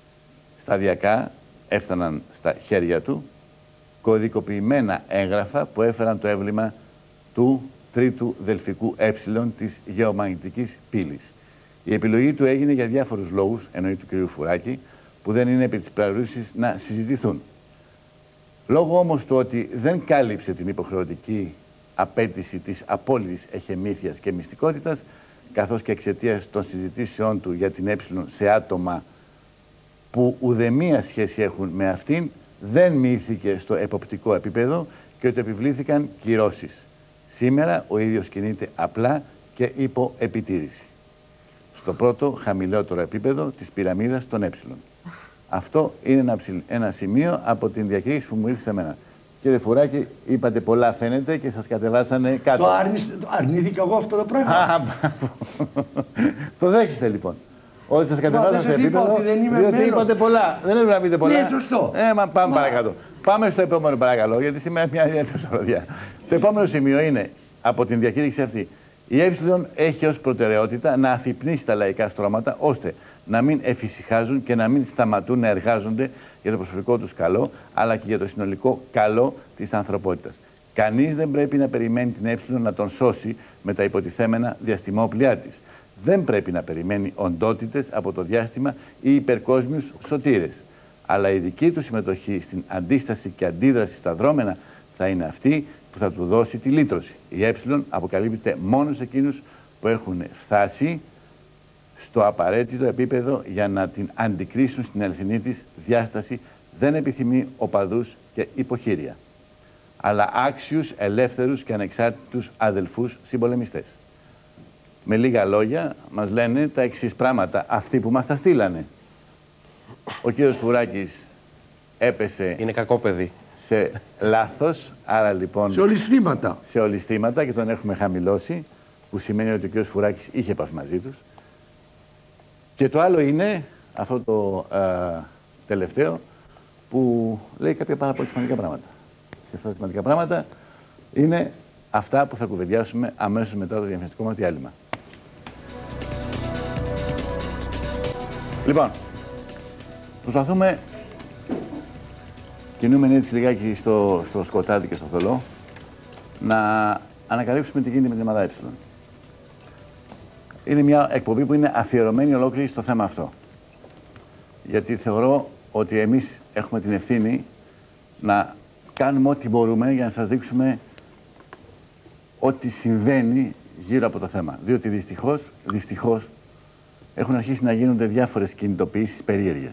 Σταδιακά έφταναν στα χέρια του κωδικοποιημένα έγγραφα που έφεραν το έμβλημα του τρίτου δελφικού ε της γεωμαγνητικής πύλης. Η επιλογή του έγινε για διάφορους λόγους, εννοεί του κ. Φουράκη, που δεν είναι επί της παρούσης να συζητηθούν. Λόγω όμως του ότι δεν κάλυψε την υποχρεωτική απέτηση της απόλυτης εχεμήθειας και μυστικότητας, καθώς και εξαιτίας των συζητήσεών του για την ε σε άτομα που ουδέμια σχέση έχουν με αυτήν, δεν μοιήθηκε στο εποπτικό επίπεδο και ότι επιβλήθηκαν κυρώσεις. Σήμερα ο ίδιος κινείται απλά και υπό επιτήρηση. Στο πρώτο χαμηλότερο επίπεδο της πυραμίδας των ε. Αυτό είναι ένα, ψηλ... ένα σημείο από την διακήρυξη που μου ήρθε σε μένα. Κύριε Φουράκη, είπατε πολλά φαίνεται και σας κατεβάσανε κάτω. Το, αρνη... το αρνήθηκα εγώ αυτό το πράγμα. Το δέχεστε λοιπόν. Ότι σας κατεβάσανε σε επίπεδο, διότι είπατε πολλά. Δεν έπρεπε να πείτε πολλά. Ναι, σωστό. Ε, μα πάμε μα... παρακάτω. Πάμε στο επόμενο παρακαλώ, γιατί σήμερα μια ιδιαίτερη σωροδιά. Το επόμενο σημείο είναι, από την διακήρυξη αυτή, η ε έχει ως προτεραιότητα να αφυπνίσει τα λαϊκά στρώματα, ώστε να μην εφησυχάζουν και να μην σταματούν να εργάζονται για το προσωπικό τους καλό, αλλά και για το συνολικό καλό της ανθρωπότητας. Κανείς δεν πρέπει να περιμένει την ε να τον σώσει με τα υποτιθέμενα διαστημόπλια της. Δεν πρέπει να περιμένει οντότητες από το διάστημα ή υπερκόσμιους σωτήρες. Αλλά η δική του συμμετοχή στην αντίσταση και αντίδραση στα δρόμενα θα είναι αυτή που θα του δώσει τη λύτρωση. Η ε αποκαλύπτεται μόνο σε εκείνους που έχουν φτάσει στο απαραίτητο επίπεδο για να την αντικρίσουν στην αληθινή της διάσταση. Δεν επιθυμεί οπαδούς και υποχείρια, αλλά άξιους, ελεύθερους και ανεξάρτητους αδελφούς συμπολεμιστές. Με λίγα λόγια μας λένε τα εξής πράγματα αυτοί που μας τα στείλανε. Ο κύριος Φουράκης έπεσε... Είναι κακό παιδί. Σε λάθος, άρα λοιπόν... Σε ολισθήματα. Σε ολισθήματα και τον έχουμε χαμηλώσει, που σημαίνει ότι ο κύριος Φουράκης είχε επαφή μαζί τους. Και το άλλο είναι αυτό το α, τελευταίο, που λέει κάποια πάρα πολύ σημαντικά πράγματα. Και αυτά τα σημαντικά πράγματα είναι αυτά που θα κουβεντιάσουμε αμέσως μετά το διαφημιστικό μας διάλειμμα. Λοιπόν, προσπαθούμε, κινούμενοι έτσι λιγάκι στο, στο σκοτάδι και στο θολό, να ανακαλύψουμε τι γίνεται με την ομάδα ε. Είναι μια εκπομπή που είναι αφιερωμένη ολόκληρη στο θέμα αυτό. Γιατί θεωρώ ότι εμείς έχουμε την ευθύνη να κάνουμε ό,τι μπορούμε για να σας δείξουμε ό,τι συμβαίνει γύρω από το θέμα. Διότι δυστυχώς, δυστυχώς έχουν αρχίσει να γίνονται διάφορες κινητοποιήσεις περίεργες.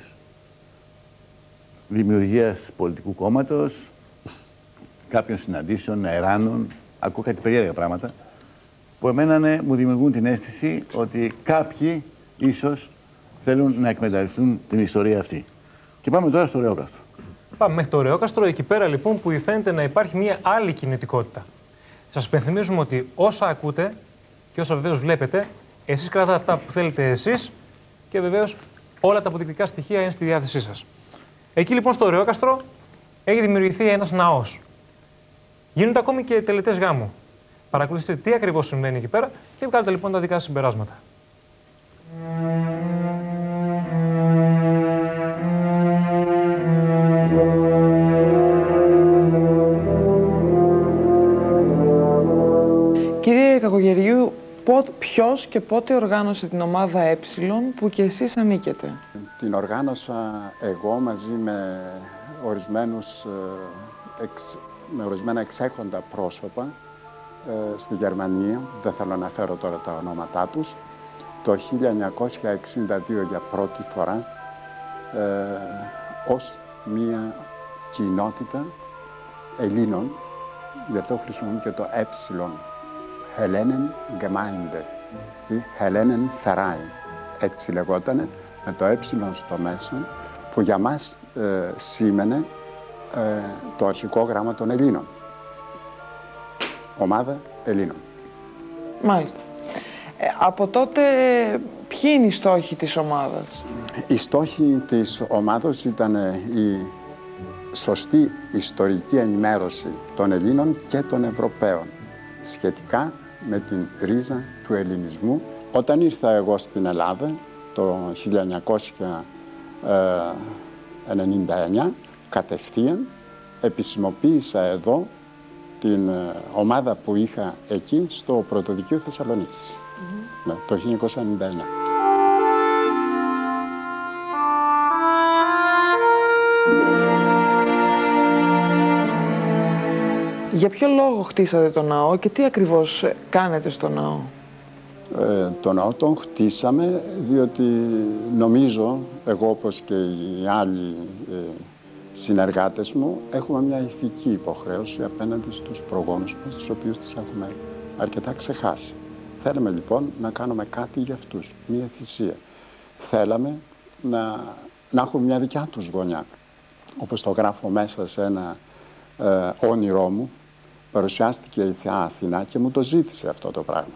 Δημιουργίας πολιτικού κόμματος, κάποιων συναντήσεων, αεράνων, ακούω κάτι περίεργα πράγματα, που εμένα ναι, μου δημιουργούν την αίσθηση ότι κάποιοι ίσως θέλουν να εκμεταλλευτούν την ιστορία αυτή. Και πάμε τώρα στο Ρεόκαστρο. Πάμε μέχρι το Ρεόκαστρο, εκεί πέρα λοιπόν που φαίνεται να υπάρχει μια άλλη κινητικότητα. Σας υπενθυμίζουμε ότι όσα ακούτε και όσα βεβαίως βλέπετε, εσείς κρατάτε αυτά που θέλετε εσείς και βεβαίως όλα τα αποδεικτικά στοιχεία είναι στη διάθεσή σας. Εκεί λοιπόν στο Ρεόκαστρο έχει δημιουργηθεί ένας ναός. Γίνονται ακόμη και τελετές γάμου. Παρακολουθείτε τι ακριβώς συμβαίνει εκεί πέρα και βγάλετε λοιπόν τα δικά σας συμπεράσματα. Κύριε Κακογεριού, ποιος και πότε οργάνωσε την ομάδα ε που και εσείς ανήκετε? Την οργάνωσα εγώ μαζί με, ορισμένους, εξ, με ορισμένα εξέχοντα πρόσωπα ε, στη Γερμανία, δεν θέλω να φέρω τώρα τα ονόματά τους, το χίλια εννιακόσια εξήντα δύο για πρώτη φορά ε, ως μία κοινότητα Ελλήνων, γι' αυτό χρησιμοποιούν και το ε, Hellenen Gemeinde ή Hellenen Verein, έτσι λεγότανε, με το ε στο μέσο, που για μας ε, σήμαινε ε, το αρχικό γράμμα των Ελλήνων. Ομάδα Ελλήνων. Μάλιστα. Ε, από τότε, ποιοι είναι οι στόχοι της ομάδας? Οι στόχοι της ομάδας ήταν η σωστή ιστορική ενημέρωση των Ελλήνων και των Ευρωπαίων σχετικά με την ρίζα του ελληνισμού. Όταν ήρθα εγώ στην Ελλάδα το χίλια εννιακόσια ενενήντα εννιά, κατευθείαν επισημοποίησα εδώ την ομάδα που είχα εκεί στο Πρωτοδικείο Θεσσαλονίκης, mm-hmm. ναι, το χίλια εννιακόσια ενενήντα εννιά. Για ποιο λόγο χτίσατε το ναό και τι ακριβώς κάνετε στο ναό? Ε, το ναό τον χτίσαμε διότι νομίζω, εγώ όπως και οι άλλοι ε, συνεργάτες μου, έχουμε μια ηθική υποχρέωση απέναντι στους προγόνους μας, τους οποίους τις έχουμε αρκετά ξεχάσει. Θέλαμε λοιπόν να κάνουμε κάτι για αυτούς, μια θυσία. Θέλαμε να, να έχουν μια δικιά τους γωνιά. Όπως το γράφω μέσα σε ένα ε, όνειρό μου, παρουσιάστηκε η Θεά Αθηνά και μου το ζήτησε αυτό το πράγμα.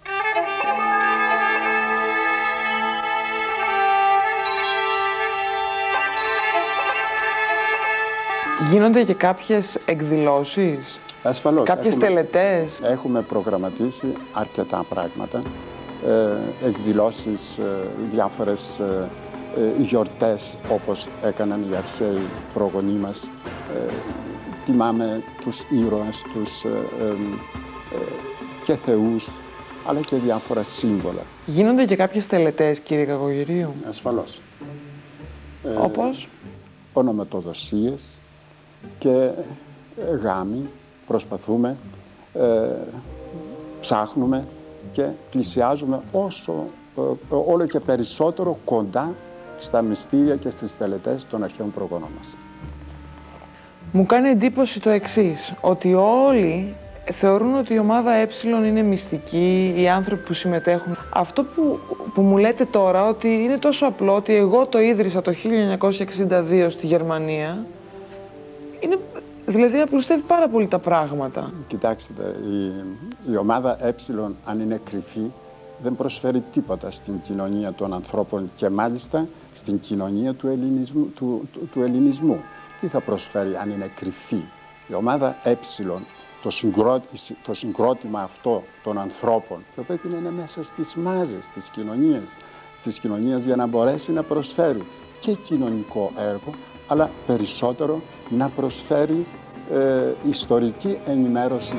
Γίνονται και κάποιες εκδηλώσεις, ασφαλώς, κάποιες έχουμε, τελετές. Έχουμε προγραμματίσει αρκετά πράγματα, ε, εκδηλώσεις, ε, διάφορες ε, ε, γιορτές όπως έκαναν οι αρχαίοι προγονείς μας. Ε, τιμάμε τους ήρωες, τους ε, ε, ε, και θεούς, αλλά και διάφορα σύμβολα. Γίνονται και κάποιες τελετές, κύριε Κακογερίου. Ασφαλώς. Όπως? Ε, ονομετοδοσίες και γάμοι. Προσπαθούμε, ε, ψάχνουμε και πλησιάζουμε όσο, ε, όλο και περισσότερο κοντά στα μυστήρια και στις τελετές των αρχαίων προγόνων μας. Μου κάνει εντύπωση το εξής, ότι όλοι θεωρούν ότι η ομάδα Ε είναι μυστική, οι άνθρωποι που συμμετέχουν. Αυτό που, που μου λέτε τώρα, ότι είναι τόσο απλό, ότι εγώ το ίδρυσα το χίλια εννιακόσια εξήντα δύο στη Γερμανία, είναι, δηλαδή απλουστεύει πάρα πολύ τα πράγματα. Κοιτάξτε, η, η ομάδα Ε, αν είναι κρυφή, δεν προσφέρει τίποτα στην κοινωνία των ανθρώπων και μάλιστα στην κοινωνία του ελληνισμού. Του, του, του ελληνισμού. Τι θα προσφέρει αν είναι κρυφή? Η ομάδα Ε, το, το συγκρότημα αυτό των ανθρώπων, θα πρέπει να είναι μέσα στις μάζες της κοινωνίας, της κοινωνίας για να μπορέσει να προσφέρει και κοινωνικό έργο, αλλά περισσότερο να προσφέρει ε, ιστορική ενημέρωση.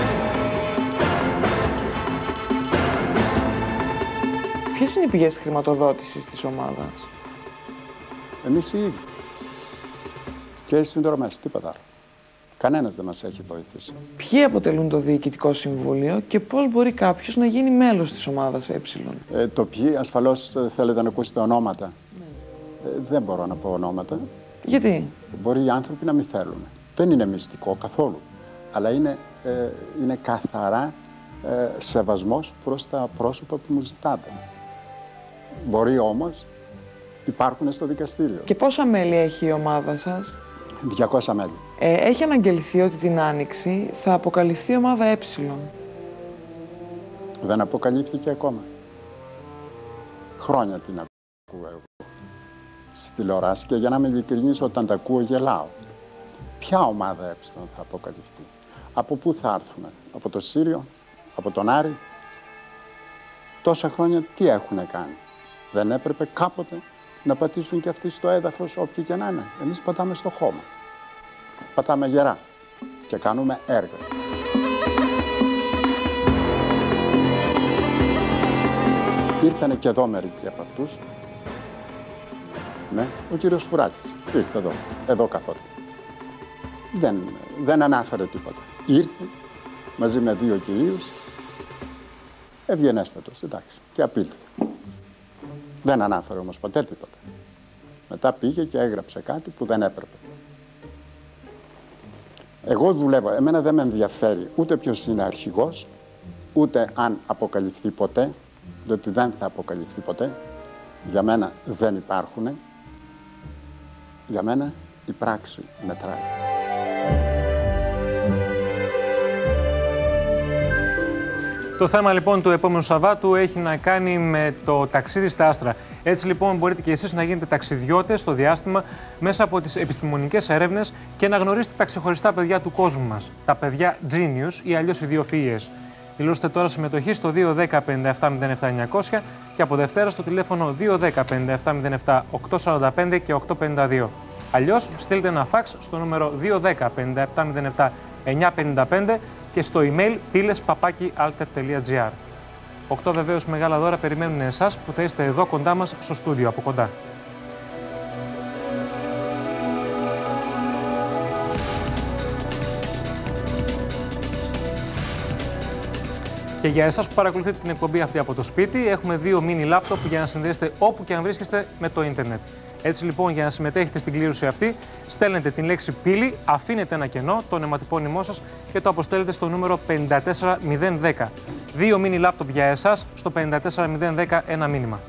Ποιες είναι οι πηγές χρηματοδότησης της ομάδας? Εμείς οι ίδιοι. Και οι συνδρομές, τίποτα άλλο. Κανένας δεν μας έχει βοηθήσει. Ποιοι αποτελούν το Διοικητικό Συμβούλιο και πώς μπορεί κάποιος να γίνει μέλος της ομάδας Ε? Ε, το ποιοι, ασφαλώς θέλετε να ακούσετε ονόματα. Ναι. Ε, δεν μπορώ να πω ονόματα. Γιατί? Μπορεί οι άνθρωποι να μην θέλουν. Δεν είναι μυστικό καθόλου. Αλλά είναι, ε, είναι καθαρά ε, σεβασμός προς τα πρόσωπα που μου ζητάτε. Μπορεί όμως, υπάρχουν στο δικαστήριο. Και πόσα μέλη έχει η ομάδα σας? διακόσια μέλη. Ε, έχει αναγγελθεί ότι την Άνοιξη θα αποκαλυφθεί η ομάδα Ε. Δεν αποκαλύφθηκε ακόμα. Χρόνια την ακούω εγώ στη τηλεόραση και για να είμαι ειλικρινής, όταν τα ακούω γελάω. Ποια ομάδα Ε θα αποκαλυφθεί? Από πού θα έρθουμε? Από το Σύριο? Από τον Άρη? Τόσα χρόνια τι έχουν κάνει? Δεν έπρεπε κάποτε να πατήσουν και αυτοί στο έδαφος, όποιοι και να είναι? Εμείς πατάμε στο χώμα. Πατάμε γερά και κάνουμε έργα. Ήρθανε και εδώ μερικοί από αυτούς. Ναι, ο κύριος Φουράκης ήρθε εδώ, εδώ καθόταν. Δεν, δεν ανάφερε τίποτα. Ήρθε μαζί με δύο κυρίους, ευγενέστατος, εντάξει, και απήλθε. Δεν ανάφερε όμως ποτέ τίποτα. Μετά πήγε και έγραψε κάτι που δεν έπρεπε. Εγώ δουλεύω, εμένα δεν με ενδιαφέρει ούτε ποιος είναι αρχηγός, ούτε αν αποκαλυφθεί ποτέ, διότι δεν θα αποκαλυφθεί ποτέ. Για μένα δεν υπάρχουν. Για μένα η πράξη μετράει. Το θέμα λοιπόν του επόμενου Σαββάτου έχει να κάνει με το ταξίδι στα άστρα. Έτσι λοιπόν μπορείτε και εσείς να γίνετε ταξιδιώτες στο διάστημα μέσα από τις επιστημονικές έρευνες και να γνωρίσετε τα ξεχωριστά παιδιά του κόσμου μας. Τα παιδιά Genius ή αλλιώς ιδιοφυΐες. Δηλώστε τώρα συμμετοχή στο δύο ένα μηδέν πέντε επτά μηδέν επτά εννιακόσια και από Δευτέρα στο τηλέφωνο δύο ένα μηδέν πέντε επτά μηδέν επτά οκτώ τέσσερα πέντε και οκτώ πέντε δύο. Αλλιώς στείλτε ένα φαξ στο νούμερο δύο ένα μηδέν πέντε επτά μηδέν επτά εννιά πενήντα πέντε και στο email πύλες παπάκι alter τελεία gr. Οκτώ βεβαίως μεγάλα δώρα περιμένουν εσάς που θα είστε εδώ κοντά μας στο στούντιο, από κοντά. Και για εσάς που παρακολουθείτε την εκπομπή αυτή από το σπίτι, έχουμε δύο mini λάπτοπ για να συνδέσετε όπου και αν βρίσκεστε με το ίντερνετ. Έτσι λοιπόν, για να συμμετέχετε στην κλήρωση αυτή, στέλνετε την λέξη πύλη, αφήνετε ένα κενό, το ονοματεπώνυμό σας και το αποστέλλετε στο νούμερο πέντε τέσσερα μηδέν ένα μηδέν. Δύο mini λάπτοπ για εσάς, στο πέντε τέσσερα μηδέν ένα μηδέν ένα μήνυμα.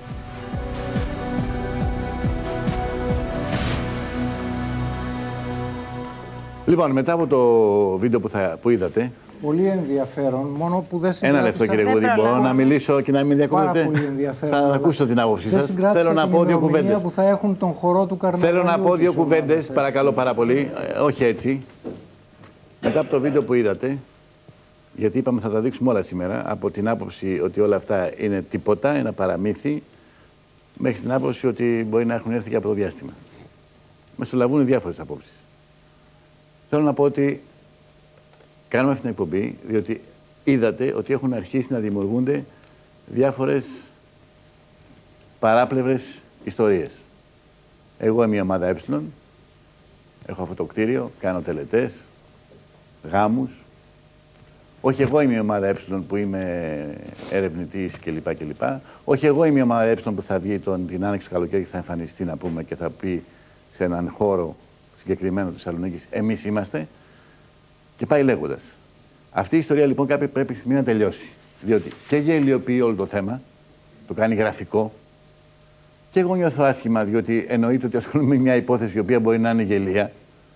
Λοιπόν, μετά από το βίντεο που, θα, που είδατε. Πολύ ενδιαφέρον, μόνο που δεν συγκράτησα. Ένα λεπτό, κύριε Γούδη, μπορώ να μιλήσω και να μην διακόπτετε. Πάρα πολύ ενδιαφέρον. Θα ακούσω την άποψή σας. Θέλω να πω δύο κουβέντες. Που θα έχουν τον χορό του καρναβαλιού. Θέλω να πω δύο κουβέντες, παρακαλώ πάρα πολύ. Ε, όχι έτσι. Μετά από το βίντεο που είδατε, γιατί είπαμε θα τα δείξουμε όλα σήμερα, από την άποψη ότι όλα αυτά είναι τίποτα, ένα παραμύθι, μέχρι την άποψη ότι μπορεί να έχουν έρθει και από το διάστημα. Μεσολαβούν διάφορες απόψεις. Θέλω να πω ότι κάνουμε αυτή την εκπομπή, διότι είδατε ότι έχουν αρχίσει να δημιουργούνται διάφορες παράπλευρες ιστορίες. Εγώ είμαι η ομάδα Ε, έχω αυτό το κτίριο, κάνω τελετές, γάμους. Όχι εγώ είμαι η ομάδα Ε που είμαι ερευνητής κλπ. κλπ. Όχι εγώ είμαι η ομάδα Ε που θα βγει τον, την άνοιξη καλοκαίρι και θα εμφανιστεί να πούμε και θα πει σε έναν χώρο συγκεκριμένο της Θεσσαλονίκης, εμείς είμαστε. Και πάει λέγοντας. Αυτή η ιστορία λοιπόν κάποια πρέπει να τελειώσει. Διότι και γελιοποιεί όλο το θέμα, το κάνει γραφικό, και εγώ νιώθω άσχημα, διότι εννοείται ότι ασχολούμαι με μια υπόθεση η οποία μπορεί να είναι γελία.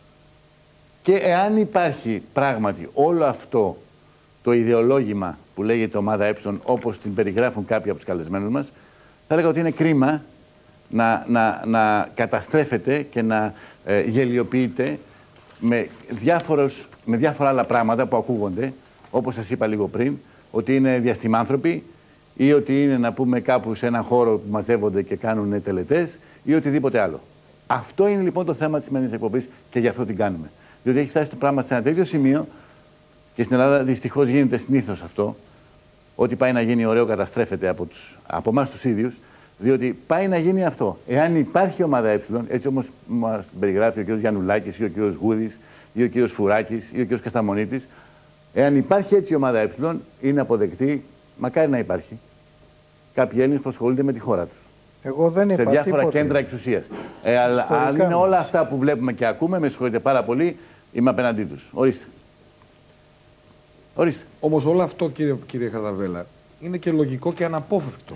Και εάν υπάρχει πράγματι όλο αυτό το ιδεολόγημα που λέγεται ομάδα Ε, όπως την περιγράφουν κάποιοι από τους καλεσμένους μας, θα έλεγα ότι είναι κρίμα να, να, να καταστρέφεται και να ε, γελιοποιείται με, διάφορος, με διάφορα άλλα πράγματα που ακούγονται, όπως σας είπα λίγο πριν, ότι είναι διαστημάνθρωποι ή ότι είναι να πούμε κάπου σε έναν χώρο που μαζεύονται και κάνουν τελετές ή οτιδήποτε άλλο. Αυτό είναι λοιπόν το θέμα της σημερινής εκπομπής και γι' αυτό την κάνουμε. Διότι έχει φτάσει το πράγμα σε ένα τέτοιο σημείο και στην Ελλάδα δυστυχώς γίνεται συνήθως αυτό, ότι πάει να γίνει ωραίο καταστρέφεται από, τους, από εμάς τους ίδιους, διότι πάει να γίνει αυτό. Εάν υπάρχει ομάδα Ε, έτσι όμως μας περιγράφει ο κ. Γιαννουλάκης ή ο κ. Γούδης ή ο κ. Φουράκης ή ο κ. Κασταμονίτης, εάν υπάρχει έτσι η ομάδα Ε, είναι αποδεκτή, μακάρι να υπάρχει, κάποιοι Έλληνες που ασχολούνται με τη χώρα τους. Εγώ δεν είπα σε διάφορα τίποτε. κέντρα εξουσίας. Ε, αλλά αν είναι όλα αυτά που βλέπουμε και ακούμε, με συγχωρείτε πάρα πολύ, είμαι απέναντί τους. Ορίστε. Ορίστε. Όμως όλο αυτό, κύριε, κύριε Χαρδαβέλα, είναι και λογικό και αναπόφευκτο.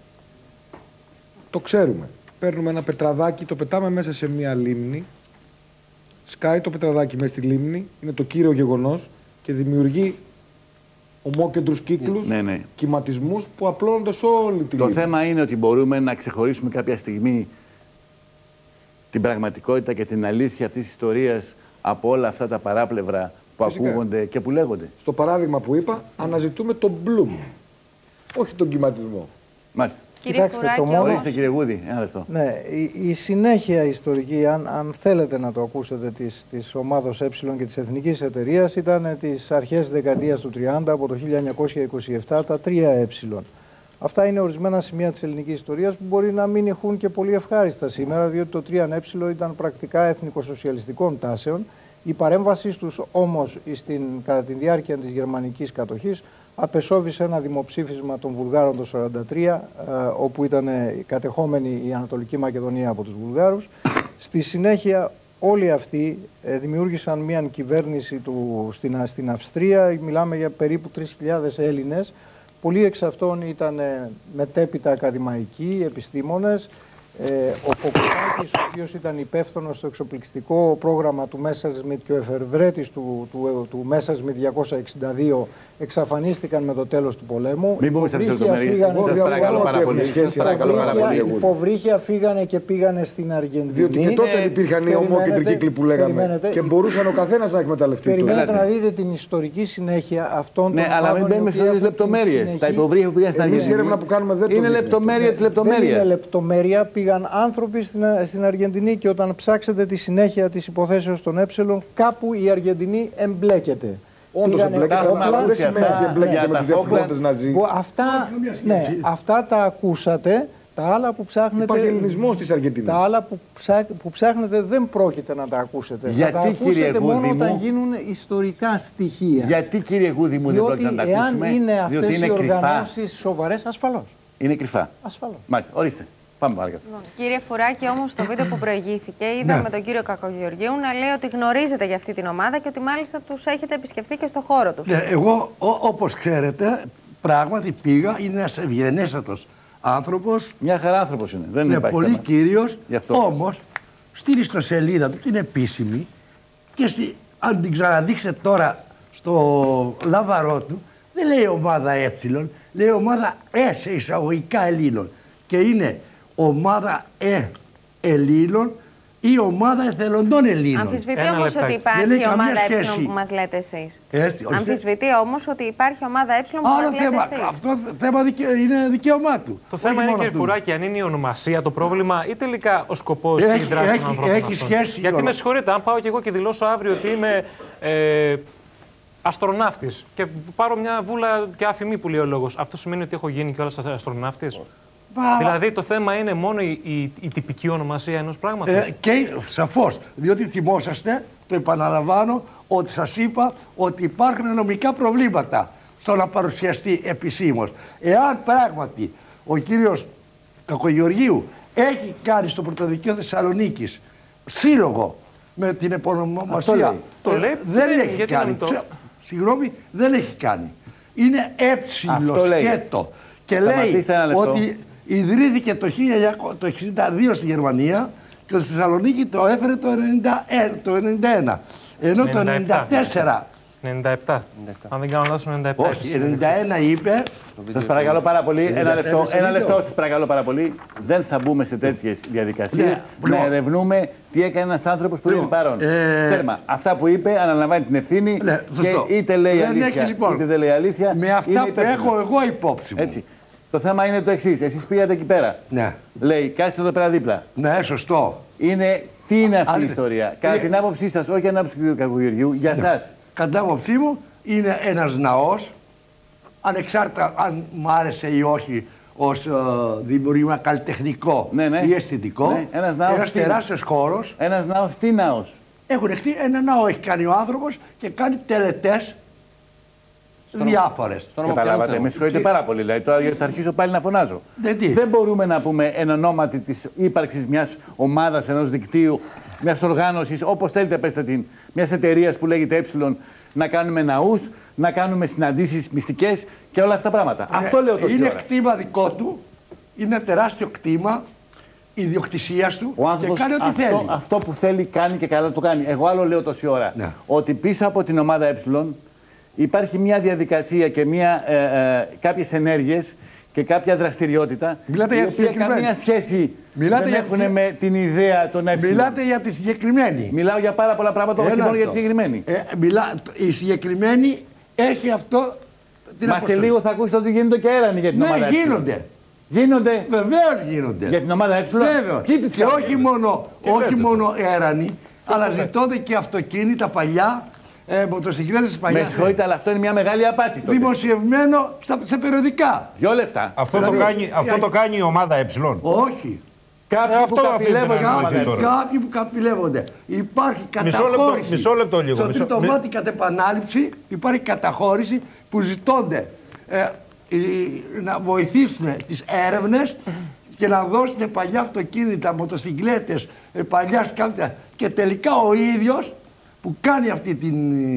Το ξέρουμε. Παίρνουμε ένα πετραδάκι, το πετάμε μέσα σε μία λίμνη, σκάει το πετραδάκι μέσα στη λίμνη, είναι το κύριο γεγονός και δημιουργεί ομόκεντρους κύκλους, ναι, ναι. κυματισμούς που απλώνονται σε όλη τη το λίμνη. Το θέμα είναι ότι μπορούμε να ξεχωρίσουμε κάποια στιγμή την πραγματικότητα και την αλήθεια αυτής της ιστορίας από όλα αυτά τα παράπλευρα που Φυσικά. ακούγονται και που λέγονται. Στο παράδειγμα που είπα, αναζητούμε τον Μπλουμ, όχι τον κυματισμό. Μάλιστα. Κοιτάξτε, το μόνο... Ορίστε, κύριε Γούδη, ένα λεπτό. Ναι, η, η συνέχεια ιστορική, αν, αν θέλετε να το ακούσετε, της, της ομάδος Ε και της Εθνικής Εταιρείας ήταν τις αρχές της δεκαετίας του τριάντα, από το χίλια εννιακόσια είκοσι επτά, τα τρία Ε. Αυτά είναι ορισμένα σημεία της ελληνικής ιστορίας που μπορεί να μην έχουν και πολύ ευχάριστα σήμερα, διότι το τρία Ε ήταν πρακτικά εθνικοσοσιαλιστικών τάσεων. Η παρέμβασή τους όμως στην, κατά τη διάρκεια της γερμανικής κατοχής απεσώβησε ένα δημοψήφισμα των Βουλγάρων το χίλια εννιακόσια σαράντα τρία, ε, όπου ήταν κατεχόμενη η Ανατολική Μακεδονία από τους Βουλγάρους. Στη συνέχεια όλοι αυτοί ε, δημιούργησαν μια κυβέρνηση του, στην, στην Αυστρία. Μιλάμε για περίπου τρεις χιλιάδες Έλληνες. Πολλοί εξ αυτών ήταν ε, μετέπειτα ακαδημαϊκοί, επιστήμονες. Ε, ο Ποκοτάκης, ο οποίος ήταν υπεύθυνος στο εξοπλιστικό πρόγραμμα του Messerschmitt και ο εφευρέτης του, του, του Messerschmitt διακόσια εξήντα δύο εξαφανίστηκαν με το τέλος του πολέμου. Μην πούμε στις λεπτομέρειες. Σας παρακαλώ πάρα πολύ. Σας παρακαλώ πάρα πολύ. Οι υποβρύχια φύγανε και πήγανε στην Αργεντινή. Διότι και τότε ε, υπήρχαν οι ομόκεντροι κύκλοι που λέγαμε περιμένετε, και μπορούσαν ο καθένας να εκμεταλλευτεί. Περιμένετε να δείτε την ιστορική συνέχεια αυτών των. Ναι, αλλά μην μπαίνουμε στις λεπτομέρειες. Τα υποβρύχια που πήγαν στην Αργεντινή. Εμείς η έρευνα που κάνουμε δεν είναι λεπτομέρεια της λεπτομέρειας. Δεν είναι λεπτομέρεια. πήγαν άνθρωποι στην, στην Αργεντινή και όταν ψάξετε τη συνέχεια της υποθέσεως των Ε, κάπου η Αργεντινή εμπλέκεται. Όντως εμπλέκεται, αλλά δεν σημαίνει ότι εμπλέκεται με τους διαφυλώντες Ναζί. Αυτά, ναι, αυτά τα ακούσατε. Τα άλλα που ψάχνετε. Υπάρχει ελληνισμός της Αργεντινής. Τα άλλα που, ψά, που ψάχνετε δεν πρόκειται να τα ακούσετε. Γιατί, θα τα ακούσετε μόνο Γούδη όταν μου, γίνουν ιστορικά στοιχεία. Γιατί, κύριε Γούδη μου, δεν πρόκειται να τα ακούσουμε? Εάν είναι αυτές είναι οι οργανώσεις σοβαρές, ασφαλώς. Είναι κρυφά. Ασφαλώς. Μάλιστα, ορίστε. Πάμε παρακάτω. Κύριε Φουράκη, όμως στο βίντεο που προηγήθηκε είδαμε ναι. τον κύριο Κακογεωργίου να λέει ότι γνωρίζετε για αυτή την ομάδα και ότι μάλιστα τους έχετε επισκεφθεί και στο χώρο τους. Ναι, εγώ, όπως ξέρετε, πράγματι πήγα, είναι ένας ευγενέστατος άνθρωπος. Μια χαρά άνθρωπος είναι. Δεν είναι υπάρχει πολύ θέμα. κύριος. Αυτό. Όμως, στην ιστοσελίδα του, την επίσημη, και στη, αν την ξαναδείξετε τώρα στο λάβαρό του, δεν λέει ομάδα Ε, λέει ομάδα Ε σε εισαγωγικά Ελλήνων. Και είναι ομάδα Ε Ελλήνων ή ομάδα εθελοντών Ελλήνων. Αμφισβητεί όμως ότι υπάρχει ομάδα Ε που μας λέτε εσείς. Έτσι, Αμφισβητεί όμως ότι υπάρχει ομάδα Ε που Άρα μας λέτε θέμα, εσείς. αυτό θέμα δικαι... είναι δικαίωμά του. Το θέμα είναι, κύριε Φουράκη, αν είναι η ονομασία το πρόβλημα ή τελικά ο σκοπός έχει, και η δράση έχει, των ανθρώπων έχει αυτών. σχέση. Γιατί με συγχωρείτε, αν πάω και εγώ και δηλώσω αύριο ότι είμαι ε, αστροναύτης και πάρω μια βούλα και άφημη που λέει ο λόγος, αυτό σημαίνει ότι έχω γίνει κιόλας αστροναύτης? Μα... Δηλαδή το θέμα είναι μόνο η, η, η τυπική ονομασία ενός πράγματος. Ε, και σαφώς, διότι θυμόσαστε, το επαναλαμβάνω, ότι σας είπα ότι υπάρχουν νομικά προβλήματα στο να παρουσιαστεί επισήμως. Εάν πράγματι ο κύριος Κακογεωργίου έχει κάνει στο Πρωτοδικείο Θεσσαλονίκης σύλλογο με την επωνομασία, το ε, λέει, δεν λέει, έχει κάνει. το... Συγγνώμη, δεν έχει κάνει. Είναι έψιλο σκέτο και λέει ότι ιδρύθηκε το χίλια εννιακόσια εξήντα δύο στη Γερμανία και στη Θεσσαλονίκη το έφερε το ενενήντα ένα. Ενώ το ενενήντα τέσσερα. ενενήντα επτά. Αν δεν κάνω λάθος, ενενήντα επτά. Όχι, ενενήντα ένα είπε. Σας παρακαλώ πάρα πολύ, ένα λεπτό, ένα λεπτό σας παρακαλώ πάρα πολύ. Δεν θα μπούμε σε τέτοιες διαδικασίες. Να ερευνούμε τι έκανε ένας άνθρωπος που είναι παρόν. Τέρμα. Αυτά που είπε αναλαμβάνει την ευθύνη και είτε λέει αλήθεια είτε δεν λέει αλήθεια. Με αυτά που έχω εγώ υπόψη μου. Το θέμα είναι το εξής. Εσείς πήγατε εκεί πέρα. Ναι. Λέει, κάτσετε εδώ πέρα δίπλα. Ναι, σωστό. Είναι, τι είναι αυτή η ιστορία? Κατά την άποψή σας, όχι την άποψη του Κακογεωργίου, για σας. Κατά την άποψή μου, είναι ένας ναός, ανεξάρτητα αν μου άρεσε ή όχι ως uh, δημιουργήμα καλλιτεχνικό ναι, ναι. ή αισθητικό. Ναι. Ένας, ένας τεράστιος χώρος. Ένας ναός, τι ναός? Έχουν δεχτεί ένα ναό, έχει κάνει ο άνθρωπος και κάνει τελετές διάφορες. Καταλάβατε, με συγχωρείτε πάρα πολύ. Δηλαδή, τώρα θα αρχίσω πάλι να φωνάζω. Δεν, Δεν μπορούμε να πούμε εν ονόματι της ύπαρξης μιας ομάδας, ενός δικτύου, μιας οργάνωσης, όπως θέλετε πέστε την, μιας εταιρείας που λέγεται Ε, να κάνουμε ναούς, να κάνουμε συναντήσεις μυστικές και όλα αυτά τα πράγματα. Ναι, αυτό λέω τόση είναι ώρα. κτήμα δικό του, είναι τεράστιο κτήμα ιδιοκτησίας του ο άνθρωπος και κάνει ό,τι αυτό, θέλει. Αυτό που θέλει κάνει και καλά το κάνει. Εγώ άλλο λέω τόση ώρα. Ναι. Ότι πίσω από την ομάδα Ε υπάρχει μια διαδικασία και μια, ε, ε, κάποιες ενέργειες και κάποια δραστηριότητα Μιλάτε η για οποία καμία σχέση Μιλάτε δεν για έχουν τη... με την ιδέα των Ε. Μιλάτε για τη συγκεκριμένη. Μιλάω για πάρα πολλά πράγματα, όχι μόνο για τη συγκεκριμένη. Ε, μιλά... Η συγκεκριμένη έχει αυτό την Μα αποστολή. σε λίγο θα ακούσετε ότι γίνονται και έρανοι για την ναι, ομάδα Ε. γίνονται. Γίνονται. Βεβαίως γίνονται. Για την ομάδα Ε. Βέβαιως. Και όχι μόνο, όχι μόνο έρανοι, αλλά ζητώνται και αυτοκίνητα παλιά. Ε, μοτοσυκλέτες παλιά. Με συγχωρείτε, αλλά αυτό είναι μια μεγάλη απάτη. Τότε. Δημοσιευμένο στα, σε περιοδικά. Δυο λεφτά. Αυτό, δηλαδή, το, κάνει, αυτό το κάνει η ομάδα Ε. Όχι. Κάποιοι ε, που καπηλεύονται. Κάποιοι, κάποιοι που καπηλεύονται. Υπάρχει καταχώρηση. Μισό λεπτό λίγο. Στο τρίτο μάτι κατ' επανάληψη υπάρχει καταχώρηση που ζητώνται ε, να βοηθήσουν τις έρευνες και να δώσουν παλιά αυτοκίνητα, μοτοσυκλέτες, παλιά σκάφια. Και τελικά ο ίδιος που κάνει αυτή την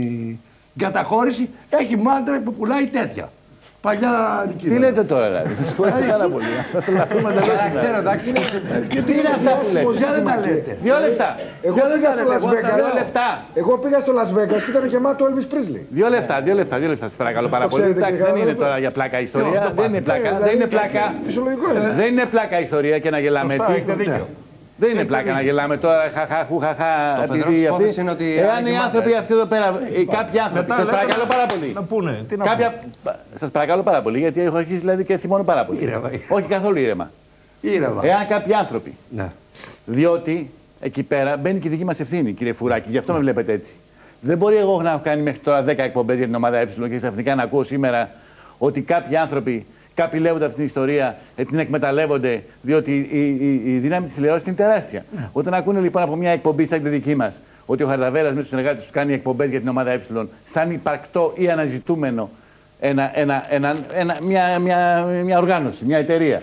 καταχώρηση έχει μάντρα που πουλάει τέτοια. Παλιά νοικίδα. Τι λέτε τώρα, δηλαδή. Ευχαριστώ πάρα πολύ. Θα το λαθούμε εντελώς. Ξέρω, εντάξει. Και τι είναι αυτά που λέτε. Δεν τα λέτε. Δύο λεπτά. Εγώ πήγα στο Las Vegas. Δύο λεπτά. Εγώ πήγα στο Las Vegas και ήταν γεμάτο ο Elvis Presley. Δύο λεπτά, δύο λεπτά, δύο λεπτά. Σας παρακαλώ πάρα πολύ. Εντάξει, δεν είναι τώρα για πλάκα ιστορία. Δεν είναι πλάκα. Δεν είναι πλάκα. Φυσιολογικό είναι. Δεν είναι πλάκα ιστορία και να γελάμε έτσι. Δεν είναι πλάκα να γελάμε τώρα, χαχαχού, χαχά, επειδή αυτή. Εάν οι άνθρωποι αυτοί εδώ πέρα, κάποιοι άνθρωποι, σας παρακαλώ πάρα πολύ. Να πούνε, τι να κάποια... Σας παρακαλώ πάρα πολύ, γιατί έχω αρχίσει δηλαδή και θυμώνω πάρα πολύ. Όχι καθόλου ήρεμα. Ήρεμα. Εάν κάποιοι άνθρωποι. Ναι. Διότι εκεί πέρα μπαίνει και η δική μας ευθύνη, κύριε Φουράκη, γι' αυτό με βλέπετε έτσι. Δεν μπορεί εγώ να έχω κάνει μέχρι τώρα δέκα εκπομπές για την ομάδα Ε και ξαφνικά να ακούω σήμερα ότι κάποιοι άνθρωποι, κάποιοι λέγονται αυτή την ιστορία, ε, την εκμεταλλεύονται, διότι η, η, η, η δύναμη της τηλεόρασης είναι τεράστια. Ναι. Όταν ακούνε λοιπόν από μια εκπομπή σαν τη δική μας, ότι ο Χαρδαβέλας με τους συνεργάτες του κάνει εκπομπές για την ομάδα Ε, σαν υπαρκτό ή αναζητούμενο ένα, ένα, ένα, ένα, μια, μια, μια οργάνωση, μια εταιρεία.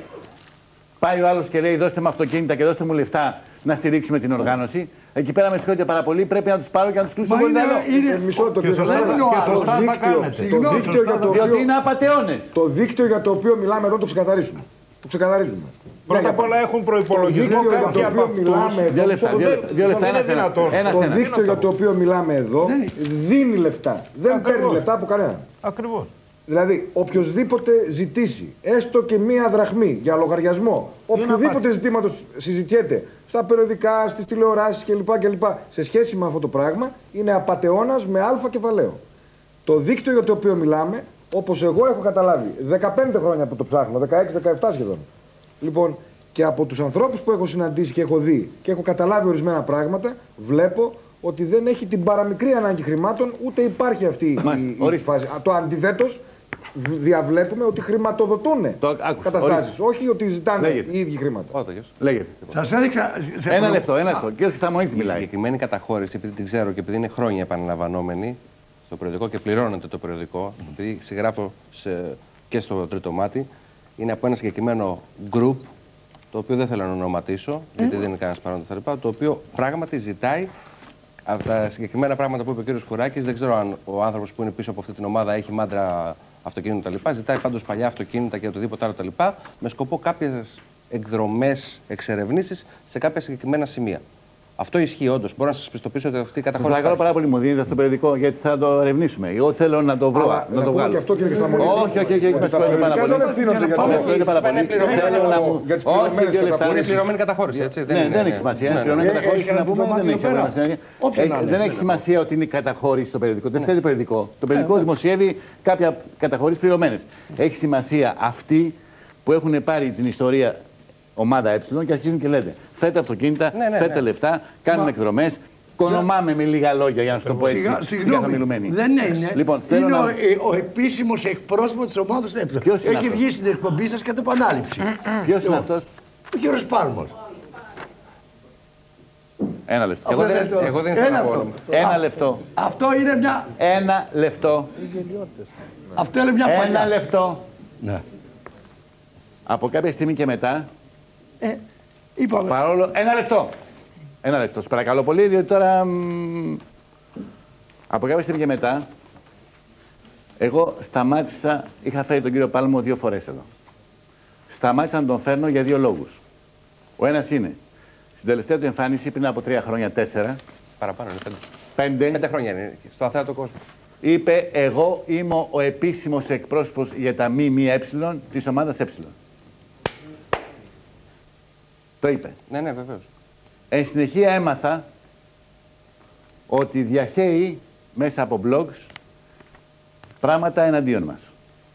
Πάει ο άλλος και λέει: δώστε μου αυτοκίνητα και δώστε μου λεφτά να στηρίξουμε την οργάνωση. Εκεί πέρα με συγχωρείτε πάρα πολύ, πρέπει να τους πάρω και να τους κλείσω τον κολλητό. Μισό λεπτό, και σωστά θα κάνετε. Το δίκτυο για το οποίο είναι απατεώνες. Το δίκτυο για το οποίο μιλάμε εδώ το ξεκαθαρίσουμε. Το ξεκαθαρίζουμε. Πρώτα απ' όλα έχουν προϋπολογισμό κάποιοι από αυτούς. Δύο λεπτά, δύο λεπτά, ένα ένα. Το δίκτυο για το οποίο μιλάμε εδώ δίνει λεφτά. Δεν παίρνει λεφτά από κανέναν. Ακριβώς. Δηλαδή, οποιοδήποτε ζητήσει έστω και μία δραχμή για λογαριασμό, οποιοδήποτε ζητήματος συζητιέται στα περιοδικά, στις τηλεοράσεις κλπ, κλπ. Σε σχέση με αυτό το πράγμα, είναι απατεώνας με αλφα κεφαλαίο. Το δίκτυο για το οποίο μιλάμε, όπως εγώ έχω καταλάβει, δεκαπέντε χρόνια που το ψάχνω, δεκαέξι δεκαεπτά σχεδόν. Λοιπόν, και από τους ανθρώπους που έχω συναντήσει και έχω δει και έχω καταλάβει ορισμένα πράγματα, βλέπω ότι δεν έχει την παραμικρή ανάγκη χρημάτων, ούτε υπάρχει αυτή η, η φάση. Το αντιθέτως, διαβλέπουμε ότι χρηματοδοτούν καταστάσεις, όχι ότι ζητάνε Λέγεται. οι ίδιοι χρήματα. Λέγεται. Σας έδειξα... Σε ένα λεπτό, ένα λεπτό. Κύριε Χρισταμονίτη μιλάει. Η συγκεκριμένη καταχώρηση, επειδή την ξέρω και επειδή είναι χρόνια επαναλαμβανόμενη στο περιοδικό και πληρώνεται το περιοδικό, επειδή συγγράφω σε, και στο Τρίτο Μάτι, είναι από ένα συγκεκριμένο group, το οποίο δεν θέλω να ονοματίσω, γιατί mm. δεν είναι κανένα παρόν κτλ. Το οποίο πράγματι ζητάει από τα συγκεκριμένα πράγματα που είπε ο κύριος Φουράκης. Δεν ξέρω αν ο άνθρωπος που είναι πίσω από αυτή την ομάδα έχει μάντρα αυτοκίνητα κτλ. Ζητάει πάντως παλιά αυτοκίνητα και οτιδήποτε άλλο κτλ. Με σκοπό κάποιες εκδρομές, εξερευνήσεις σε κάποια συγκεκριμένα σημεία. Αυτό ισχύει όντως. Μπορώ να σας πιστοποιήσω ότι αυτή η καταχώρηση. Σας παρακαλώ πάρα πολύ, μου δίνετε αυτό το περιοδικό, γιατί θα το ερευνήσουμε. Εγώ θέλω να το βρω. Αλλά, να το βγάλω. Και αυτό, κύριε Χρισταμονίδη. Όχι, όχι, όχι. Με συγχωρείτε πάρα πολύ. Δεν ευθύνονται για το είναι πληρωμένη καταχώρηση. Δεν έχει σημασία. Είναι πληρωμένη καταχώρηση να πούμε. Δεν έχει σημασία ότι είναι καταχώρηση στο περιοδικό. Δεν φταίει το περιοδικό. Το περιοδικό δημοσιεύει κάποια καταχωρήσεις πληρωμένες. Έχει σημασία αυτοί που έχουν πάρει την ιστορία ομάδα Ε και αρχίζουν και λένε: φέρτε αυτοκίνητα, ναι, ναι, φέρτε ναι. λεφτά, κάνουμε εκδρομές. Κονομάμε με λίγα λόγια για να σου το πω έτσι. Συγγνώμη, δεν είναι. Λοιπόν, είναι να... ο, ο επίσημος εκπρόσωπος της ομάδας Ε. Έχει βγει στην εκπομπή σας κατά επανάληψη. Ποιος είναι αυτός? Ο κύριος Πάλμος. Ένα λεπτό. Εγώ δεν, εγώ δεν ήθελα να πω. Ένα λεπτό. Αυτό είναι μια... Ένα λεπτό. Αυτό είναι μια παλιά. Ένα λεπτό. Ναι. Από κάποια στιγμή και μετά. Ε, είπαμε. Παρόλο... Ένα λεπτό. Ένα λεπτό. Σας παρακαλώ πολύ, διότι τώρα. Μ... Από κάποια στιγμή και μετά. Εγώ σταμάτησα. Είχα φέρει τον κύριο Πάλμο δύο φορές εδώ. Σταμάτησα να τον φέρνω για δύο λόγους. Ο ένας είναι. Στην τελευταία του εμφάνιση πριν από τρία χρόνια, τέσσερα. Παραπάνω, είναι πέντε. Πέντε. Πέντε χρόνια είναι. Στο αθέατο κόσμο. Είπε: εγώ είμαι ο επίσημος εκπρόσωπος για τα ΜΜΕ της ομάδας Ε. Το είπε. Ναι, ναι, βεβαίως. Εν συνεχεία έμαθα ότι διαχέει μέσα από blogs πράγματα εναντίον μας.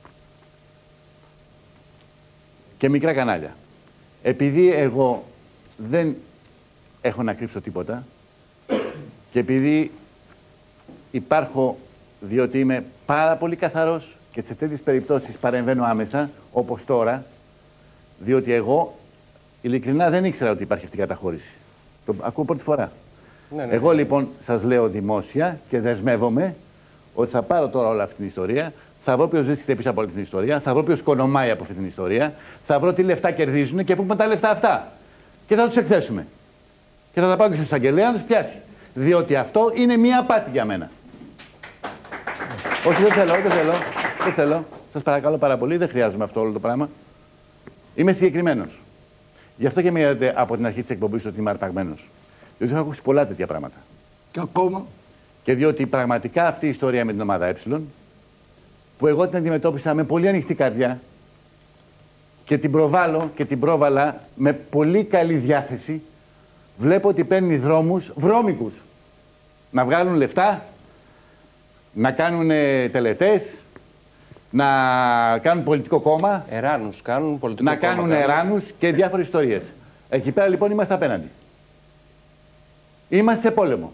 Και μικρά κανάλια. Επειδή εγώ δεν έχω να κρύψω τίποτα και επειδή υπάρχω διότι είμαι πάρα πολύ καθαρός και σε τέτοιες περιπτώσεις παρεμβαίνω άμεσα, όπως τώρα, διότι εγώ ειλικρινά δεν ήξερα ότι υπάρχει αυτή η καταχώρηση. Το ακούω πρώτη φορά. Ναι, ναι. Εγώ λοιπόν σας λέω δημόσια και δεσμεύομαι ότι θα πάρω τώρα όλη αυτή την ιστορία, θα βρω ποιος βρίσκεται πίσω από όλη την ιστορία, θα βρω ποιος κονομάει από αυτή την ιστορία, θα βρω τι λεφτά κερδίζουν και πού πάνε τα λεφτά αυτά. Και θα τους εκθέσουμε. Και θα τα πάω και στον εισαγγελέα να τους πιάσει. Διότι αυτό είναι μία απάτη για μένα. Όχι, δεν θέλω, δεν θέλω. Δεν θέλω. Σας παρακαλώ πάρα πολύ, δεν χρειάζομαι αυτό όλο το πράγμα. Είμαι συγκεκριμένος. Γι' αυτό και με είδατε από την αρχή της εκπομπής ότι είμαι αρπαγμένος. Διότι έχω ακούσει πολλά τέτοια πράγματα. Και ακόμα. Και διότι πραγματικά αυτή η ιστορία με την ομάδα Ε, που εγώ την αντιμετώπισα με πολύ ανοιχτή καρδιά και την προβάλλω και την πρόβαλα με πολύ καλή διάθεση, βλέπω ότι παίρνει δρόμους βρώμικους. Να βγάλουν λεφτά, να κάνουν τελετές, να κάνουν πολιτικό κόμμα. Εράνους, κάνουν πολιτικό να κόμμα. κάνουν εράνους και διάφορες ιστορίες. Εκεί πέρα λοιπόν είμαστε απέναντι. Είμαστε σε πόλεμο.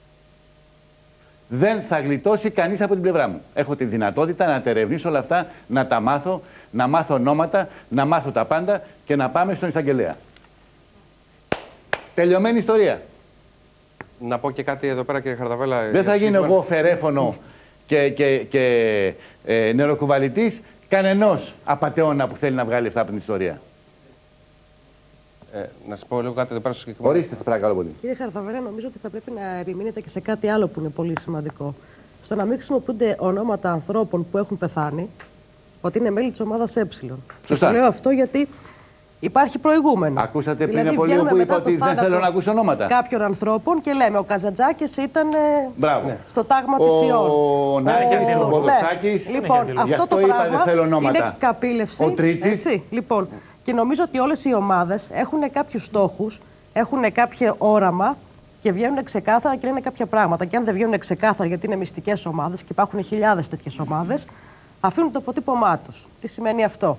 Δεν θα γλιτώσει κανείς από την πλευρά μου. Έχω τη δυνατότητα να τα ερευνήσω όλα αυτά, να τα μάθω, να μάθω ονόματα, να μάθω τα πάντα και να πάμε στον εισαγγελέα. Τελειωμένη ιστορία. Να πω και κάτι εδώ πέρα, κύριε Χαρδαβέλα. Δεν θα γίνω εγώ φερέφωνο και, και, και ε, νεροκουβαλητής κανενός απατεώνα που θέλει να βγάλει αυτά από την ιστορία. Ε, να σα πω λίγο κάτι εδώ πέρα στο συγκεκριμένο. Ορίστε, σας παρακαλώ πολύ. Κύριε Χαρδαβέλα, νομίζω ότι θα πρέπει να επιμείνετε και σε κάτι άλλο που είναι πολύ σημαντικό. Στο να μην χρησιμοποιούνται ονόματα ανθρώπων που έχουν πεθάνει, ότι είναι μέλη της ομάδας Ε. Σωστά. Το λέω αυτό γιατί υπάρχει προηγούμενο. Ακούσατε πριν δηλαδή, από λίγο που είπα ότι δεν θέλω να ακούσω ονόματα. Κάποιων ανθρώπων και λέμε ο Καζαντζάκης ήταν Μπράβο. στο τάγμα της Ιών. Ο Νάκης, ο Ποδοτσάκης. Λοιπόν, αυτό το πράγμα είναι καπήλευση. Ο Τρίτσης. Λοιπόν, και νομίζω ότι όλες οι ομάδες έχουν κάποιους στόχους, έχουν κάποιο όραμα και βγαίνουν ξεκάθαρα και λένε κάποια πράγματα. Και αν δεν βγαίνουν ξεκάθαρα, γιατί είναι μυστικές ομάδες και υπάρχουν χιλιάδες τέτοιες ομάδες, αφήνουν το αποτύπωμά τους. Τι σημαίνει αυτό?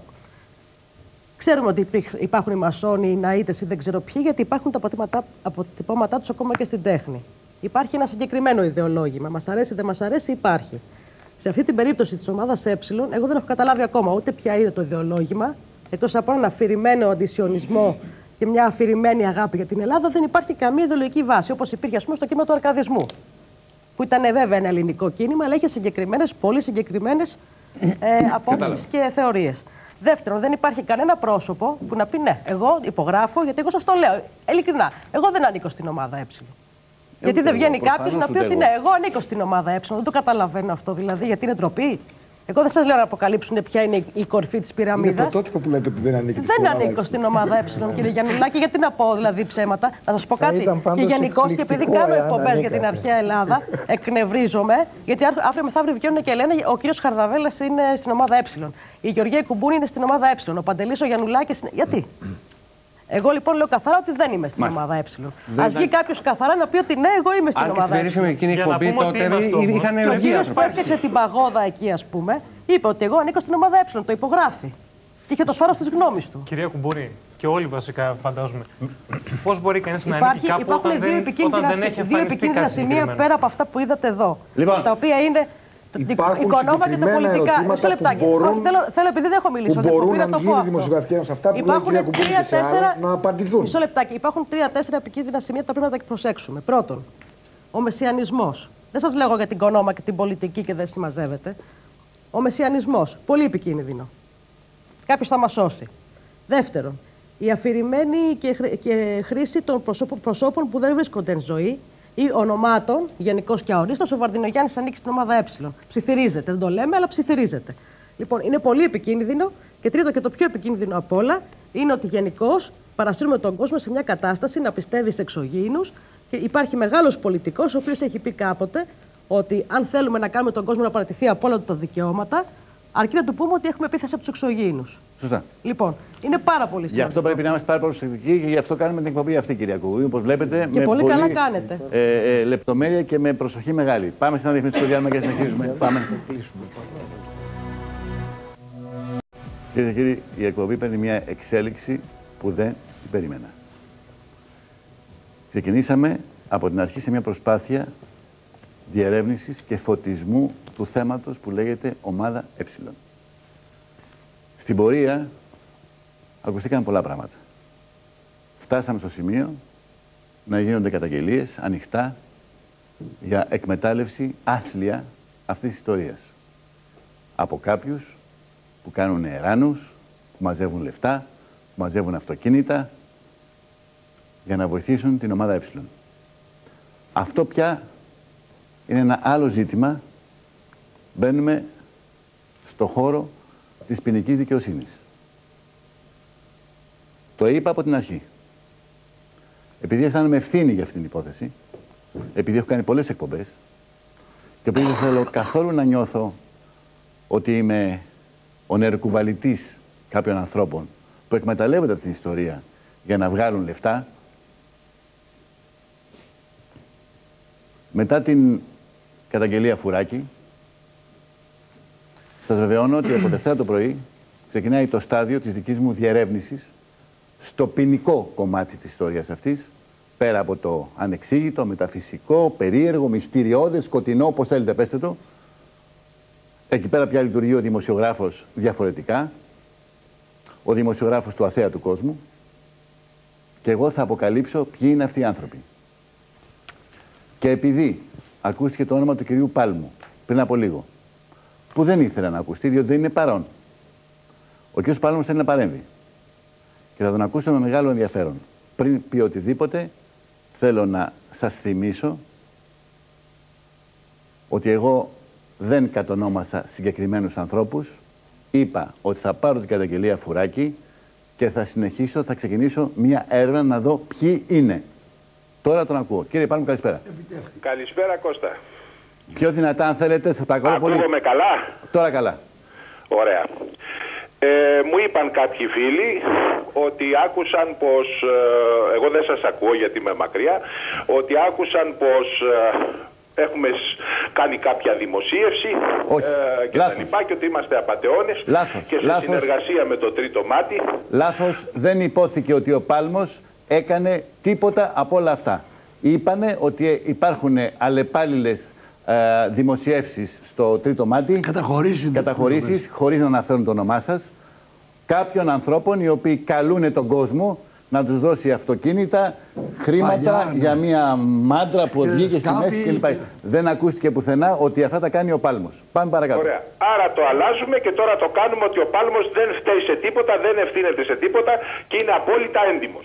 Ξέρουμε ότι υπάρχουν οι μασόνοι, οι ναΐτες ή δεν ξέρω ποιοι, γιατί υπάρχουν τα αποτυπώματά τους ακόμα και στην τέχνη. Υπάρχει ένα συγκεκριμένο ιδεολόγημα. Μας αρέσει ή δεν μας αρέσει, υπάρχει. Σε αυτή την περίπτωση της ομάδας Ε, εγώ δεν έχω καταλάβει ακόμα ούτε ποια είναι το ιδεολόγημα. Εκτός από έναν αφηρημένο αντισιωνισμό και μια αφηρημένη αγάπη για την Ελλάδα, δεν υπάρχει καμία ιδεολογική βάση. Όπως υπήρχε, ας πούμε, στο κίνημα του αρκαδισμού. Που ήταν βέβαια ένα ελληνικό κίνημα, αλλά είχε συγκεκριμένες, πολύ συγκεκριμένες ε, απόψεις και θεωρίες. Δεύτερον, δεν υπάρχει κανένα πρόσωπο που να πει ναι, εγώ υπογράφω, γιατί εγώ σας το λέω ειλικρινά. Εγώ δεν ανήκω στην ομάδα Ε. Γιατί δεν βγαίνει κάποιο να πει ότι ναι, εγώ ανήκω στην ομάδα Ε. Δεν το καταλαβαίνω αυτό δηλαδή, γιατί είναι ντροπή. Εγώ δεν σας λέω να αποκαλύψουν ποια είναι η κορυφή της πυραμίδας. Είναι πρωτότυπο που λέτε ότι δεν ανήκει. Δεν ανήκω στην ομάδα Ε, κύριε Γιαννουλάκη, γιατί να πω δηλαδή ψέματα. Να σας πω κάτι. Και γενικώς, και επειδή κάνω εκπομπές για την αρχαία Ελλάδα, εκνευρίζομαι, γιατί αύριο μεθαύριο βγαίνουν και λένε ο κύριος Χαρδαβέλας είναι στην ομάδα Ε. Η Γεωργία Κουμπούνη είναι στην ομάδα Ε. Ο Παντελής ο Γιαννουλάκης. Γιατί? Εγώ λοιπόν λέω καθαρά ότι δεν είμαι στην Μάλιστα. ομάδα Ε. Ας βγει κάποιος καθαρά να πει ότι ναι, εγώ είμαι στην Αν ομάδα Ε. Αν και στην περίφημη εκείνη εκπομπή τότε είχαν ευλογία. Ο κύριος που έφτιαξε την παγόδα εκεί, ας πούμε, είπε ότι εγώ ανήκω στην ομάδα Ε. Το υπογράφει. Και είχε το σφάρος της γνώμης του. Κυρία Κουμπούρη, και όλοι βασικά φαντάζομαι. Πώς μπορεί κανείς να Υπάρχει, ανήκει κάπου υπάρχουν όταν δύο δεν, επικίνδυνα, όταν δεν έχει δύο επικίνδυνα σημεία πέρα από αυτά που είδατε εδώ. Λοιπόν. Τα οποία είναι το οικονόμα και τα πολιτικά. Μισό λεπτάκι. Μπορούν, θέλω, θέλω, επειδή δεν έχω μιλήσει, που μπορούν να βγουν δημοσιογραφικά σε αυτά που λέει η κυρία Κουμπούνη και σε άλλα, να απαντηθούν. Μισό λεπτάκι. Υπάρχουν τρία-τέσσερα επικίνδυνα σημεία τα πρέπει να τα προσέξουμε. Πρώτον, ο μεσιανισμός. Δεν σας λέω για την οικονόμα και την πολιτική και δεν συμμαζεύεται. Ο μεσιανισμός. Πολύ επικίνδυνο. Κάποιος θα μας σώσει. Δεύτερον, η αφηρημένη και, χρ... και χρήση των προσώπων, προσώπων που δεν βρίσκονται εν ζωή ή ονομάτων, γενικώς και αορίστως. Ο Βαρδινογιάννης ανήκει στην ομάδα Ε. Ψιθυρίζεται. Δεν το λέμε, αλλά ψιθυρίζεται. Λοιπόν, είναι πολύ επικίνδυνο. Και τρίτο και το πιο επικίνδυνο απ' όλα είναι ότι γενικώς παρασύρουμε τον κόσμο σε μια κατάσταση να πιστεύει σε εξωγήινους. Και υπάρχει μεγάλος πολιτικός, ο οποίος έχει πει κάποτε ότι αν θέλουμε να κάνουμε τον κόσμο να παραιτηθεί από όλα τα δικαιώματα, αρκεί να του πούμε ότι έχουμε επίθεση από τους εξωγήινους. Σωστά. Λοιπόν, είναι πάρα πολύ σημαντικό. Γι' αυτό πρέπει να είμαστε πάρα προσεκτικοί και γι' αυτό κάνουμε την εκπομπή αυτή, κυρία Κουβή. Όπως βλέπετε, και με πολύ, πολύ καλά κάνετε. Ε, ε, λεπτομέρεια και με προσοχή μεγάλη. Πάμε σε ένα διαφημιστικό διάλειμμα και συνεχίζουμε. Πάμε. Κυρίε και κύριοι, η εκπομπή παίρνει μια εξέλιξη που δεν την περίμενα. Ξεκινήσαμε από την αρχή σε μια προσπάθεια διερεύνησης και φωτισμού του θέματος που λέγεται ομάδα Ε. Στην πορεία ακουστήκαν πολλά πράγματα. Φτάσαμε στο σημείο να γίνονται καταγγελίες ανοιχτά για εκμετάλλευση άθλια αυτής της ιστορίας. Από κάποιους που κάνουν εράνους, που μαζεύουν λεφτά, που μαζεύουν αυτοκίνητα για να βοηθήσουν την ομάδα Ε. Αυτό πια είναι ένα άλλο ζήτημα. Μπαίνουμε στο χώρο της ποινικής δικαιοσύνης. Το είπα από την αρχή. Επειδή αισθάνομαι ευθύνη για αυτήν την υπόθεση, επειδή έχω κάνει πολλές εκπομπές και επειδή δεν θέλω καθόλου να νιώθω ότι είμαι ο νεροκουβαλητής κάποιων ανθρώπων που εκμεταλλεύονται αυτή την ιστορία για να βγάλουν λεφτά, μετά την καταγγελία Φουράκη, Σας βεβαιώνω ότι από Δευτέρα το πρωί ξεκινάει το στάδιο της δικής μου διερεύνησης στο ποινικό κομμάτι της ιστορίας αυτής, πέρα από το ανεξήγητο, μεταφυσικό, περίεργο, μυστηριώδες, σκοτεινό, όπως θέλετε πέστε το. Εκεί πέρα πια λειτουργεί ο δημοσιογράφος διαφορετικά, ο δημοσιογράφος του αθέατου κόσμου, και εγώ θα αποκαλύψω ποιοι είναι αυτοί οι άνθρωποι. Και επειδή ακούστηκε το όνομα του κυρίου Πάλμου πριν από λίγο, που δεν ήθελε να ακουστεί, διότι δεν είναι παρόν. Ο κύριος Πάλμος θέλει να παρέμβει. Και θα τον ακούσω με μεγάλο ενδιαφέρον. Πριν πει οτιδήποτε, θέλω να σας θυμίσω ότι εγώ δεν κατονόμασα συγκεκριμένους ανθρώπους. Είπα ότι θα πάρω την καταγγελία Φουράκη και θα συνεχίσω, θα ξεκινήσω μια έρευνα να δω ποιοι είναι. Τώρα τον ακούω. Κύριε Πάλμου, καλησπέρα. Καλησπέρα, Κώστα. Πιο δυνατά, αν θέλετε, σας παρακαλώ πολύ. Ακούγομαι καλά. Τώρα καλά. Ωραία. Ε, μου είπαν κάποιοι φίλοι ότι άκουσαν πως, ε, εγώ δεν σας ακούω γιατί είμαι μακριά, ότι άκουσαν πως ε, έχουμε κάνει κάποια δημοσίευση ε, και τα λοιπά και ότι είμαστε απατεώνες. Λάθος. Και σε Λάθος. συνεργασία με το Τρίτο Μάτι. Λάθος, δεν υπόθηκε ότι ο Πάλμος έκανε τίποτα από όλα αυτά. Είπανε ότι υπάρχουν αλλεπάλληλες ε, δημοσιεύσεις στο Τρίτο Μάτι, καταχωρήσεις, καταχωρήσεις χωρίς να αναφέρουν το όνομά σας, κάποιων ανθρώπων οι οποίοι καλούν τον κόσμο να τους δώσει αυτοκίνητα, χρήματα Παλιά, ναι. για μια μάντρα που Και βγήκε στη μέση κλπ. Και... Δεν ακούστηκε πουθενά ότι αυτά τα κάνει ο Πάλμος. Πάμε παρακάτω. Ωραία. Άρα το αλλάζουμε και τώρα το κάνουμε ότι ο Πάλμος δεν φταίει σε τίποτα, δεν ευθύνεται σε τίποτα και είναι απόλυτα έντιμος.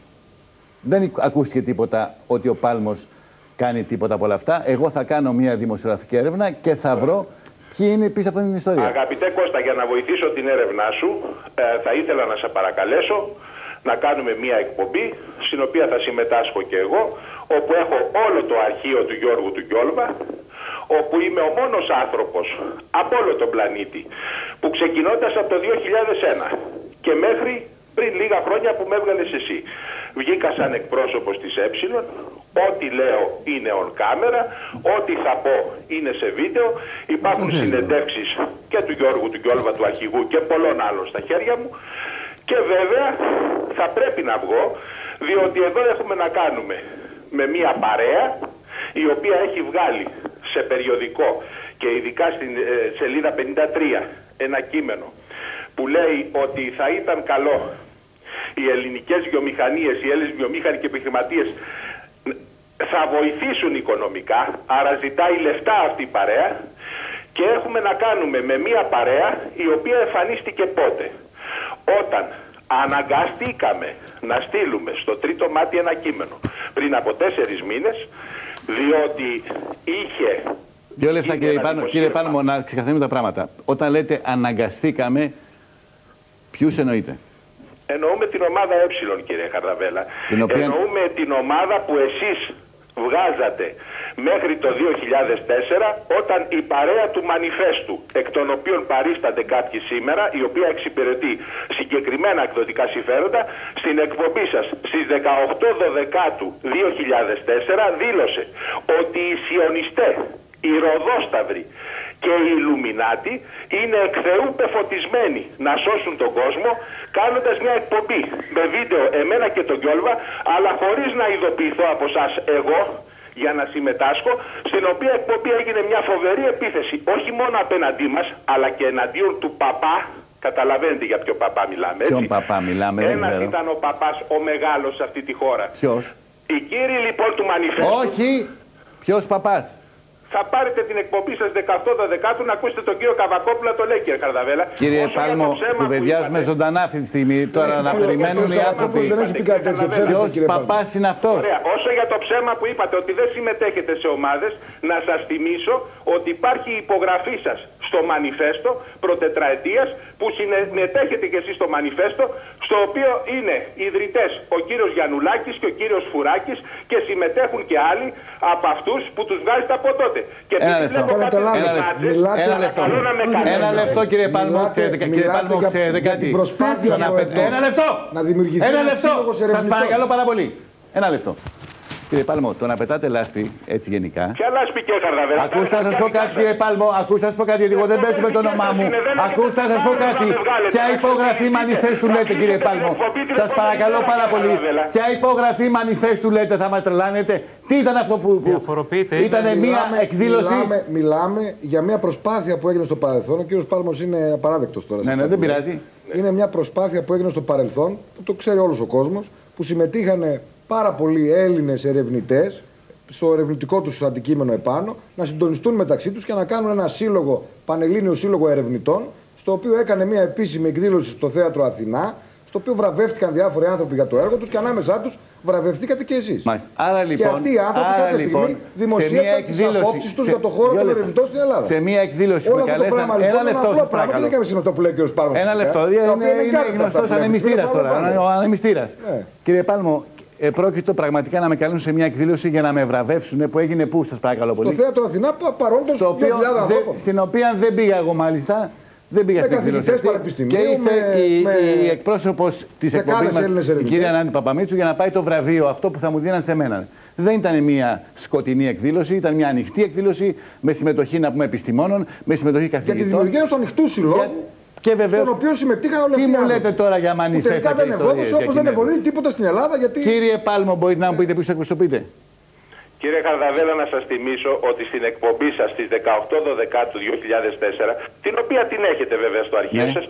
Δεν ακούστηκε τίποτα ότι ο Πάλμος κάνει τίποτα από όλα αυτά. Εγώ θα κάνω μια δημοσιογραφική έρευνα και θα βρω ποιοι είναι πίσω από την ιστορία. Αγαπητέ Κώστα, για να βοηθήσω την έρευνά σου, ε, θα ήθελα να σε παρακαλέσω να κάνουμε μια εκπομπή, στην οποία θα συμμετάσχω και εγώ, όπου έχω όλο το αρχείο του Γιώργου του Γκιόλβα, όπου είμαι ο μόνος άνθρωπος από όλο τον πλανήτη, που ξεκινώντας από το δύο χιλιάδες ένα και μέχρι πριν λίγα χρόνια που με έβγαλες εσύ, βγήκα σαν εκπρόσωπος της Ε, ό,τι λέω είναι on camera, ό,τι θα πω είναι σε βίντεο, υπάρχουν συνεντεύξεις και του Γιώργου του Γκιόλβα, του αρχηγού, και πολλών άλλων στα χέρια μου, και βέβαια θα πρέπει να βγω, διότι εδώ έχουμε να κάνουμε με μια παρέα η οποία έχει βγάλει σε περιοδικό και ειδικά στην ε, σελίδα πενήντα τρία ένα κείμενο που λέει ότι θα ήταν καλό οι ελληνικές βιομηχανίες, οι Έλληνες βιομήχανοι και επιχειρηματίες θα βοηθήσουν οικονομικά, άρα ζητάει λεφτά αυτή η παρέα, και έχουμε να κάνουμε με μια παρέα η οποία εμφανίστηκε πότε? Όταν αναγκαστήκαμε να στείλουμε στο Τρίτο Μάτι ένα κείμενο πριν από τέσσερις μήνες, διότι είχε... Δύο λεπτά, κύριε Πάνο, κύριε Πάνο, να ξεκαθαρίσουμε τα πράγματα. Όταν λέτε αναγκαστήκαμε, ποιους εννοείτε? Εννοούμε την ομάδα Ε, κύριε Χαρδαβέλα. οποία... Εννοούμε την ομάδα που εσείς βγάζατε μέχρι το δύο χιλιάδες τέσσερα, όταν η παρέα του Μανιφέστου, εκ των οποίων παρίστανται κάποιοι σήμερα, η οποία εξυπηρετεί συγκεκριμένα εκδοτικά συμφέροντα, στην εκπομπή σας στις δεκαοκτώ Δεκάτου δύο χιλιάδες τέσσερα δήλωσε ότι οι σιωνιστές, οι Ροδόσταυροι και οι Ιλουμινάτοι είναι εκ Θεού πεφωτισμένοι να σώσουν τον κόσμο, κάνοντας μια εκπομπή με βίντεο εμένα και τον Γκιόλβα, αλλά χωρίς να ειδοποιηθώ από εσάς εγώ για να συμμετάσχω, στην οποία εκπομπή έγινε μια φοβερή επίθεση, όχι μόνο απέναντί μας, αλλά και εναντίον του παπά. Καταλαβαίνετε για ποιο παπά μιλάμε, έτσι? Ποιον παπά μιλάμε? Ένας ήταν ο παπάς ο μεγάλος σε αυτή τη χώρα. Ποιος? Οι κύριοι λοιπόν του Μανιφέστου... Όχι! Ποιος παπάς? Θα πάρετε την εκπομπή σας δεκαοκτώ Δεκάτου να ακούσετε τον κύριο Καβακόπουλο να το λέει, κύριε Καρδαβέλα. Κύριε Πάλμο, κουβεντιάζουμε ζωντανά αυτή τη στιγμή. Τώρα να περιμένουν οι άνθρωποι. Ποιος παπάς είναι αυτός? Ωραία. Όσο για το ψέμα που είπατε ότι δεν συμμετέχετε σε ομάδες, να σας θυμίσω ότι υπάρχει η υπογραφή σας στο Μανιφέστο πρωτετραετίας, που συμμετέχετε και εσείς στο Μανιφέστο, στο οποίο είναι ιδρυτές ο κύριος Γιαννουλάκης και ο κύριος Φουράκης, και συμμετέχουν και άλλοι από αυτούς που τους βγάζετε από τότε. Και ένα λεπτό. Ένα λεπτό. Ένα λεπτό, κύριε Πάλμο, κύριε Πάλμο, ξέρετε κάτι? Προσπάθεια ένα λεπτό. Να δημιουργηθεί ένα ένα λεπτό. Σας παρακαλώ πάρα πολύ. Ένα λεπτό. Κύριε Πάλμο, το να πετάτε λάσπη έτσι γενικά. Ποια λάσπη, κύριε Χαρδαβέλα? Ακούστε να σας πω κάτι, κύριε Πάλμο, ακούστε να σας πω κάτι, γιατί εγώ δεν παίζω με το όνομά μου. Ακούστε να σας πω κάτι. Ποια υπογραφή μανιφέστου λέτε, κύριε Πάλμο? Σας παρακαλώ πάρα πολύ. Ποια υπογραφή μανιφέστου λέτε, θα μας τρελάνετε? Τι ήταν αυτό που. Ήταν μία εκδήλωση. Μιλάμε, μιλάμε για μια προσπάθεια που έγινε στο παρελθόν. Ο κύριος Πάλμος είναι απαράδεκτος τώρα. Ναι, ναι, δεν πειράζει. Είναι μια προσπάθεια που έγινε στο παρελθόν, που το ξέρει όλος ο κόσμος, που συμμετείχαν πάρα πολλοί Έλληνες ερευνητές στο ερευνητικό τους αντικείμενο επάνω, να συντονιστούν μεταξύ τους και να κάνουν ένα σύλλογο, πανελλήνιο σύλλογο ερευνητών, στο οποίο έκανε μια επίσημη εκδήλωση στο Θέατρο Αθηνά, στο οποίο βραβεύτηκαν διάφοροι άνθρωποι για το έργο τους και ανάμεσά τους βραβευτήκατε και εσείς. Άρα, λοιπόν, και αυτοί οι άνθρωποι άρα, κάποια λοιπόν, στιγμή δημοσίευσαν τις απόψεις τους σε, για το χώρο των ερευνητών στην Ελλάδα. Σε μια εκδήλωση που καλέσαν. Ένα λεπτό, σας παρακαλώ. Δεν έκαμε αυτό που λέει ο κ. Πάλμος. Ένα λεπτό. Είναι γνωστός ανεμιστήρας τώρα. Ο ανεμιστήρας. Κύριε Πάλμο, πρόκειτο πραγματικά να με καλούν σε μια εκδήλωση για να με βραβεύσουν, που έγινε πού, σας παρακαλώ πολύ? Στο Θέατρο Αθηνά, παρόντος δύο χιλιάδες ανθρώπων. Στην οποία δεν πήγα εγώ μάλιστα. Δεν πήγα στην εκδήλωση αυτή. Και ήρθε η, με... η εκπρόσωπος της εκπομπής μας, η κυρία Νάνη Παπαμίτσου, για να πάει το βραβείο αυτό που θα μου δίναν σε μένα. Δεν ήταν μια σκοτεινή εκδήλωση, ήταν μια ανοιχτή εκδήλωση με συμμετοχή, να πούμε, επιστημόνων, με συμμετοχή καθηγητών. Για τη δημιουργία ενός ανοιχτού συλλόγου. Και βεβαίως, στον οποίο συμμετείχαν όλοι τι αυτοί. μου λέτε τώρα για μανιφέστα? Τελικά δεν ευόδωσε, όπως δεν ευωδεί τίποτα στην Ελλάδα. Γιατί... Κύριε Πάλμο, μπορείτε να μου πείτε ποιος εκπροσωπείτε? Κύριε Χαρδαβέλα, να σας θυμίσω ότι στην εκπομπή σας στις δεκαοκτώ δώδεκα του δύο χιλιάδες τέσσερα, την οποία την έχετε βέβαια στο αρχείο ναι. σας,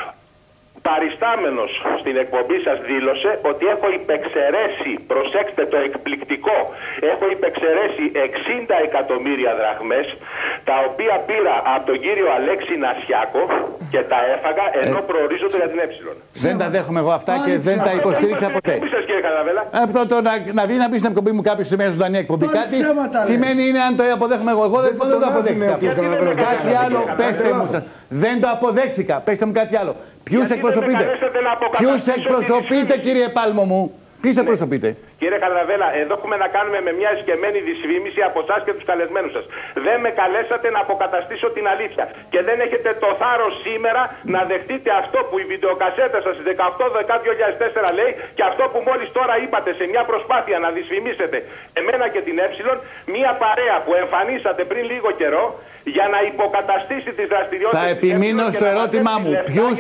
παριστάμενος στην εκπομπή σας δήλωσε ότι έχω υπεξαιρέσει, προσέξτε το εκπληκτικό, έχω υπεξαιρέσει εξήντα εκατομμύρια δραχμές, τα οποία πήρα από τον κύριο Αλέξη Νασιάκο και τα έφαγα ενώ ε... προορίζονται για την Ε. Δεν τα δέχομαι εγώ αυτά και δεν τα υποστήριξα ποτέ. Από το να βγει να πει στην εκπομπή μου κάποιο σημαίνει ζωντανή εκπομπή κάτι, σημαίνει είναι αν το αποδέχομαι εγώ. Εγώ δεν το αποδέχτηκα. Κάτι άλλο, πέστε μου σας. Δεν το αποδέχτηκα. Πέστε μου κάτι άλλο. Ποιους εκπροσωπείτε? Ποιους εκπροσωπείτε, κύριε Πάλμο μου? Ποιους εκπροσωπείτε? Κύριε Χαρδαβέλα, εδώ έχουμε να κάνουμε με μια εσκεμμένη δυσφήμιση από εσάς και τους καλεσμένους σας. Δεν με καλέσατε να αποκαταστήσω την αλήθεια. Και δεν έχετε το θάρρος σήμερα να δεχτείτε αυτό που η βιντεοκασέτα σας στις δεκαοκτώ δεκάτου δύο χιλιάδες τέσσερα λέει και αυτό που μόλις τώρα είπατε σε μια προσπάθεια να δυσφημίσετε εμένα και την Ε, μια παρέα που εμφανίσατε πριν λίγο καιρό για να υποκαταστήσει τις δραστηριότητες. Θα επιμείνω στο ερώτημά μου. Ποιους,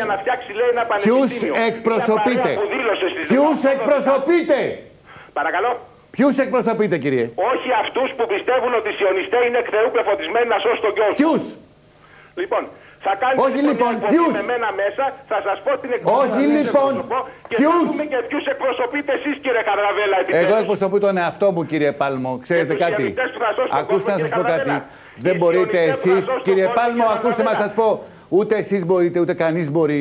ποιους εκπροσωπείτε? Ποιους εκπροσωπείτε? Παρακαλώ. Ποιους εκπροσωπείτε, κύριε? Όχι αυτούς που πιστεύουν ότι οι σιωνιστές είναι εκ Θεού πεφωτισμένοι να σώσουν τον κόσμο. Ποιους? Λοιπόν, θα κάνετε όχι λοιπόν, ποιους? με μένα μέσα, θα σας πω την εκπομπή. Όχι λοιπόν, και ποιους? θα δούμε και ποιους εκπροσωπείτε εσείς, κύριε Χαρδαβέλα. Εγώ εκπροσωπώ τον εαυτό μου, κύριε Πάλμο. Ξέρετε κάτι? Ακούστε να σας πω κάτι. Δεν μπορείτε εσείς, κύριε Πάλμο, ακούστε να σας πω. Ούτε εσείς μπορείτε, ούτε κανείς μπορεί.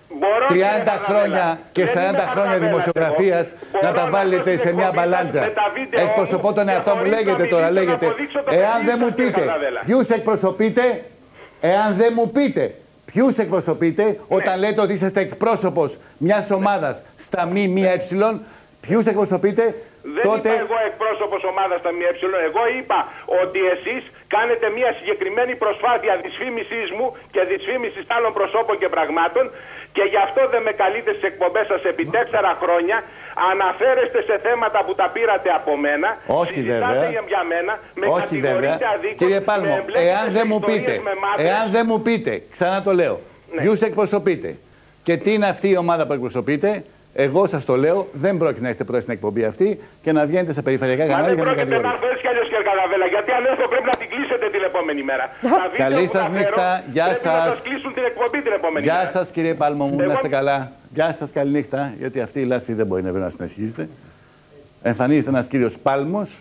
τριάντα χρόνια και σαράντα χρόνια δημοσιογραφίας να τα βάλετε σε μια μπαλάντζα. Εκπροσωπώ τον εαυτό μου, λέγεται τώρα, λέγεται. Εάν δεν μου πείτε ποιους εκπροσωπείτε, εάν δεν μου πείτε ποιους εκπροσωπείτε, όταν λέτε ότι είσαστε εκπρόσωπος μιας ομάδας στα μη μία ε, ποιους εκπροσωπείτε, δεν τότε... είπα εγώ εκπρόσωπος ομάδας στα ΜΕ. Εγώ είπα ότι εσείς κάνετε μια συγκεκριμένη προσπάθεια δυσφήμισής μου και δυσφήμισης άλλων προσώπων και πραγμάτων και γι' αυτό δεν με καλείτε στις εκπομπές σας επί τέσσερα χρόνια. Αναφέρεστε σε θέματα που τα πήρατε από μένα. Όχι βέβαια. Για μένα, με Όχι βέβαια. Αδίκως, κύριε Πάλμο, εάν δεν μου πείτε, εάν δεν μου πείτε, ξανά το λέω, ναι. ποιους εκπροσωπείτε και τι είναι αυτή η ομάδα που εκπροσωπείτε, εγώ σας το λέω, δεν πρόκειται να έχετε πρώτη στην εκπομπή αυτή και να βγαίνετε στα περιφερειακά κανάλια για να κατηγορείτε. Μα δεν πρόκειται να έρθω έτσι κι αλλιώς, κύριε Καρδαβέλα, γιατί αν έρθω πρέπει να την κλείσετε την επόμενη μέρα. Καλή σας νύχτα, γεια σας. Πρέπει να σας κλείσουν την εκπομπή την επόμενη γεια μέρα. σας, κύριε Πάλμο μου, Εγώ... να είστε καλά. Γεια σας, καλή νύχτα, γιατί αυτή η λάσπη δεν μπορεί να συνεχίζετε. Εμφανίζεται ένας κύριος Πάλμος.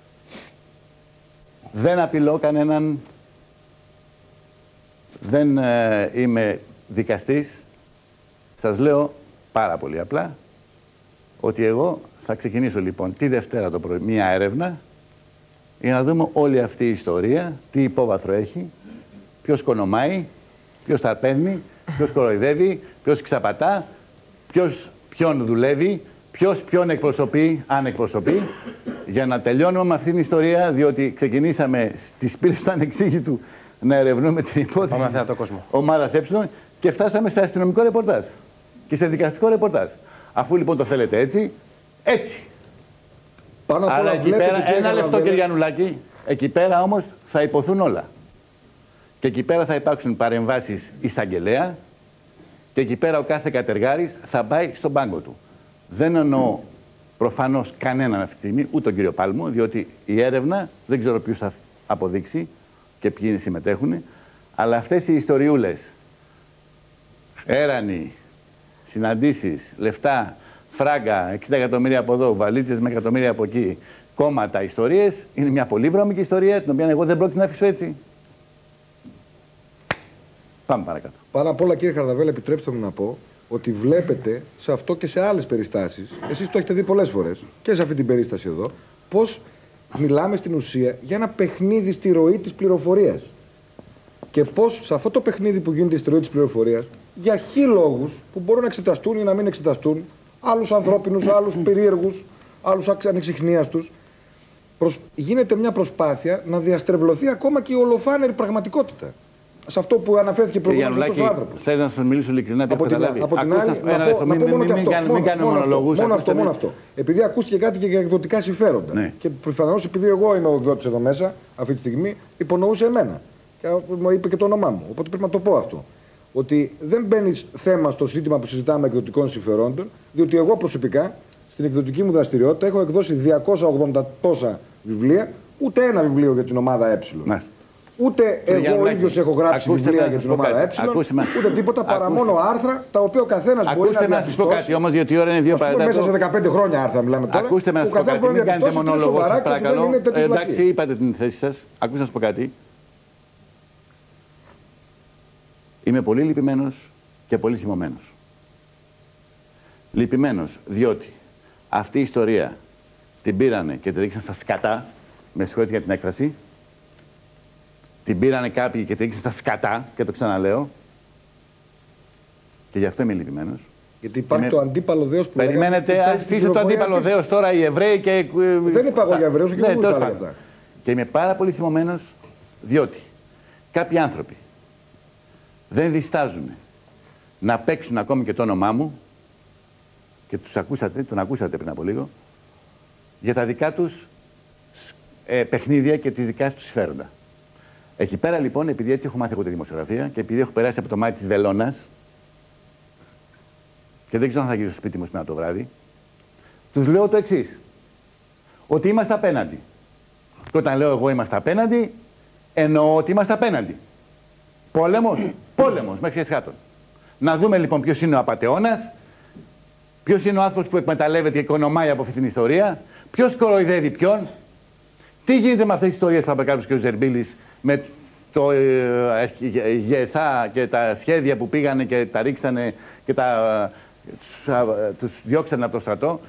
Δεν απειλώ κανέναν. Δεν ε, είμαι δικαστής. Σας λέω πάρα πολύ απλά ότι εγώ θα ξεκινήσω λοιπόν τη Δευτέρα το πρωί μία έρευνα για να δούμε όλη αυτή η ιστορία, τι υπόβαθρο έχει, ποιος κονομάει, ποιος τα παίρνει, ποιος κοροϊδεύει, ποιος ξαπατά, ποιος ποιον δουλεύει, ποιος ποιον εκπροσωπεί, αν εκπροσωπεί, για να τελειώνουμε με αυτήν την ιστορία, διότι ξεκινήσαμε στις πύλες του ανεξήγητου να ερευνούμε την υπόθεση ομάδας Ε και φτάσαμε σε αστυνομικό ρεπορτάζ και σε δικαστικό ρεπορτάζ. Αφού λοιπόν το θέλετε έτσι, έτσι. Πάνω απ' όλα Αλλά εκεί βλέπετε, πέρα, κύριε ένα λεπτό Καραβέλα. κύριε Γιαννουλάκη, εκεί πέρα όμως θα υποθούν όλα. Και εκεί πέρα θα υπάρξουν παρεμβάσεις εισαγγελέα και εκεί πέρα ο κάθε κατεργάρης θα πάει στον πάγκο του. Δεν εννοώ προφανώς κανέναν αυτή τη στιγμή, ούτε τον κύριο Πάλμο, διότι η έρευνα δεν ξέρω ποιους θα αποδείξει και ποιοι συμμετέχουν, αλλά αυτές οι ιστοριούλες, έρανοι, συναντήσεις, λεφτά, φράγκα, εξήντα εκατομμύρια από εδώ, βαλίτσες με εκατομμύρια από εκεί, κόμματα, ιστορίες, είναι μια πολύ βρώμικη ιστορία, την οποία εγώ δεν πρόκειται να αφήσω έτσι. Πάμε παρακάτω. Πάνω απ' όλα, κύριε Χαρδαβέλα, επιτρέψτε μου να πω ότι βλέπετε σε αυτό και σε άλλες περιστάσεις, εσείς το έχετε δει πολλές φορές και σε αυτή την περίσταση εδώ, πώς μιλάμε στην ουσία για ένα παιχνίδι στη ροή της πληροφορίας. Και πώς σε αυτό το παιχνίδι που γίνεται στη ροή της πληροφορίας, για χι λόγους που μπορούν να εξεταστούν ή να μην εξεταστούν, άλλους ανθρώπινους, άλλους περίεργους, άλλους ανεξιχνίαστους, προσ... γίνεται μια προσπάθεια να διαστρεβλωθεί ακόμα και η ολοφάνερη πραγματικότητα. Σε αυτό που αναφέρθηκε προηγουμένως αυτός ο άνθρωπος. Θέλω να σας μιλήσω ειλικρινά, τι έχω καταλάβει. Από την άλλη, να πω μόνο και αυτό. Μην κάνουμε μονολόγους. Μόνο αυτό, μόνο αυτό. Επειδή ακούστηκε κάτι και για εκδοτικά συμφέροντα. Ναι. Και προφανώς επειδή εγώ είμαι ο εκδότης εδώ μέσα, αυτή τη στιγμή, υπονοούσε εμένα. Και μου είπε και το όνομά μου. Οπότε πρέπει να το πω αυτό. Ότι δεν μπαίνει θέμα στο ζήτημα που συζητάμε εκδοτικών συμφερόντων, διότι εγώ προσωπικά στην εκδοτική μου δραστηριότητα έχω εκδώσει διακόσια ογδόντα τόσα βιβλία, ούτε ένα βιβλίο για την ομάδα Ε. Ναι. Ούτε εγώ ο ίδιος έχω γράψει βιβλία για την ομάδα Ε, ούτε τίποτα παρά μόνο άρθρα τα οποία ο καθένας μπορεί να διαπιστώσει. Ακούστε με να σας πω κάτι όμως, γιατί η ώρα είναι δύο παρατέταρτο. Μέσα σε δεκαπέντε χρόνια άρθρα μιλάμε τώρα. Ακούστε με να σας πω κάτι, μην κάνετε μονόλογο σας παρακαλώ. Εντάξει, είπατε την θέση σας. Ακούστε να σας πω κάτι. Είμαι πολύ λυπημένος και πολύ θυμωμένος. Λυπημένος διότι αυτή η ιστορία την πήρανε και την ρίξαν στα σκατά, με συγχωρείτε για την έκφραση, την πήρανε κάποιοι και την ρίξαν στα σκατά, και το ξαναλέω, και γι' αυτό είμαι λυπημένος. Γιατί υπάρχει είμαι... το αντίπαλο δέος που περιμένετε, αφήστε το αντίπαλο δέος τώρα οι Εβραίοι και... Δεν είπα εγώ για Εβραίους και δεν είπα αυτά. Και είμαι πάρα πολύ θυμωμένος διότι κάποιοι άνθρωποι δεν διστάζουν να παίξουν ακόμη και το όνομά μου, και τους ακούσατε, τον ακούσατε πριν από λίγο, για τα δικά τους ε, παιχνίδια και τις δικά τους συμφέροντα. Εκεί πέρα λοιπόν, επειδή έτσι έχω μάθει εγώ τη δημοσιογραφία και επειδή έχω περάσει από το μάτι της βελόνας και δεν ξέρω αν θα γυρίσω στο σπίτι μου σήμερα το βράδυ, τους λέω το εξής, ότι είμαστε απέναντι. Και όταν λέω εγώ είμαστε απέναντι, εννοώ ότι είμαστε απέναντι. Πόλεμος, πόλεμος μέχρι εσχάτων. Να δούμε λοιπόν ποιος είναι ο απατεώνας, ποιος είναι ο άνθρωπος που εκμεταλλεύεται και οικονομάει από αυτή την ιστορία, ποιος κοροϊδεύει ποιον, τι γίνεται με αυτές τις ιστορίες που απεκάλυψε και ο Ζερμπίλης με το ε, ε, ΓΕΘΑ και τα σχέδια που πήγανε και τα ρίξανε και τα, ε, τους, ε, τους διώξανε από το στρατό.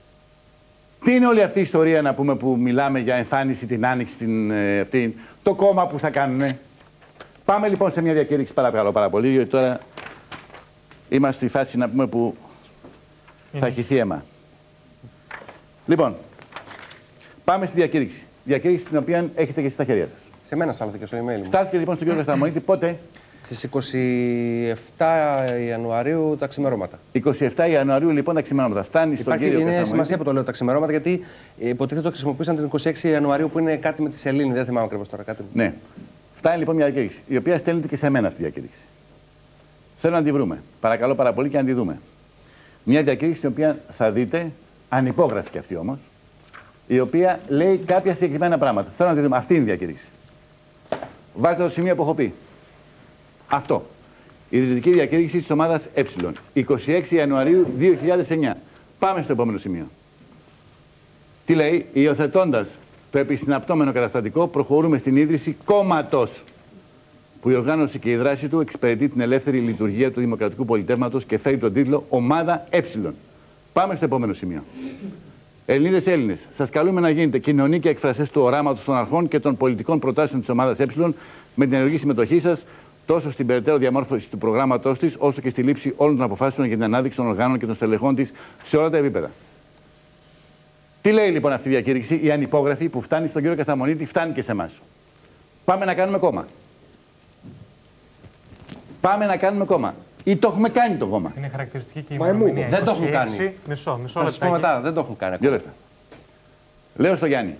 Τι είναι όλη αυτή η ιστορία, να πούμε, που μιλάμε για εμφάνιση την άνοιξη την, ε, αυτή, το κόμμα που θα κάνουνε. Πάμε λοιπόν σε μια διακήρυξη, παρακαλώ πάρα πολύ, γιατί τώρα είμαστε στη φάση, να πούμε, που θα χυθεί αίμα. Λοιπόν, πάμε στη διακήρυξη. Διακήρυξη την οποία έχετε και εσείς στα χέρια σας. Σε μένα στάλθηκε στο email μου. Στάλθηκε λοιπόν στον κύριο Κασταμονίτη πότε? Στις είκοσι επτά Ιανουαρίου τα ξημερώματα. είκοσι επτά Ιανουαρίου λοιπόν τα ξημερώματα. Φτάνει στον κύριο Κασταμονίτη. Είναι σημασία που το λέω τα ξημερώματα, γιατί υποτίθεται το χρησιμοποίησαν την είκοσι έξι Ιανουαρίου που είναι κάτι με τη σελήνη. Δεν θυμάμαι ακριβώς τώρα κάτι. Ναι. Φτάνει λοιπόν μια διακήρυξη, η οποία στέλνεται και σε μένα στη διακήρυξη. Θέλω να τη βρούμε. Παρακαλώ πάρα πολύ και να τη δούμε. Μια διακήρυξη την οποία θα δείτε, ανυπόγραφη κι αυτή όμως, η οποία λέει κάποια συγκεκριμένα πράγματα. Θέλω να τη δούμε. Αυτή είναι η διακήρυξη. Βάλτε το σημείο που έχω πει. Αυτό. Η ιδρυτική διακήρυξη της ομάδας Ε. είκοσι έξι Ιανουαρίου δύο χιλιάδες εννιά. Πάμε στο επόμενο σημείο. Τι λέει? Υιοθετώντας το επισυναπτώμενο καταστατικό, προχωρούμε στην ίδρυση κόμματος, που η οργάνωση και η δράση του εξυπηρετεί την ελεύθερη λειτουργία του δημοκρατικού πολιτεύματος και φέρει τον τίτλο Ομάδα Ε. Πάμε στο επόμενο σημείο. Ελληνίδες, Έλληνες, σας καλούμε να γίνετε κοινωνοί και εκφραστές του οράματος των αρχών και των πολιτικών προτάσεων της ομάδας Ε, με την ενεργή συμμετοχή σας τόσο στην περαιτέρω διαμόρφωση του προγράμματός της, όσο και στη λήψη όλων των αποφάσεων για την ανάδειξη των οργάνων και των στελεχών της σε όλα τα επίπεδα. Τι λέει λοιπόν αυτή η διακήρυξη, η ανυπόγραφη που φτάνει στον κύριο Κασταμονίτη, φτάνει και σε εμάς. Πάμε να κάνουμε κόμμα. Πάμε να κάνουμε κόμμα. Ή το έχουμε κάνει το κόμμα. Είναι χαρακτηριστική και η ημερομηνία. Δεν το έχουν κάνει. Μισό, μισό λεπτό. Θα σας πω μετά, δεν το έχουν κάνει. Δύο λεπτά. Λέω στο Γιάννη,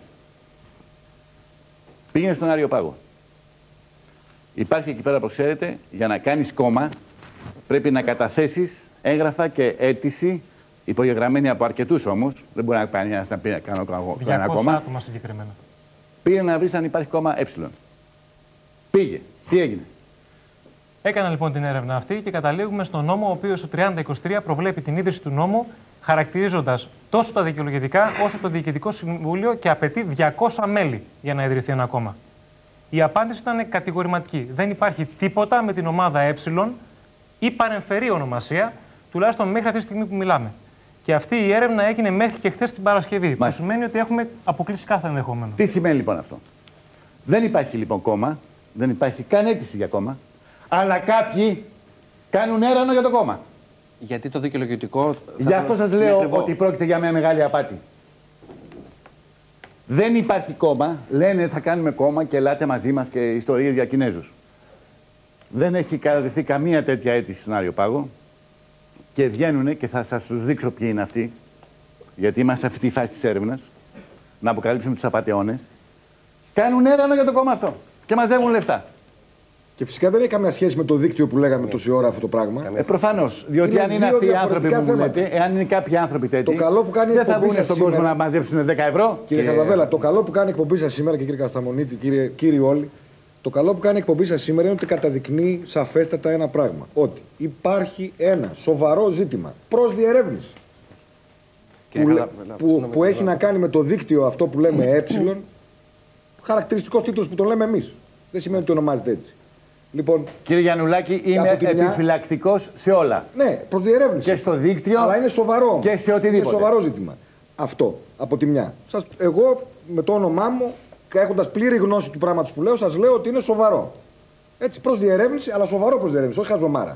πήγαινε στον Άριο Πάγο. Υπάρχει εκεί πέρα, όπως ξέρετε, για να κάνεις κόμμα, πρέπει να καταθέσεις έγγραφα και αίτηση, υπογεγραμμένη από αρκετούς όμως. Δεν μπορεί να κάνει ένας να πει να κάνω ένα κόμμα. άτομα συγκεκριμένα. Πήγε να βρεις αν υπάρχει κόμμα ε. Πήγε. Τι έγινε? Έκανα λοιπόν την έρευνα αυτή και καταλήγουμε στον νόμο, ο οποίος ο τριάντα είκοσι τρία προβλέπει την ίδρυση του νόμου, χαρακτηρίζοντας τόσο τα δικαιολογητικά όσο το Διοικητικό Συμβούλιο και απαιτεί διακόσια μέλη για να ιδρυθεί ένα κόμμα. Η απάντηση ήταν κατηγορηματική. Δεν υπάρχει τίποτα με την ομάδα ε ή παρεμφερή ονομασία, τουλάχιστον μέχρι αυτή τη στιγμή που μιλάμε. Και αυτή η έρευνα έγινε μέχρι και χθες την Παρασκευή. Μάλιστα. Που σημαίνει ότι έχουμε αποκλείσει κάθε ενδεχόμενο. Τι σημαίνει λοιπόν αυτό? Δεν υπάρχει λοιπόν κόμμα, δεν υπάρχει καν αίτηση για κόμμα, αλλά κάποιοι κάνουν έρανο για το κόμμα. Γιατί το δικαιολογητικό. Γι' αυτό σας λέω ακριβό... ότι πρόκειται για μια μεγάλη απάτη. Δεν υπάρχει κόμμα, λένε θα κάνουμε κόμμα και ελάτε μαζί μας και ιστορίες για Κινέζους. Δεν έχει καταδεχθεί καμία τέτοια αίτηση στον Άριο Πάγο και βγαίνουν και θα σας τους δείξω ποιοι είναι αυτοί, γιατί είμαστε σε αυτή τη φάση της έρευνας, να αποκαλύψουμε τους απατεώνες. Κάνουν έρανο για το κόμμα αυτό και μαζεύουν λεφτά. Και φυσικά δεν έχει καμία σχέση με το δίκτυο που λέγαμε τόση ώρα αυτό το πράγμα. Ε, προφανώς. Διότι είναι αν είναι αυτοί οι άνθρωποι που μου λέτε, εάν είναι κάποιοι άνθρωποι τέτοιοι, το καλό που κάνει δεν θα βγουν στον σήμερα... κόσμο να μαζέψουν δέκα ευρώ. Κύριε και... Καρδαβέλα, το καλό που κάνει η εκπομπή σας σήμερα και κύριε Κασταμονίτη, κύριε, κύριοι όλοι, το καλό που κάνει η εκπομπή σας σήμερα είναι ότι καταδεικνύει σαφέστατα ένα πράγμα. Ότι υπάρχει ένα σοβαρό ζήτημα προς διερεύνηση. Που, Καλά, που, που έχει να κάνει με το δίκτυο αυτό που λέμε ε, χαρακτηριστικός τίτλος που τον λέμε εμείς. Δεν σημαίνει ότι ονομάζεται έτσι. Λοιπόν, κύριε Γιαννουλάκη, είμαι επιφυλακτικός σε όλα. Ναι, προς διερεύνηση. Και στο δίκτυο. Αλλά είναι σοβαρό. Και σε οτιδήποτε. Είναι σοβαρό ζήτημα. Αυτό από τη μια. Σας, εγώ με το όνομά μου, έχοντας πλήρη γνώση του πράγματος που λέω, σας λέω ότι είναι σοβαρό. Έτσι, προς διερεύνηση, αλλά σοβαρό προς διερεύνηση, όχι χαζομάρα.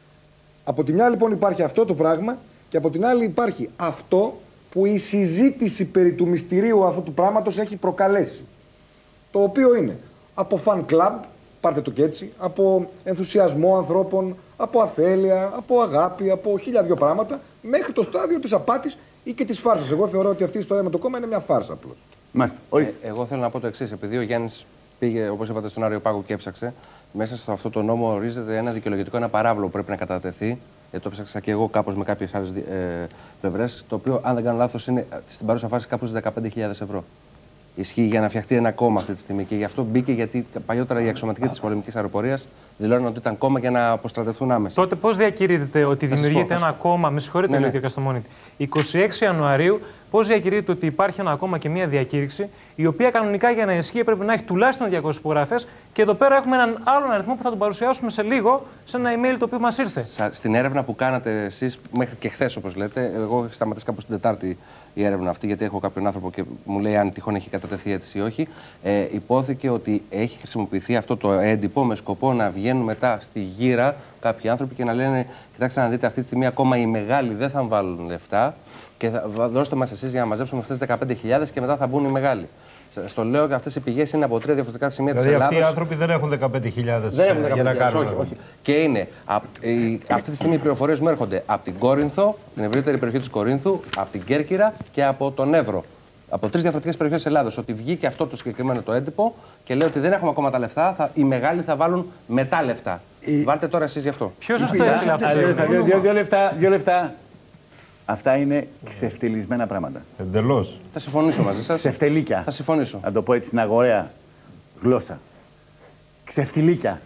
Από τη μια λοιπόν υπάρχει αυτό το πράγμα και από την άλλη υπάρχει αυτό που η συζήτηση περί του μυστηρίου αυτού του πράγματος έχει προκαλέσει. Το οποίο είναι από fan club, πάρτε το και έτσι, από ενθουσιασμό ανθρώπων, από αφέλεια, από αγάπη, από χίλια δυο πράγματα, μέχρι το στάδιο της απάτης ή και της φάρσας. Εγώ θεωρώ ότι αυτή η ιστορία με το κόμμα είναι μια φάρσα απλώς. Ε, εγώ θέλω να πω το εξής. Επειδή ο Γιάννης πήγε, όπως είπατε, στον Άριο Πάγο και έψαξε, μέσα σε αυτό το νόμο ορίζεται ένα δικαιολογητικό, ένα παράβολο που πρέπει να κατατεθεί. Γιατί το ψάξα και εγώ κάπως με κάποιες άλλες ε, πλευρές. Το οποίο, αν δεν κάνω λάθος, είναι στην παρούσα φάση κάπου στις δεκαπέντε χιλιάδες ευρώ. Ισχύει για να φτιαχτεί ένα κόμμα αυτή τη στιγμή. Και γι' αυτό μπήκε, γιατί παλιότερα οι αξιωματικοί της πολεμικής αεροπορίας δηλώνουν ότι ήταν κόμμα για να αποστρατευτούν άμεσα. Τότε πώς διακηρύτεται ότι θα δημιουργείται πω, ένα κόμμα, με συγχωρείτε, ναι, ναι. κύριε Κασταμονίτη, εικοστή έκτη Ιανουαρίου, πώς διακηρύτεται ότι υπάρχει ένα κόμμα και μια διακήρυξη, η οποία κανονικά για να ισχύει πρέπει να έχει τουλάχιστον διακόσιες υπογραφές. Και εδώ πέρα έχουμε έναν άλλον αριθμό που θα τον παρουσιάσουμε σε λίγο σε ένα email το οποίο μας ήρθε. Στην έρευνα που κάνατε εσείς, μέχρι και χθες, όπως λέτε, εγώ έχω σταματήσει κάπου την Τετάρτη η έρευνα αυτή, γιατί έχω κάποιον άνθρωπο και μου λέει αν τυχόν έχει κατατεθεί αίτηση ή όχι. Ε, υπόθηκε ότι έχει χρησιμοποιηθεί αυτό το έντυπο με σκοπό να βγαίνουν μετά στη γύρα κάποιοι άνθρωποι και να λένε: κοιτάξτε να δείτε, αυτή τη στιγμή ακόμα οι μεγάλοι δεν θα βάλουν λεφτά και θα δώστε μας εσείς για να μαζέψουμε αυτές τις δεκαπέντε χιλιάδες και μετά θα μπουν οι μεγάλοι. Στο λέω και αυτές οι πηγές είναι από τρία διαφορετικά σημεία της δηλαδή Ελλάδας. Αυτοί οι άνθρωποι δεν έχουν δεκαπέντε χιλιάδες για να κάνουν. Όχι, όχι. Και είναι, α, η, αυτή τη στιγμή οι πληροφορίες μου έρχονται από την Κόρινθο, την ευρύτερη περιοχή της Κορίνθου, από την Κέρκυρα και από τον Εύρο. Από τρεις διαφορετικές περιοχές της Ελλάδας. Ότι βγήκε αυτό το συγκεκριμένο το έντυπο και λέει ότι δεν έχουμε ακόμα τα λεφτά, θα, οι μεγάλοι θα βάλουν μετά λεφτά. Η... Βάλτε τώρα εσείς γι' αυτό. Ποιος σας το έστειλε? Δύο λεφτά. Αυτά είναι ξεφτυλισμένα πράγματα. Εντελώς. Θα συμφωνήσω μαζί σας. Ξεφτελίκια. Θα συμφωνήσω. Να το πω έτσι στην αγοραία γλώσσα. Ξεφτιλίκια.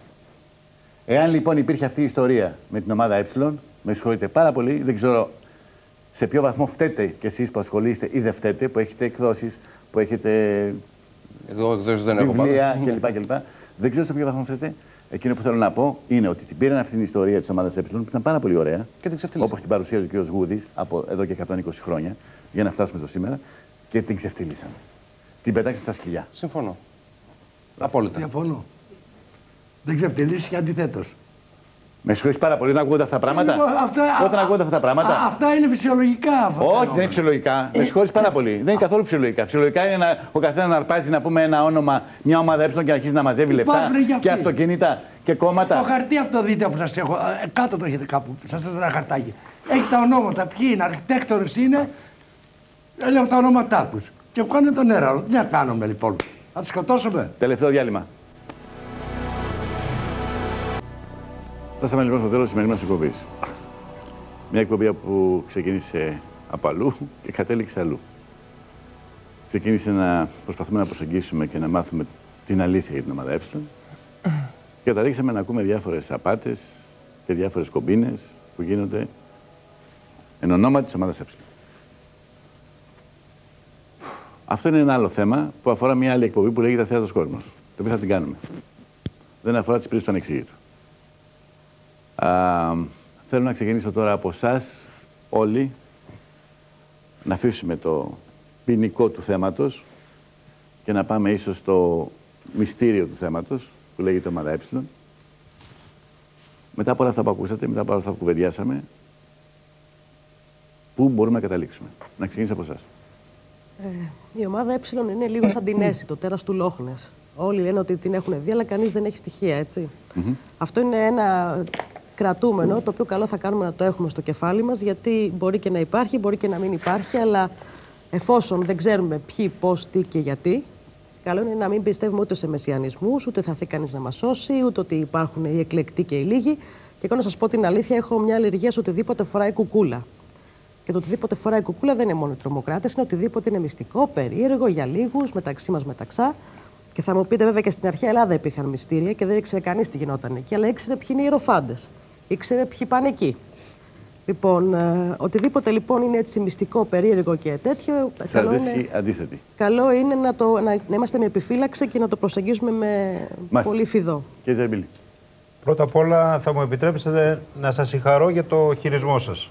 Εάν λοιπόν υπήρχε αυτή η ιστορία με την ομάδα ε, με συγχωρείτε πάρα πολύ, δεν ξέρω σε ποιο βαθμό φταίτε κι εσείς που ασχολείστε ή δεν φταίτε, που έχετε εκδόσεις, που έχετε Εγώ εκδόσεις δεν έχω βιβλία κλπ. Δεν ξέρω σε ποιο βαθμό φταίτε. Εκείνο που θέλω να πω είναι ότι την πήραν αυτήν την ιστορία της ομάδας ε, που ήταν πάρα πολύ ωραία, όπως την παρουσίαζε ο κ. Γούδης από εδώ και εκατόν είκοσι χρόνια, για να φτάσουμε στο σήμερα, και την ξεφτύλισαν. Την πετάξαν στα σκυλιά. Συμφωνώ. Απόλυτα. Διαφωνώ. Δεν ξεφτυλίστηκε, αντιθέτως. Με συγχωρείς πάρα πολύ, να ακούγονται αυτά τα πράγματα. Λοιπόν, αυτά, Όταν ακούγονται αυτά τα πράγματα. Α, αυτά είναι φυσιολογικά. Αυτά Όχι, δεν είναι φυσιολογικά. Ε, με συγχωρείς πάρα πολύ. Δεν είναι καθόλου φυσιολογικά. Φυσιολογικά είναι να, ο καθένας να αρπάζει, να πούμε ένα όνομα, μια ομάδα ε και να αρχίσει να μαζεύει λεφτά και αυτοκίνητα και κόμματα. Το χαρτί αυτό δείτε που σας έχω. Κάτω το έχετε κάπου. Σας έδωσα ένα χαρτάκι. Έχει τα ονόματα. Ποιοι είναι, αρχιτέκτονες είναι. Λέω τα ονόματά τους. και βγάλουν τον έρανο. Τι να κάνουμε λοιπόν, να τους σκοτώσουμε. Τελευταίο διάλειμμα. Φτάσαμε λοιπόν στο τέλος της σημερινής μας εκπομπής. Μια εκπομπή που ξεκίνησε από αλλού και κατέληξε αλλού. Ξεκίνησε να προσπαθούμε να προσεγγίσουμε και να μάθουμε την αλήθεια για την ομάδα Ε. Και καταλήξαμε να ακούμε διάφορες απάτες και διάφορες κομπίνες που γίνονται εν ονόματι της ομάδας Ε. Αυτό είναι ένα άλλο θέμα που αφορά μια άλλη εκπομπή που λέγεται Θέατρος Κόσμος. Το οποίο θα την κάνουμε. Δεν αφορά τις πρίσεις του ανεξήγητου. Α, θέλω να ξεκινήσω τώρα από εσάς όλοι να αφήσουμε το ποινικό του θέματος και να πάμε ίσως στο μυστήριο του θέματος που λέγεται ομάδα Ε. Μετά από όλα αυτά που ακούσατε, μετά από όλα αυτά που κουβεντιάσαμε, πού μπορούμε να καταλήξουμε. Να ξεκινήσω από εσάς. Ε, η ομάδα Ε είναι λίγο σαν την Έσυ, το τέρας του Λόχνες. Όλοι λένε ότι την έχουν δει, αλλά κανείς δεν έχει στοιχεία, έτσι. Mm-hmm. Αυτό είναι ένα κρατούμενο, το οποίο καλό θα κάνουμε να το έχουμε στο κεφάλι μας, γιατί μπορεί και να υπάρχει, μπορεί και να μην υπάρχει, αλλά εφόσον δεν ξέρουμε ποιοι, πώς, τι και γιατί, καλό είναι να μην πιστεύουμε ούτε σε μεσιανισμούς, ούτε θα έρθει κανείς να μας σώσει, ούτε ότι υπάρχουν οι εκλεκτοί και οι λίγοι. Και εγώ να σας πω την αλήθεια, έχω μια αλλεργία σε οτιδήποτε φοράει κουκούλα. Και το οτιδήποτε φοράει κουκούλα δεν είναι μόνο οι τρομοκράτες, είναι οτιδήποτε είναι μυστικό, περίεργο για λίγους, μεταξύ μας μεταξά. Και θα μου πείτε, βέβαια, και στην αρχαία Ελλάδα υπήρχαν μυστήρια και δεν ήξερε κανείς τι γινόταν εκεί, αλλά ήξερε ποιοι είναι οι ιεροφάντες. Ήξερε ποιοι πάνε εκεί. Λοιπόν, ε, οτιδήποτε λοιπόν είναι έτσι μυστικό, περίεργο και τέτοιο. Σας βρίσκει αντίθετη. Καλό είναι να, το, να, να είμαστε με επιφύλαξη και να το προσεγγίσουμε με Μάλιστα. πολύ φιδό. Κύριε Ζερμπίλη. Πρώτα απ' όλα θα μου επιτρέψετε να σας συγχαρώ για το χειρισμό σας.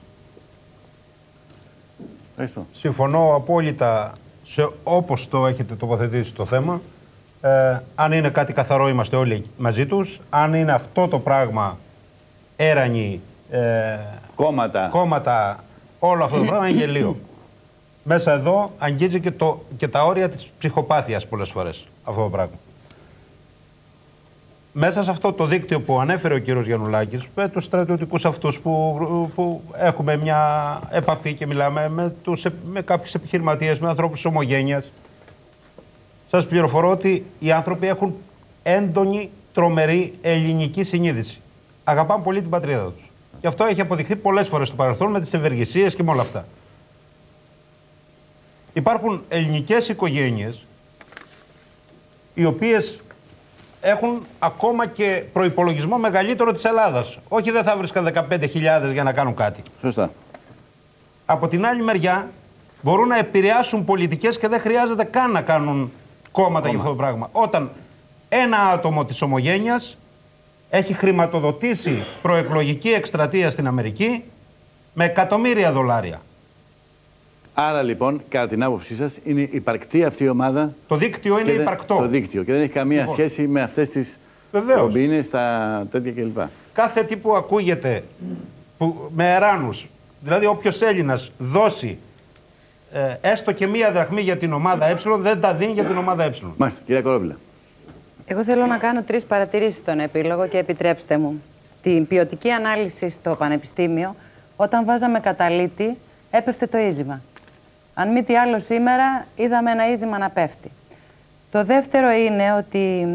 Ευχαριστώ. Συμφωνώ απόλυτα σε όπως το έχετε τοποθετήσει το θέμα. Ε, αν είναι κάτι καθαρό είμαστε όλοι μαζί τους. Αν είναι αυτό το πράγμα έρανοι, ε, κόμματα. κόμματα, όλο αυτό το πράγμα είναι γελίο. Μέσα εδώ αγγίζει και, το, και τα όρια της ψυχοπάθειας πολλές φορές αυτό το πράγμα. Μέσα σε αυτό το δίκτυο που ανέφερε ο κύριος Γιαννουλάκης, με τους στρατιωτικούς αυτούς που, που έχουμε μια επαφή και μιλάμε με, τους, με κάποιους επιχειρηματίες, με ανθρώπους της ομογένειας, σας πληροφορώ ότι οι άνθρωποι έχουν έντονη, τρομερή ελληνική συνείδηση. Αγαπάνε πολύ την πατρίδα τους. Και αυτό έχει αποδειχθεί πολλές φορές στο παρελθόν με τις ευεργεσίες και με όλα αυτά. Υπάρχουν ελληνικές οικογένειες οι οποίες έχουν ακόμα και προϋπολογισμό μεγαλύτερο της Ελλάδας. Όχι, δεν θα βρίσκαν δεκαπέντε χιλιάδες για να κάνουν κάτι. Σωστά. Από την άλλη μεριά μπορούν να επηρεάσουν πολιτικές και δεν χρειάζεται καν να κάνουν κόμματα Κόμμα. για αυτό το πράγμα. Όταν ένα άτομο της ομογένειας έχει χρηματοδοτήσει προεκλογική εκστρατεία στην Αμερική με εκατομμύρια δολάρια. Άρα λοιπόν, κατά την άποψή σας, είναι υπαρκτή αυτή η ομάδα. Το δίκτυο είναι δεν, υπαρκτό. Το δίκτυο και δεν έχει καμία λοιπόν. σχέση με αυτές τις κομπίνες, τα τέτοια κλπ. Κάθε τι που ακούγεται που, με εράνους, δηλαδή όποιος Έλληνας δώσει ε, έστω και μία δραχμή για την ομάδα Ε, δεν τα δίνει για την ομάδα Ε. Μάλιστα, κυρία Κορόβιλα. Εγώ θέλω να κάνω τρεις παρατηρήσεις στον επίλογο και επιτρέψτε μου. Στην ποιοτική ανάλυση στο Πανεπιστήμιο, όταν βάζαμε καταλήτη, έπεφτε το ίζημα. Αν μη τι άλλο σήμερα, είδαμε ένα ίζημα να πέφτει. Το δεύτερο είναι ότι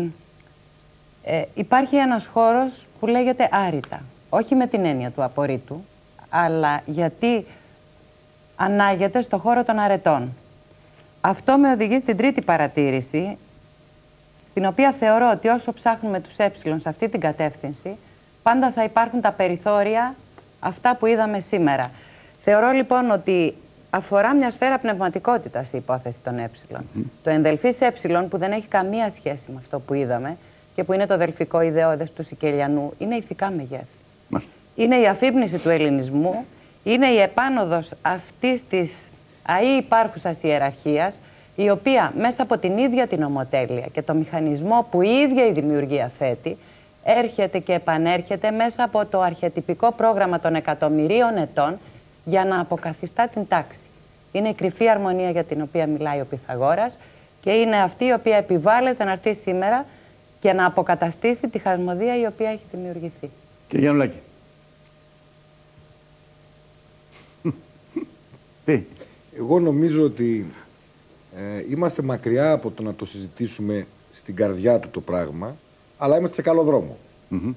ε, υπάρχει ένας χώρος που λέγεται άρρητα. Όχι με την έννοια του απορρίτου, αλλά γιατί ανάγεται στο χώρο των αρετών. Αυτό με οδηγεί στην τρίτη παρατήρηση, στην οποία θεωρώ ότι όσο ψάχνουμε τους ε σε αυτή την κατεύθυνση, πάντα θα υπάρχουν τα περιθώρια αυτά που είδαμε σήμερα. Θεωρώ λοιπόν ότι αφορά μια σφαίρα πνευματικότητας η υπόθεση των ε. Mm. Το ενδελφής ε που δεν έχει καμία σχέση με αυτό που είδαμε και που είναι το δελφικό ιδεώδες του Σικελιανού, είναι ηθικά μεγέθη. Mm. Είναι η αφύπνιση του ελληνισμού, είναι η επάνωδος αυτής της αή υπάρχουσας ιεραρχίας, η οποία μέσα από την ίδια την ομοτέλεια και το μηχανισμό που η ίδια η δημιουργία θέτει, έρχεται και επανέρχεται μέσα από το αρχιετυπικό πρόγραμμα των εκατομμυρίων ετών για να αποκαθιστά την τάξη. Είναι η κρυφή αρμονία για την οποία μιλάει ο Πυθαγόρας και είναι αυτή η οποία επιβάλλεται να έρθει σήμερα και να αποκαταστήσει τη χαρμοδία η οποία έχει δημιουργηθεί. Κύριε Γιαννουλάκη. Τι. Εγώ νομίζω ότι Ε, είμαστε μακριά από το να το συζητήσουμε στην καρδιά του το πράγμα, αλλά είμαστε σε καλό δρόμο. Mm-hmm.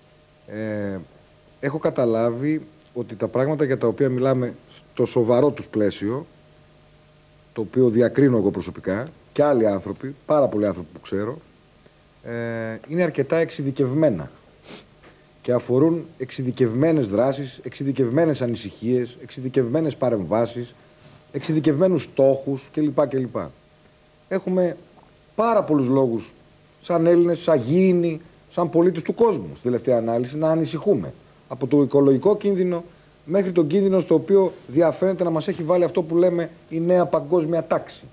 Ε, έχω καταλάβει ότι τα πράγματα για τα οποία μιλάμε στο σοβαρό τους πλαίσιο, το οποίο διακρίνω εγώ προσωπικά και άλλοι άνθρωποι, πάρα πολλοί άνθρωποι που ξέρω, ε, είναι αρκετά εξειδικευμένα και αφορούν εξειδικευμένες δράσεις, εξειδικευμένες ανησυχίες, εξειδικευμένες παρεμβάσεις, εξειδικευμένους στόχους κλπ. κλπ. Έχουμε πάρα πολλούς λόγους, σαν Έλληνες, σαν γήινοι, σαν πολίτες του κόσμου, στη τελευταία ανάλυση, να ανησυχούμε. Από το οικολογικό κίνδυνο μέχρι τον κίνδυνο στο οποίο διαφαίνεται να μας έχει βάλει αυτό που λέμε η νέα παγκόσμια τάξη.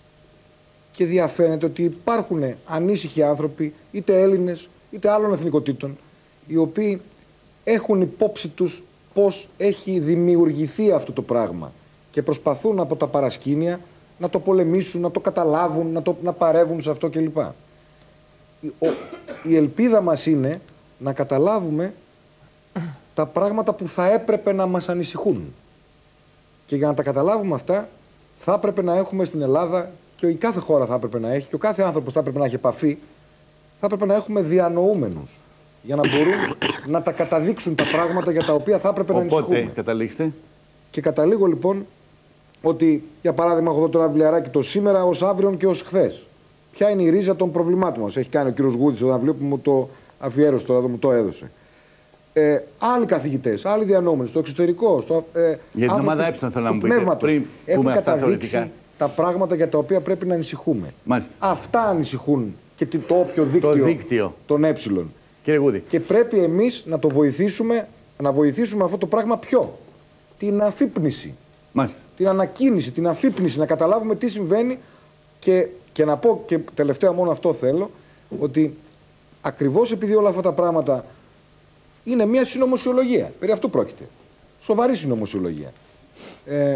Και διαφαίνεται ότι υπάρχουν ανήσυχοι άνθρωποι, είτε Έλληνες, είτε άλλων εθνικοτήτων, οι οποίοι έχουν υπόψη τους πώς έχει δημιουργηθεί αυτό το πράγμα και προσπαθούν από τα παρασκήνια να το πολεμήσουν, να το καταλάβουν, να, το, να παρεύουν σε αυτό κλπ. Η, ο, η ελπίδα μας είναι να καταλάβουμε τα πράγματα που θα έπρεπε να μας ανησυχούν. Και για να τα καταλάβουμε αυτά, θα έπρεπε να έχουμε στην Ελλάδα, και η κάθε χώρα θα έπρεπε να έχει, και ο κάθε άνθρωπος θα έπρεπε να έχει επαφή, θα έπρεπε να έχουμε διανοούμενους, για να μπορούν να τα καταδείξουν τα πράγματα για τα οποία θα έπρεπε Οπότε, να ανησυχούμε. Οπότε, καταλήξτε. Και καταλήγω λοιπόν ότι, για παράδειγμα, έχω εδώ το ένα βιβλιαράκι, το σήμερα ως αύριον και ως χθες. Ποια είναι η ρίζα των προβλημάτων μας. Έχει κάνει ο κύριος Γούδης, όταν βλέπω μου το αφιέρωσε, τώρα μου το έδωσε. Ε, άλλοι καθηγητές, άλλοι διανοούμενοι, στο εξωτερικό. Στο, ε, για την ομάδα Ε, θέλω να μου πείτε, πριν έχουν πούμε αυτά καταδείξει θεωρητικά, τα πράγματα για τα οποία πρέπει να ανησυχούμε. Μάλιστα. Αυτά ανησυχούν και το όποιο δίκτυο, το δίκτυο. των ε. Κύριε Γούδη. Και πρέπει εμείς να το βοηθήσουμε, να βοηθήσουμε αυτό το πράγμα ποιο. Την αφύπνιση. Μάλιστα. Την ανακοίνηση, την αφύπνιση, να καταλάβουμε τι συμβαίνει και, και να πω και τελευταία μόνο αυτό θέλω, ότι ακριβώς επειδή όλα αυτά τα πράγματα είναι μια συνωμοσιολογία, περί αυτού πρόκειται, σοβαρή συνωμοσιολογία, ε,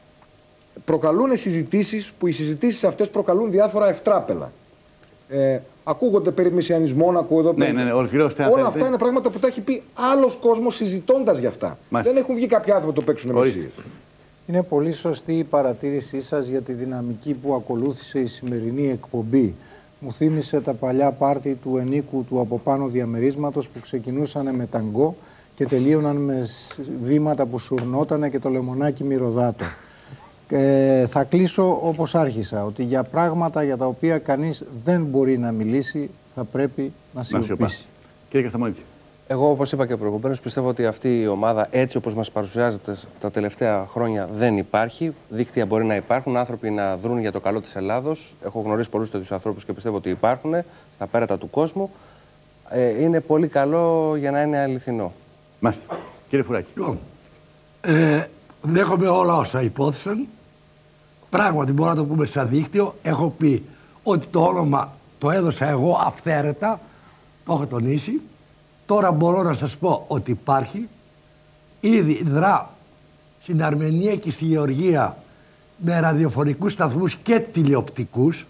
προκαλούν συζητήσεις που οι συζητήσεις αυτές προκαλούν διάφορα ευτράπελα. Ε, ακούγονται περί μεσιανισμών, ακούγονται. Ναι, ναι, ναι, ολοκληρώστε. Όλα αυτά είναι πράγματα που τα έχει πει άλλος κόσμος συζητώντας γι' αυτά. Μάλιστα. Δεν έχουν βγει κάποιοι άνθρωποι που το παίξουν μεσίες. Είναι πολύ σωστή η παρατήρησή σας για τη δυναμική που ακολούθησε η σημερινή εκπομπή. Μου θύμισε τα παλιά πάρτι του ενίκου του από πάνω διαμερίσματος που ξεκινούσαν με ταγκό και τελείωναν με βήματα που σουρνότανε και το λεμονάκι μυρωδάτο. Ε, θα κλείσω όπως άρχισα, ότι για πράγματα για τα οποία κανείς δεν μπορεί να μιλήσει θα πρέπει να σιωπήσει. Κύριε Κασταμόνικη. Εγώ, όπως είπα και προηγουμένως, πιστεύω ότι αυτή η ομάδα, έτσι όπως μας παρουσιάζεται τα τελευταία χρόνια, δεν υπάρχει. Δίκτυα μπορεί να υπάρχουν, άνθρωποι να δρουν για το καλό της Ελλάδος. Έχω γνωρίσει πολλούς τέτοιους ανθρώπους και πιστεύω ότι υπάρχουν στα πέρατα του κόσμου. Ε, είναι πολύ καλό για να είναι αληθινό. Μάλιστα. Κύριε Φουράκη. Ε, δέχομαι όλα όσα υπόθεσαν. Πράγματι, μπορώ να το πούμε σαν δίκτυο. Έχω πει ότι το όνομα το έδωσα εγώ αυθαίρετα. Το έχω τονίσει. Τώρα μπορώ να σας πω ότι υπάρχει. Ήδη δρά στην Αρμενία και στη Γεωργία με ραδιοφωνικούς σταθμούς και τηλεοπτικούς.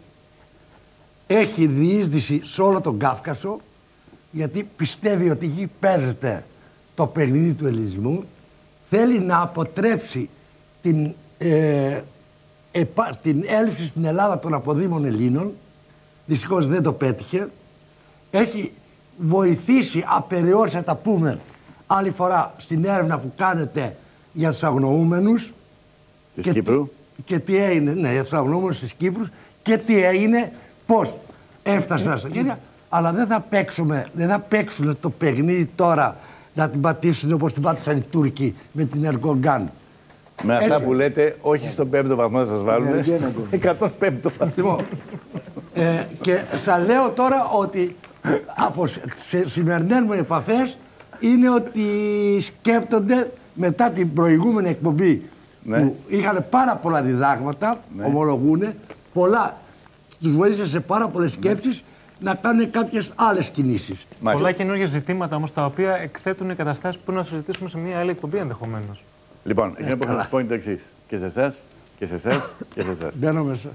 Έχει διείσδυση σε όλο τον Κάφκασο, γιατί πιστεύει ότι εκεί παίζεται το παιχνίδι του ελληνισμού. Θέλει να αποτρέψει την, ε, επα, την έλευση στην Ελλάδα των αποδήμων Ελλήνων. Δυστυχώς δεν το πέτυχε. Έχει βοηθήσει απεριόριστα, τα πούμε άλλη φορά, στην έρευνα που κάνετε για τους αγνοούμενους. Της και Κύπρου. Τι, και τι έγινε, ναι, για τους αγνοούμενους της Κύπρου και τι έγινε, πώς έφτασαν στα χέρια. Αλλά δεν θα παίξουμε, δεν θα παίξουν το παιχνίδι τώρα να την πατήσουν όπως την πάτησαν οι Τούρκοι με την Εργκογκάν. Με αυτά Έτσι. που λέτε, όχι στον πέμπτο βαθμό θα σας βάλουν, εκατόν πέμπτο βαθμό. Ε, και σας λέω τώρα ότι από σημερινές μου επαφές είναι ότι σκέπτονται μετά την προηγούμενη εκπομπή, ναι, που είχαν πάρα πολλά διδάγματα, ναι, ομολογούνε, πολλά, τους βοήθησε σε πάρα πολλές σκέψεις, ναι, να κάνουν κάποιες άλλες κινήσεις. Μάλιστα. Πολλά καινούργια ζητήματα όμως τα οποία εκθέτουν καταστάσεις που να συζητήσουμε σε μια άλλη εκπομπή ενδεχομένως. Λοιπόν, εκείνο που θα σας πω είναι το εξής. Και σε εσάς, και σε εσάς, και σε εσάς. Μπαίνω μέσα.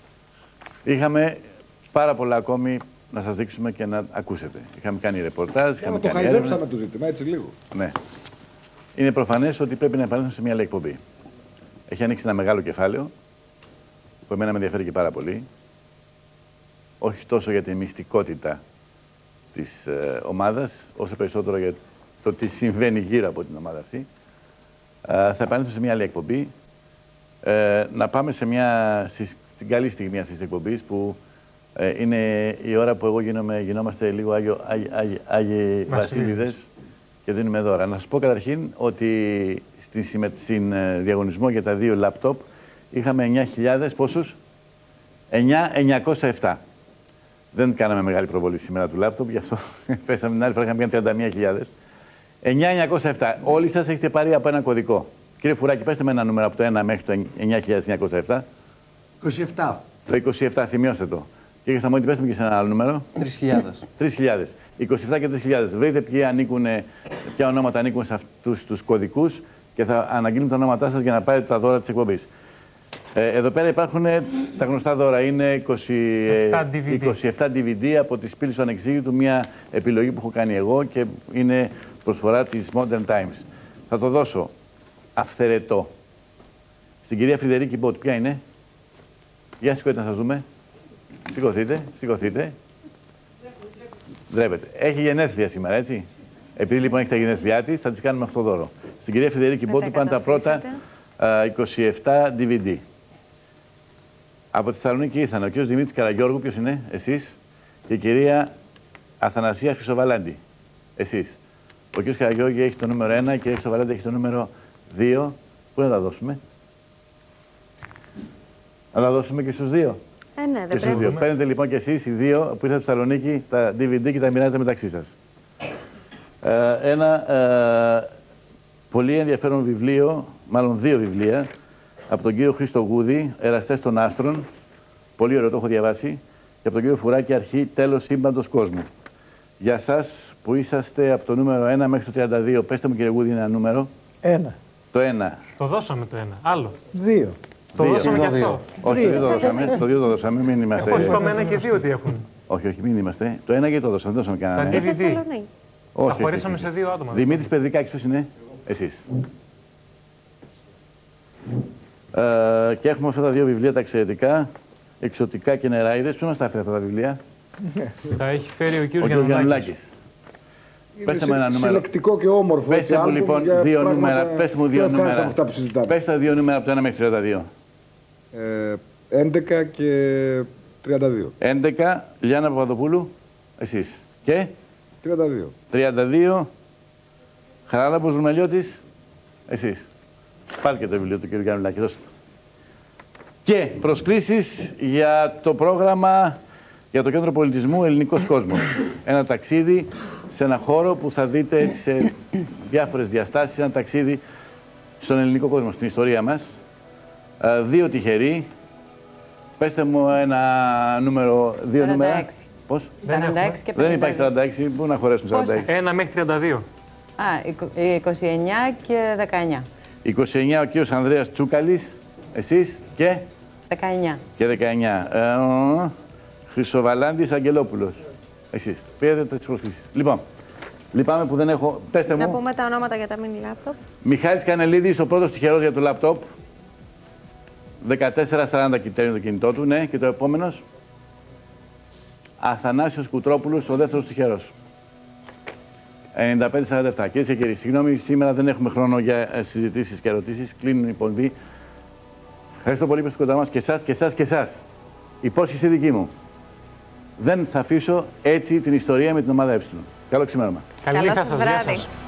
Είχαμε πάρα πολλά ακόμη να σας δείξουμε και να ακούσετε. Είχαμε κάνει ρεπορτάζ, είχαμε το κάνει χαϊδέψαμε έρευνα. το ζήτημα, έτσι λίγο. Ναι. Είναι προφανές ότι πρέπει να επανέλθουμε σε μια άλλη εκπομπή. Έχει ανοίξει ένα μεγάλο κεφάλαιο, που εμένα με ενδιαφέρει και πάρα πολύ. Όχι τόσο για τη μυστικότητα της ε, ομάδας, όσο περισσότερο για το τι συμβαίνει γύρω από την ομάδα αυτή. Ε, θα επανέλθουμε σε μια άλλη εκπομπή. Ε, να πάμε σε μια, στην καλή στιγμή αυτής της εκπομπής, που ε, είναι η ώρα που εγώ γίνομαι, γινόμαστε λίγο Άγιο, Άγι, Άγι, Άγιοι Βασίλειδες και δίνουμε δώρα. Να σας πω καταρχήν ότι στην, στην ε, διαγωνισμό για τα δύο λάπτοπ είχαμε εννιά χιλιάδες πόσους? εννιά χιλιάδες εννιακόσια επτά. Δεν κάναμε μεγάλη προβολή σήμερα του λάπτοπ, γι' αυτό πέσαμε την άλλη φορά, είχαμε κάνει τριάντα μία χιλιάδες. εννιά χιλιάδες εννιακόσια επτά. Όλοι σας έχετε πάρει από ένα κωδικό. Κύριε Φουράκη, πέστε με ένα νούμερο από το ένα μέχρι το εννιά χιλιάδες εννιακόσια επτά. είκοσι επτά. Το είκοσι επτά, θυμιώστε το. Κύριε Σταμόνη, πέστε μου και σε ένα άλλο νούμερο. τρεις χιλιάδες. τρεις χιλιάδες. είκοσι επτά και τρεις χιλιάδες. Βρείτε ποιοι ανήκουν, ποια ονόματα ανήκουν σε αυτούς τους κωδικούς και θα αναγγείλουμε τα ονόματά σας για να πάρετε τα δώρα της εκπομπής. Ε, εδώ πέρα υπάρχουν τα γνωστά δώρα. Είναι είκοσι επτά ντι βι ντι από τις Πύλες του Ανεξήγητου, μια επιλογή που έχω κάνει εγώ και είναι προσφορά της Modern Times. Θα το δώσω αυθαιρετό στην κυρία Φρυδερίκη Μπότ. Ποια είναι? Για σηκώτε να σας δούμε. Σηκωθείτε, σηκωθείτε. Ντρέπετε. Έχει γενέθλια σήμερα, έτσι. Επειδή λοιπόν έχει τα γενέθλιά της, θα της κάνουμε αυτό το δώρο. Στην κυρία Φρυδερίκη Μπότ πάνε τα πρώτα uh, είκοσι επτά ντι βι ντι. Από τη Θεσσαλονίκη ήρθαν ο κ. Δημήτρης Καραγιώργου, ποιος είναι, εσείς, και η κυρία Αθανασία Χρυσοβαλάντη, εσείς. Ο κ. Καραγιώργου έχει το νούμερο ένα και η κυρία Χρυσοβαλάντη έχει το νούμερο δύο. Πού να τα δώσουμε? Να τα δώσουμε και στους δύο. Ε, ναι, δεν και στους δύο. Παίρνετε λοιπόν και εσείς οι δύο που ήρθατε στη Θεσσαλονίκη τα ντι βι ντι και τα μοιράζετε μεταξύ σας. Ε, ένα ε, πολύ ενδιαφέρον βιβλίο, μάλλον δύο βιβλία, από τον κύριο Χρήστο Γούδη, Εραστές των Άστρων. Πολύ ωραίο, το έχω διαβάσει. Και από τον κύριο Φουράκη, Αρχή, Τέλος Σύμπαντος Κόσμου. Για εσάς που είσαστε από το νούμερο ένα μέχρι το τριάντα δύο, πέστε μου κύριε Γούδη ένα νούμερο. Ένα. Το ένα. Το δώσαμε το ένα. Άλλο. Δύο. Το δύο. δώσαμε και αυτό. Όχι, το δύο το δώσαμε. Το δύο το δώσαμε. Μην είμαστε. Έχω είπαμε ένα και δύο τι έχουν. Όχι, όχι, μην είμαστε. Το ένα και το δώσαμε. Δεν δώσαμε κανένα. Τα ντι βι ντι. Όχι, τα χωρίσαμε σε δύο άτομα. Δημήτρης Περδικάκης, ποιος είναι? Εσείς. Ε, και έχουμε αυτά τα δύο βιβλία τα εξαιρετικά, Εξωτικά και Νεράιδες. Ποιος μας τα έφερε αυτά τα βιβλία? Τα έχει φέρει ο κύριος Γιαννουλάκης. Πέστε μου ένα νούμερο. Συλλεκτικό και όμορφο. Πέστε μου λοιπόν δύο νούμερα. Πέστε μου δύο νούμερα. Πέστε τα δύο νούμερα από το ένα μέχρι τριάντα δύο. Ε, έντεκα και τριάντα δύο. έντεκα, Λιάννα Παπαδοπούλου, εσείς. Και? τριάντα δύο. τριάντα δύο, Χαράλαμπος Ρουμελιώτης, εσείς. Πάρτε και το βιβλίο του κ. Γιαννουλάκη, δώστε το. Και προσκλήσεις για το πρόγραμμα για το Κέντρο Πολιτισμού Ελληνικός Κόσμος. Ένα ταξίδι σε ένα χώρο που θα δείτε έτσι σε διάφορες διαστάσεις, ένα ταξίδι στον ελληνικό κόσμο, στην ιστορία μας. Ε, δύο τυχεροί. Πέστε μου ένα νούμερο, δύο νούμερα. Πώς? σαράντα έξι και Δεν υπάρχει σαράντα έξι, πού να χωρέσουμε σαράντα έξι. Ένα μέχρι τριάντα δύο. Α, είκοσι εννιά και δεκαεννιά. είκοσι εννιά ο κύριος Ανδρέας Τσούκαλης, εσείς και? δεκαεννιά. Και δεκαεννιά. Ε, Χρυσοβαλάντης Αγγελόπουλος, εσείς. Πήρατε τις προσκλήσεις. Λοιπόν, λυπάμαι που δεν έχω. Πέστε Να μου. πούμε τα ονόματα για τα mini laptop. Μιχάλης Κανελίδης, ο πρώτος τυχερός για το λάπτοπ. δεκατέσσερα σαράντα κοιτάει το κινητό του, ναι. Και το επόμενος. Αθανάσιος Κουτρόπουλος, ο δεύτερος τυχερός. ενενήντα πέντε σαράντα επτά. Κυρίες και κύριοι, συγγνώμη, σήμερα δεν έχουμε χρόνο για συζητήσεις και ερωτήσεις. Κλείνουν οι πονδύοι. Ευχαριστώ πολύ που είστε κοντά μας και εσάς και εσάς και εσάς. Υπόσχεση δική μου. Δεν θα αφήσω έτσι την ιστορία με την ομάδα Ε. Καλό ξημέρωμα. Καλή νύχτα σας. Γεια σας.